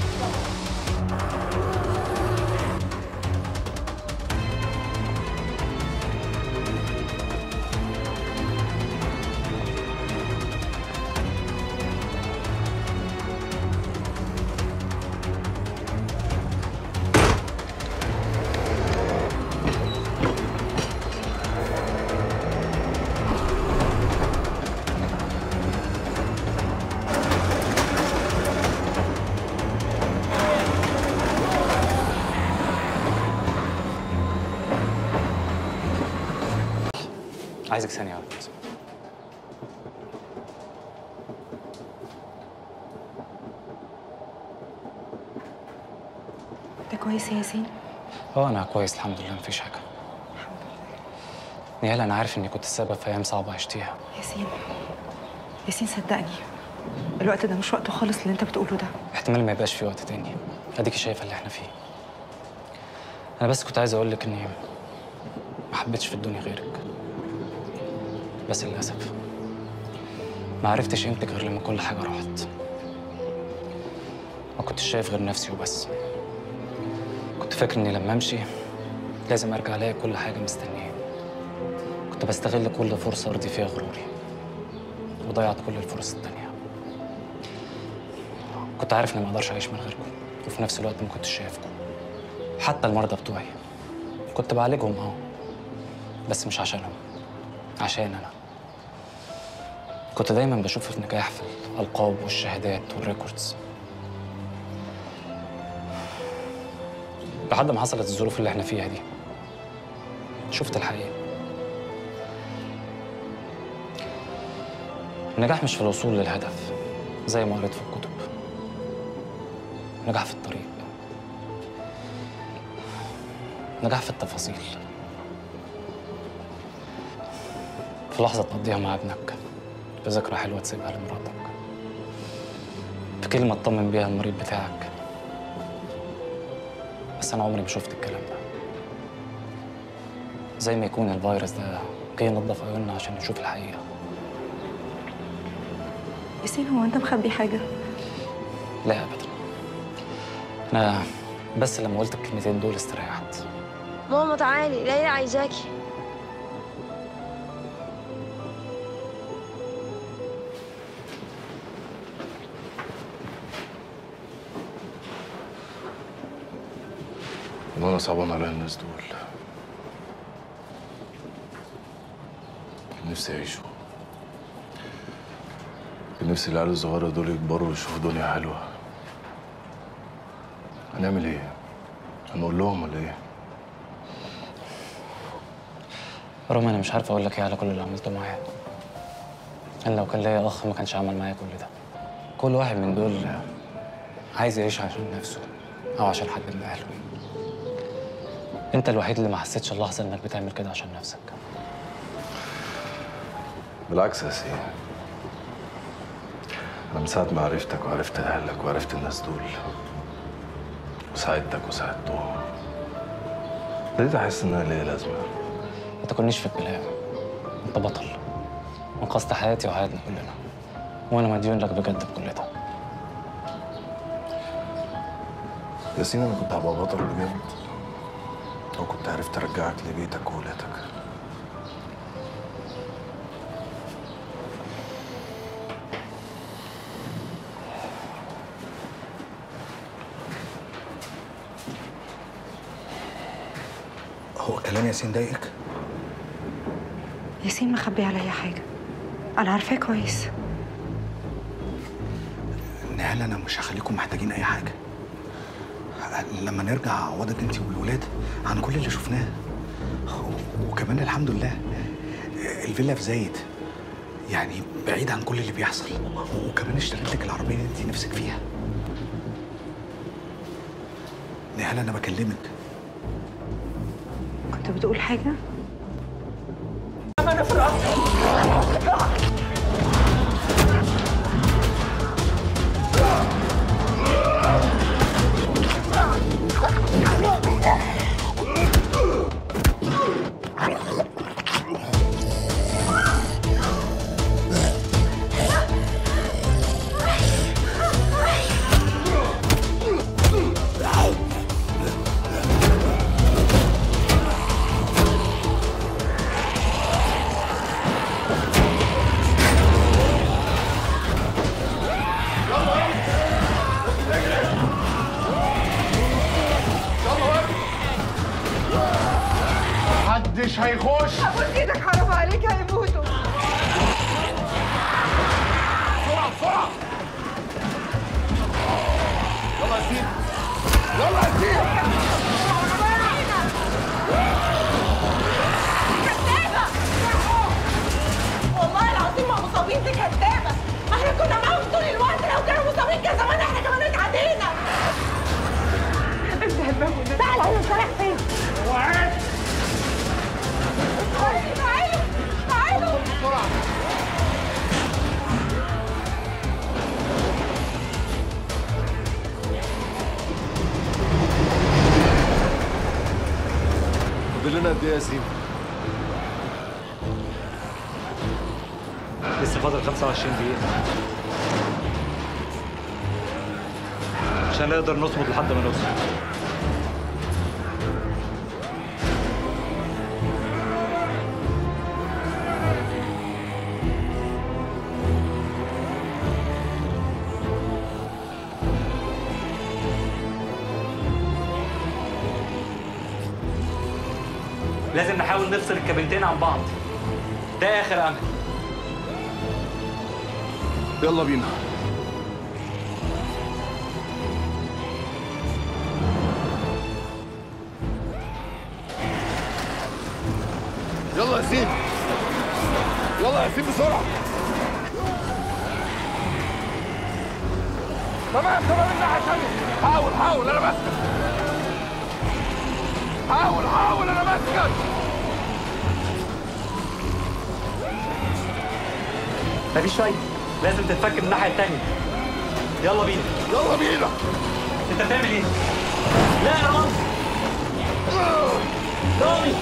عايزك ثانية واحدة. انت كويس يا ياسين؟ انا كويس الحمد لله، مفيش حاجة. نهال انا عارف اني كنت السبب في ايام صعبة عشتيها. ياسين ياسين صدقني، الوقت ده مش وقته خالص اللي انت بتقوله ده. احتمال ما يبقاش في وقت تاني، اديكي شايفة اللي احنا فيه. انا بس كنت عايز اقول لك اني ما حبيتش في الدنيا غيرك، بس للاسف ما عرفتش قيمتك غير لما كل حاجة راحت. ما كنتش شايف غير نفسي وبس. كنت فاكر اني لما امشي لازم ارجع الاقي كل حاجة مستنية. كنت بستغل كل فرصة ارضي فيها غروري، وضيعت كل الفرص التانية. كنت عارف اني ما اقدرش اعيش من غيركم، وفي نفس الوقت ما كنتش شايفكم. حتى المرضى بتوعي كنت بعالجهم بس مش عشانهم، عشان انا. كنت دايما بشوف النجاح في الالقاب والشهادات والريكوردز، لحد ما حصلت الظروف اللي احنا فيها دي شفت الحقيقة. النجاح مش في الوصول للهدف زي ما قريت في الكتب، نجاح في الطريق، نجاح في التفاصيل، في لحظة تقضيها مع ابنك، في ذكرى حلوة تسيبها لمراتك، في كلمة تطمن بيها المريض بتاعك. بس أنا عمري ما شفت الكلام ده. زي ما يكون الفيروس ده جاي ينضف عيوننا عشان نشوف الحقيقة. ياسين هو انت مخبي حاجة؟ لا أبدا، أنا بس لما قلت الكلمتين دول استريحت. ماما تعالي، ليلى عايزاكي. والله انا صعبان عليا الناس دول. كان نفسي يعيشوا، كان نفسي العيال الصغيرة دول يكبروا ويشوفوا دنيا حلوة. هنعمل ايه؟ هنقول لهم ولا ايه؟ رامي، انا مش عارف اقول لك ايه على كل اللي عملته معايا. انا لو كان ليا اخ ما كانش عمل معايا كل ده. كل واحد من دول عايز يعيش عشان نفسه او عشان حد من اهله. انت الوحيد اللي ما حسيتش اللحظه انك بتعمل كده عشان نفسك. بالعكس يا سيدي، انا من ساعة ما عرفتك وعرفت اهلك وعرفت الناس دول وساعدتك وساعدتهم، ابتديت احس انها ليا لازمة. ما تكونيش في الكلام، انت بطل. انقذت حياتي وحياتنا كلنا، وانا مديون لك بجد بكل ده. ياسين، انا كنت هبقى بطل بجد لو كنت عرفت ارجعك لبيتك وولادك. هو كلام ياسين ضايقك؟ ياسين مخبي عليا حاجه، انا عارفاه كويس. نهال، انا مش هخليكم محتاجين اي حاجه. لما نرجع عوضك انت والولاد عن كل اللي شفناه. وكمان الحمد لله الفيلا في زايد، يعني بعيد عن كل اللي بيحصل. وكمان اشتريت لك العربيه اللي انت نفسك فيها. نهال، انا بكلمك. كنت بتقول حاجه؟ انا في راسي. محدش هيخش. ابوس ايدك، حرام عليك، هيموتوا. بسرعة بسرعة. يلا يا سيدي، يلا يا سيدي. كدابة! والله العظيم ما مصابين، دي كدابة. احنا كنا معاهم طول الوقت، لو كانوا مصابين كان زمان احنا كمان اتعدينا. انت هتموت. تعالى هنا، انت رايح فين؟ وعيد. تعالوا تعالوا بسرعة. فاضل لنا قد ايه يا ياسين؟ لسه فاضل 25 دقيقة عشان نقدر نصمد لحد ما نوصل. لازم نحاول نفصل الكابلتين عن بعض، ده آخر أمل. يلا بينا. يلا يا سيدي، يلا يا سيدي بسرعة. تمام تمام، الناحية التانية. حاول أنا ماسكك. حاول أنا ماسكك. مفيش فايدة، لازم تتفك من الناحية التانية. يلا بينا. يلا بينا. أنت بتعمل إيه؟ لا يا رامي. رامي.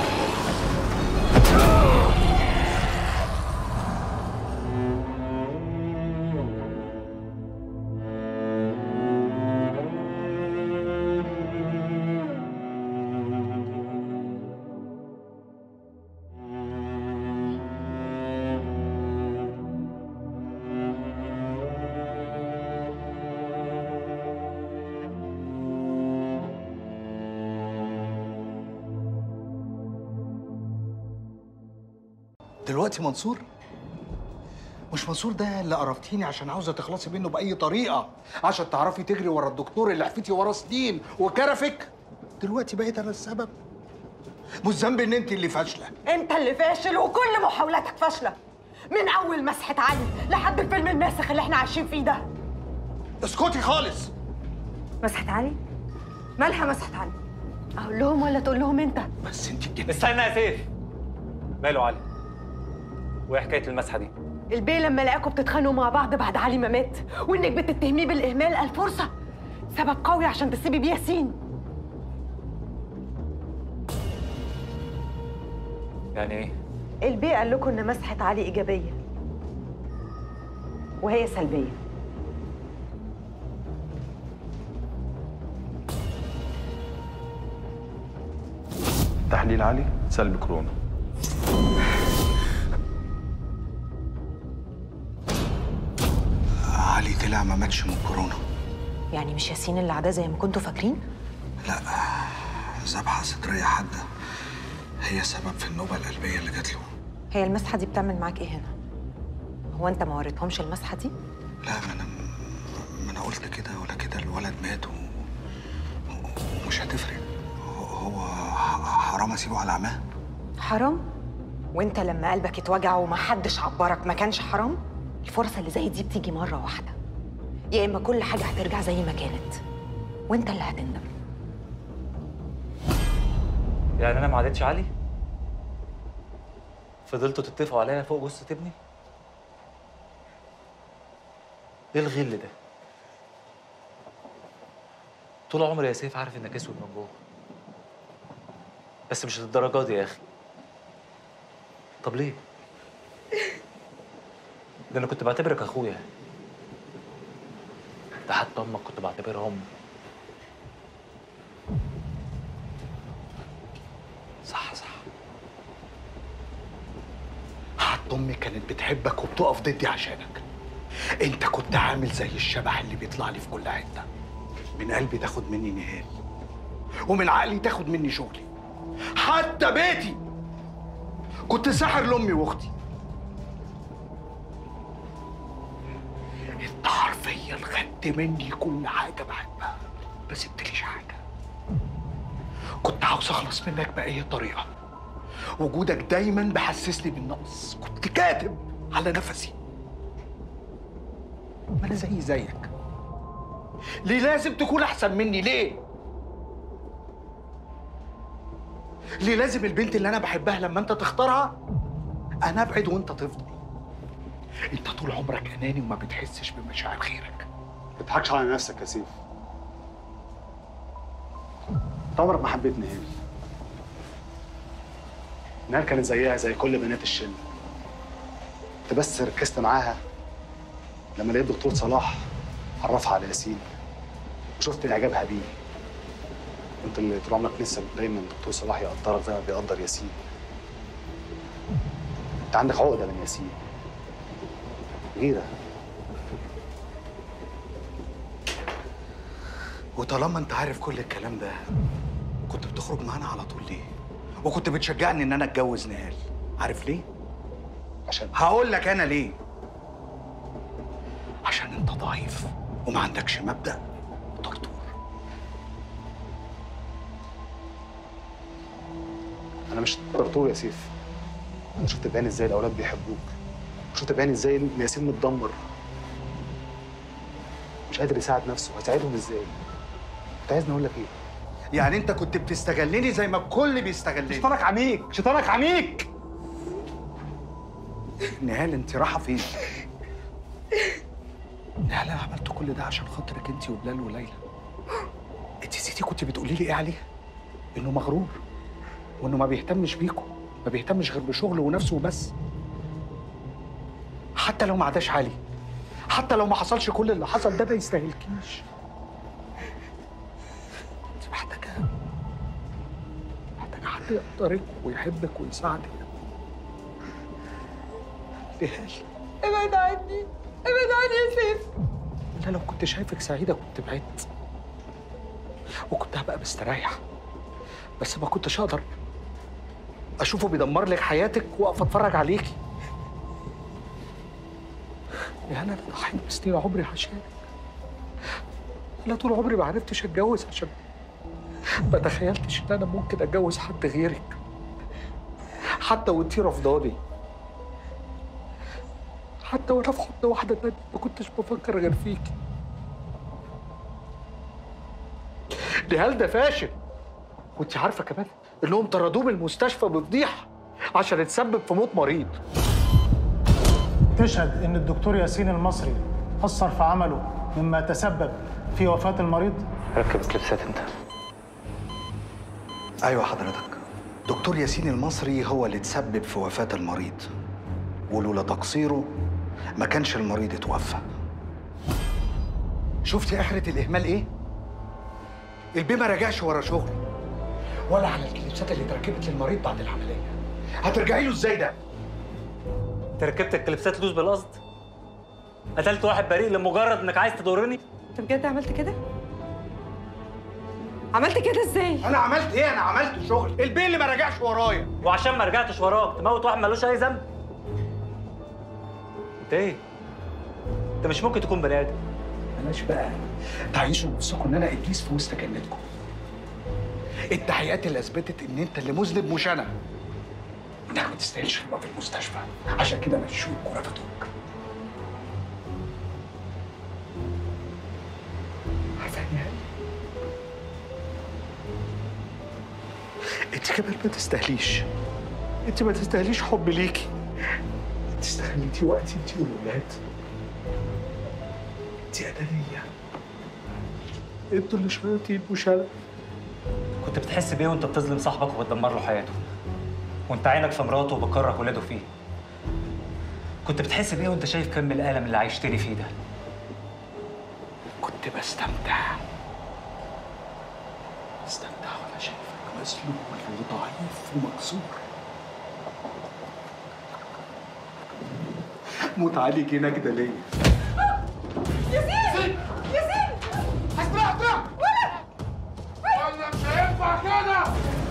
دلوقتي منصور؟ مش منصور ده اللي قرفتيني عشان عاوزه تخلصي منه باي طريقه عشان تعرفي تجري ورا الدكتور اللي حفيتي وراه سنين وكرفك؟ دلوقتي بقيت انا السبب؟ مش ذنبي ان انت اللي فاشله. انت اللي فاشل وكل محاولاتك فاشله، من اول مسحه علي لحد الفيلم الماسخ اللي احنا عايشين فيه ده. اسكتي خالص. مسحه علي؟ مالها مسحه علي؟ اقول لهم ولا تقول لهم انت؟ بس انت استنى يا سيف. ماله علي؟ وايه حكايه المسحه دي؟ البيه لما لقاكوا بتتخانقوا مع بعض بعد علي ما مات وانك بتتهميه بالاهمال قال فرصه سبب قوي عشان تسيبي بيه ياسين. يعني ايه؟ البيه قال لكم ان مسحه علي ايجابيه وهي سلبيه. تحليل عالي سلبي كورونا. علي طلع ما ماتش من كورونا. يعني مش ياسين اللي عداه زي ما كنتوا فاكرين؟ لا، ذبحه صدريه حاده هي سبب في النوبه القلبيه اللي جات له. هي المسحه دي بتعمل معاك ايه هنا؟ هو انت ما وريتهمش المسحه دي؟ لا، ما انا قلت كده ولا كده الولد مات ومش هتفرق. هو حرام اسيبه على عماه؟ حرام؟ وانت لما قلبك اتوجع وما حدش عبرك ما كانش حرام؟ الفرصه اللي زي دي بتيجي مره واحده، يا اما كل حاجه هترجع زي ما كانت وانت اللي هتندم. يعني انا ما عدتش علي؟ فضلتوا تتفقوا عليا فوق جثه ابني؟ ايه الغل ده؟ طول عمري يا سيف عارف انك اسود من جوه، بس مش للدرجه دي يا اخي. طب ليه؟ ده انا كنت بعتبرك اخويا، ده حتى امك كنت بعتبرها امي. صح. حتى امي كانت بتحبك وبتقف ضدي عشانك. انت كنت عامل زي الشبح اللي بيطلع لي في كل حته. من قلبي تاخد مني نهال، ومن عقلي تاخد مني شغلي، حتى بيتي كنت ساحر لامي واختي. انت حرفيا خدت مني كل حاجه بحبها، ما سبتليش حاجه. كنت عاوز اخلص منك باي طريقه. وجودك دايما بحسسني بالنقص. كنت كاتب على نفسي. ما انا زيك. ليه لازم تكون احسن مني؟ ليه لازم البنت اللي انا بحبها لما انت تختارها انا ابعد وانت تفضل؟ انت طول عمرك اناني وما بتحسش بمشاعر غيرك. ما تضحكش على نفسك يا سيف. انت عمرك ما حبيت نهال. نهال كانت زيها زي كل بنات الشله. انت بس ركزت معاها لما لقيت دكتور صلاح عرفها على ياسين وشفت اعجابها بيه. انت اللي طول عمرك لسه دايما دكتور صلاح يقدرك زي ما بيقدر ياسين. انت عندك عقده من ياسين، غيره. وطالما انت عارف كل الكلام ده كنت بتخرج معانا على طول ليه؟ وكنت بتشجعني ان انا اتجوز نهال. عارف ليه؟ عشان هقول لك انا ليه. عشان انت ضعيف وما عندكش مبدأ وطرطور. انا مش طرطور يا سيف. انا شفت بعيني ازاي الاولاد بيحبوك، شفت بعيني ازاي ياسين متدمر مش قادر يساعد نفسه. هساعدهم ازاي؟ انت عايزني اقول لك ايه؟ يعني انت كنت بتستغلني زي ما الكل بيستغلني. شيطانك عميك، شيطانك عميك. نهال انت رايحه فين؟ نهال انا عملت كل ده عشان خاطرك انت وبلال وليلى. انت نسيتي كنت بتقولي لي ايه عليه؟ انه مغرور وانه ما بيهتمش بيكم، ما بيهتمش غير بشغله ونفسه وبس. حتى لو ما عداش علي، حتى لو ما حصلش كل اللي حصل ده ما يستاهلكيش. انت محتاجه حد يقدرك ويحبك ويساعدك. نهال ابعد عني، ابعد عني يا سيف. انا لو كنت شايفك سعيده كنت بعدت وكنت هبقى مستريح، بس ما كنتش اقدر اشوفه بيدمر لك حياتك واقف اتفرج عليكي. يا انا ضحيت بسنين عمري عشانك. انا طول عمري ما عرفتش اتجوز عشان ما تخيلتش ان انا ممكن اتجوز حد غيرك، حتى وانتي رافضاني، حتى وانا في حضن واحده تانيه ما كنتش بفكر غير فيكي. نهال ده فاشل، وانت عارفه كمان انهم طردوه من المستشفى بفضيحه عشان اتسبب في موت مريض. تشهد ان الدكتور ياسين المصري قصر في عمله مما تسبب في وفاه المريض؟ ركب الكليبسات انت. ايوه حضرتك، دكتور ياسين المصري هو اللي تسبب في وفاه المريض، ولولا تقصيره ما كانش المريض اتوفى. شفتي اخرة الاهمال ايه؟ البيه ما رجعش ورا شغله ولا على الكليبسات اللي اتركبت للمريض بعد العمليه. هترجعي له ازاي ده؟ انت ركبت الكليبسات لوز بالقصد؟ قتلت واحد بريء لمجرد انك عايز تضرني؟ انت بجد عملت كده؟ عملت كده ازاي؟ انا عملت ايه؟ انا عملت شغل، البيه اللي ما رجعش ورايا. وعشان ما رجعتش وراك تموت واحد مالوش اي ذنب؟ انت ايه؟ انت مش ممكن تكون بني ادم. بلاش بقى تعيشوا نفسكم ان انا ابليس في وسط جنتكم. التحقيقات اللي اثبتت ان انت اللي مذنب مش انا. انك ما تستاهلش تبقى في المستشفى، عشان كده مشوك ورفضوك. عارفه يا هاني، انت كمان ما تستاهليش. انت ما تستاهليش حب ليكي. انت استغليتي وقتي انت والولاد. انت أنانية. انتوا اللي شياطين مش انا. كنت بتحس بايه وانت بتظلم صاحبك وبتدمر له حياته؟ وانت عينك في مراته وبتكره ولاده فيه؟ كنت بتحس بايه وانت شايف كم الالم اللي عايشتني فيه ده؟ كنت بستمتع وانا شايفك مسلوب وضعيف ومكسور. موت عليك نجدة ليا. ياسين! ياسين! اسمع! ولا مش هينفع كده!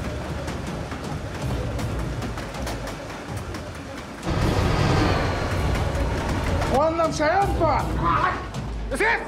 ولا مش هينفع! ياسين!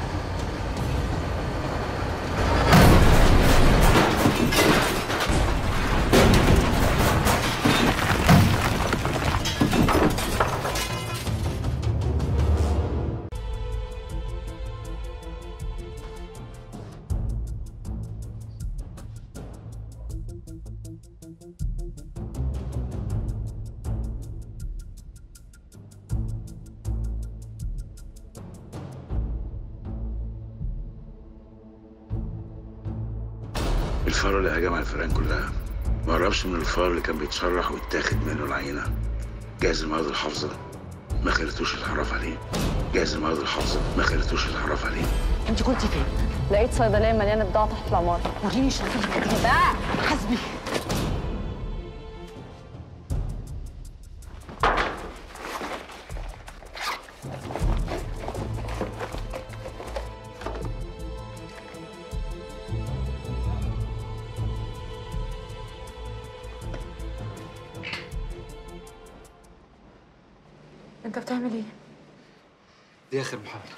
الفار اللي هجم على الفئران كلها ما قربش من الفار اللي كان بيتشرح ويتاخد منه العينه. جهاز المواد الحافظه ما خلتوش يتعرف عليه. جهاز المواد الحافظه ما خلتوش يتعرف عليه. انت كنتي فين؟ لقيت صيدليه مليانه بضاعه تحت العماره. وريني شنطتك دي بقى. حسبي. انت بتعمل ايه؟ دي اخر محاولة.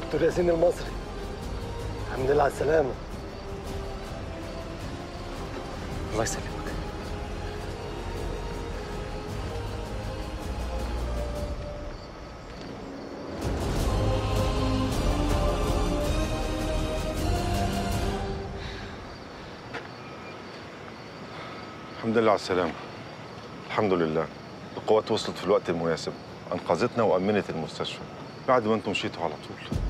دكتور ياسين المصري، الحمد لله على السلامة. الله يسلمك. الحمد لله على السلامة. الحمد لله. القوات وصلت في الوقت المناسب، أنقذتنا وأمنت المستشفى بعد ما أنتم مشيتوا على طول.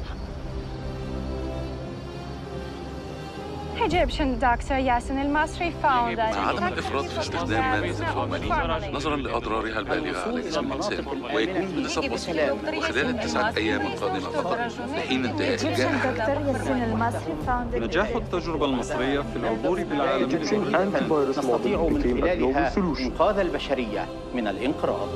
Egyptian doctor Yasin al-Masri found that عدم الإفراط في استخدام مادة الفورمالين نظرا لأضرارها البالغة على جسم الإنسان، ويكون بنسب بسيطة وخلال ال9 أيام القادمة فقط لحين انتهاء الجائحة. نجاح التجربة المصرية في العبور بالعالم نستطيع من خلالها إنقاذ البشرية من الانقراض.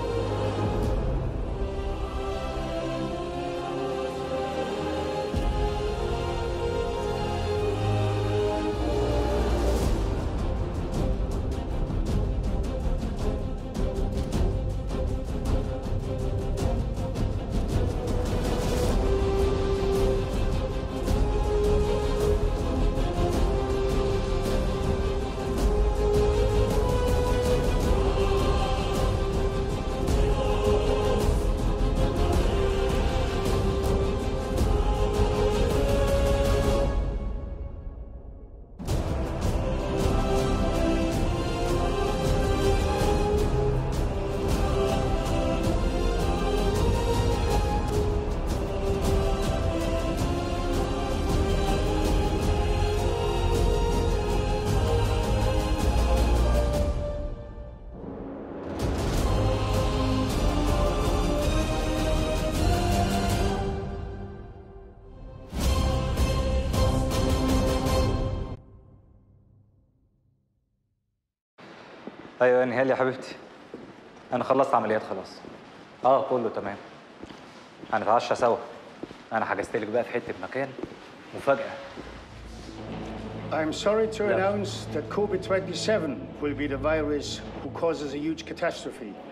ايوه يا نهال يا حبيبتي، انا خلصت عمليات خلاص. كله تمام. هنتعشى سوا. انا حجزت لك بقى في حته مكان مفاجاه. I'm sorry to announce that COVID-27 will be the virus who causes a huge catastrophe.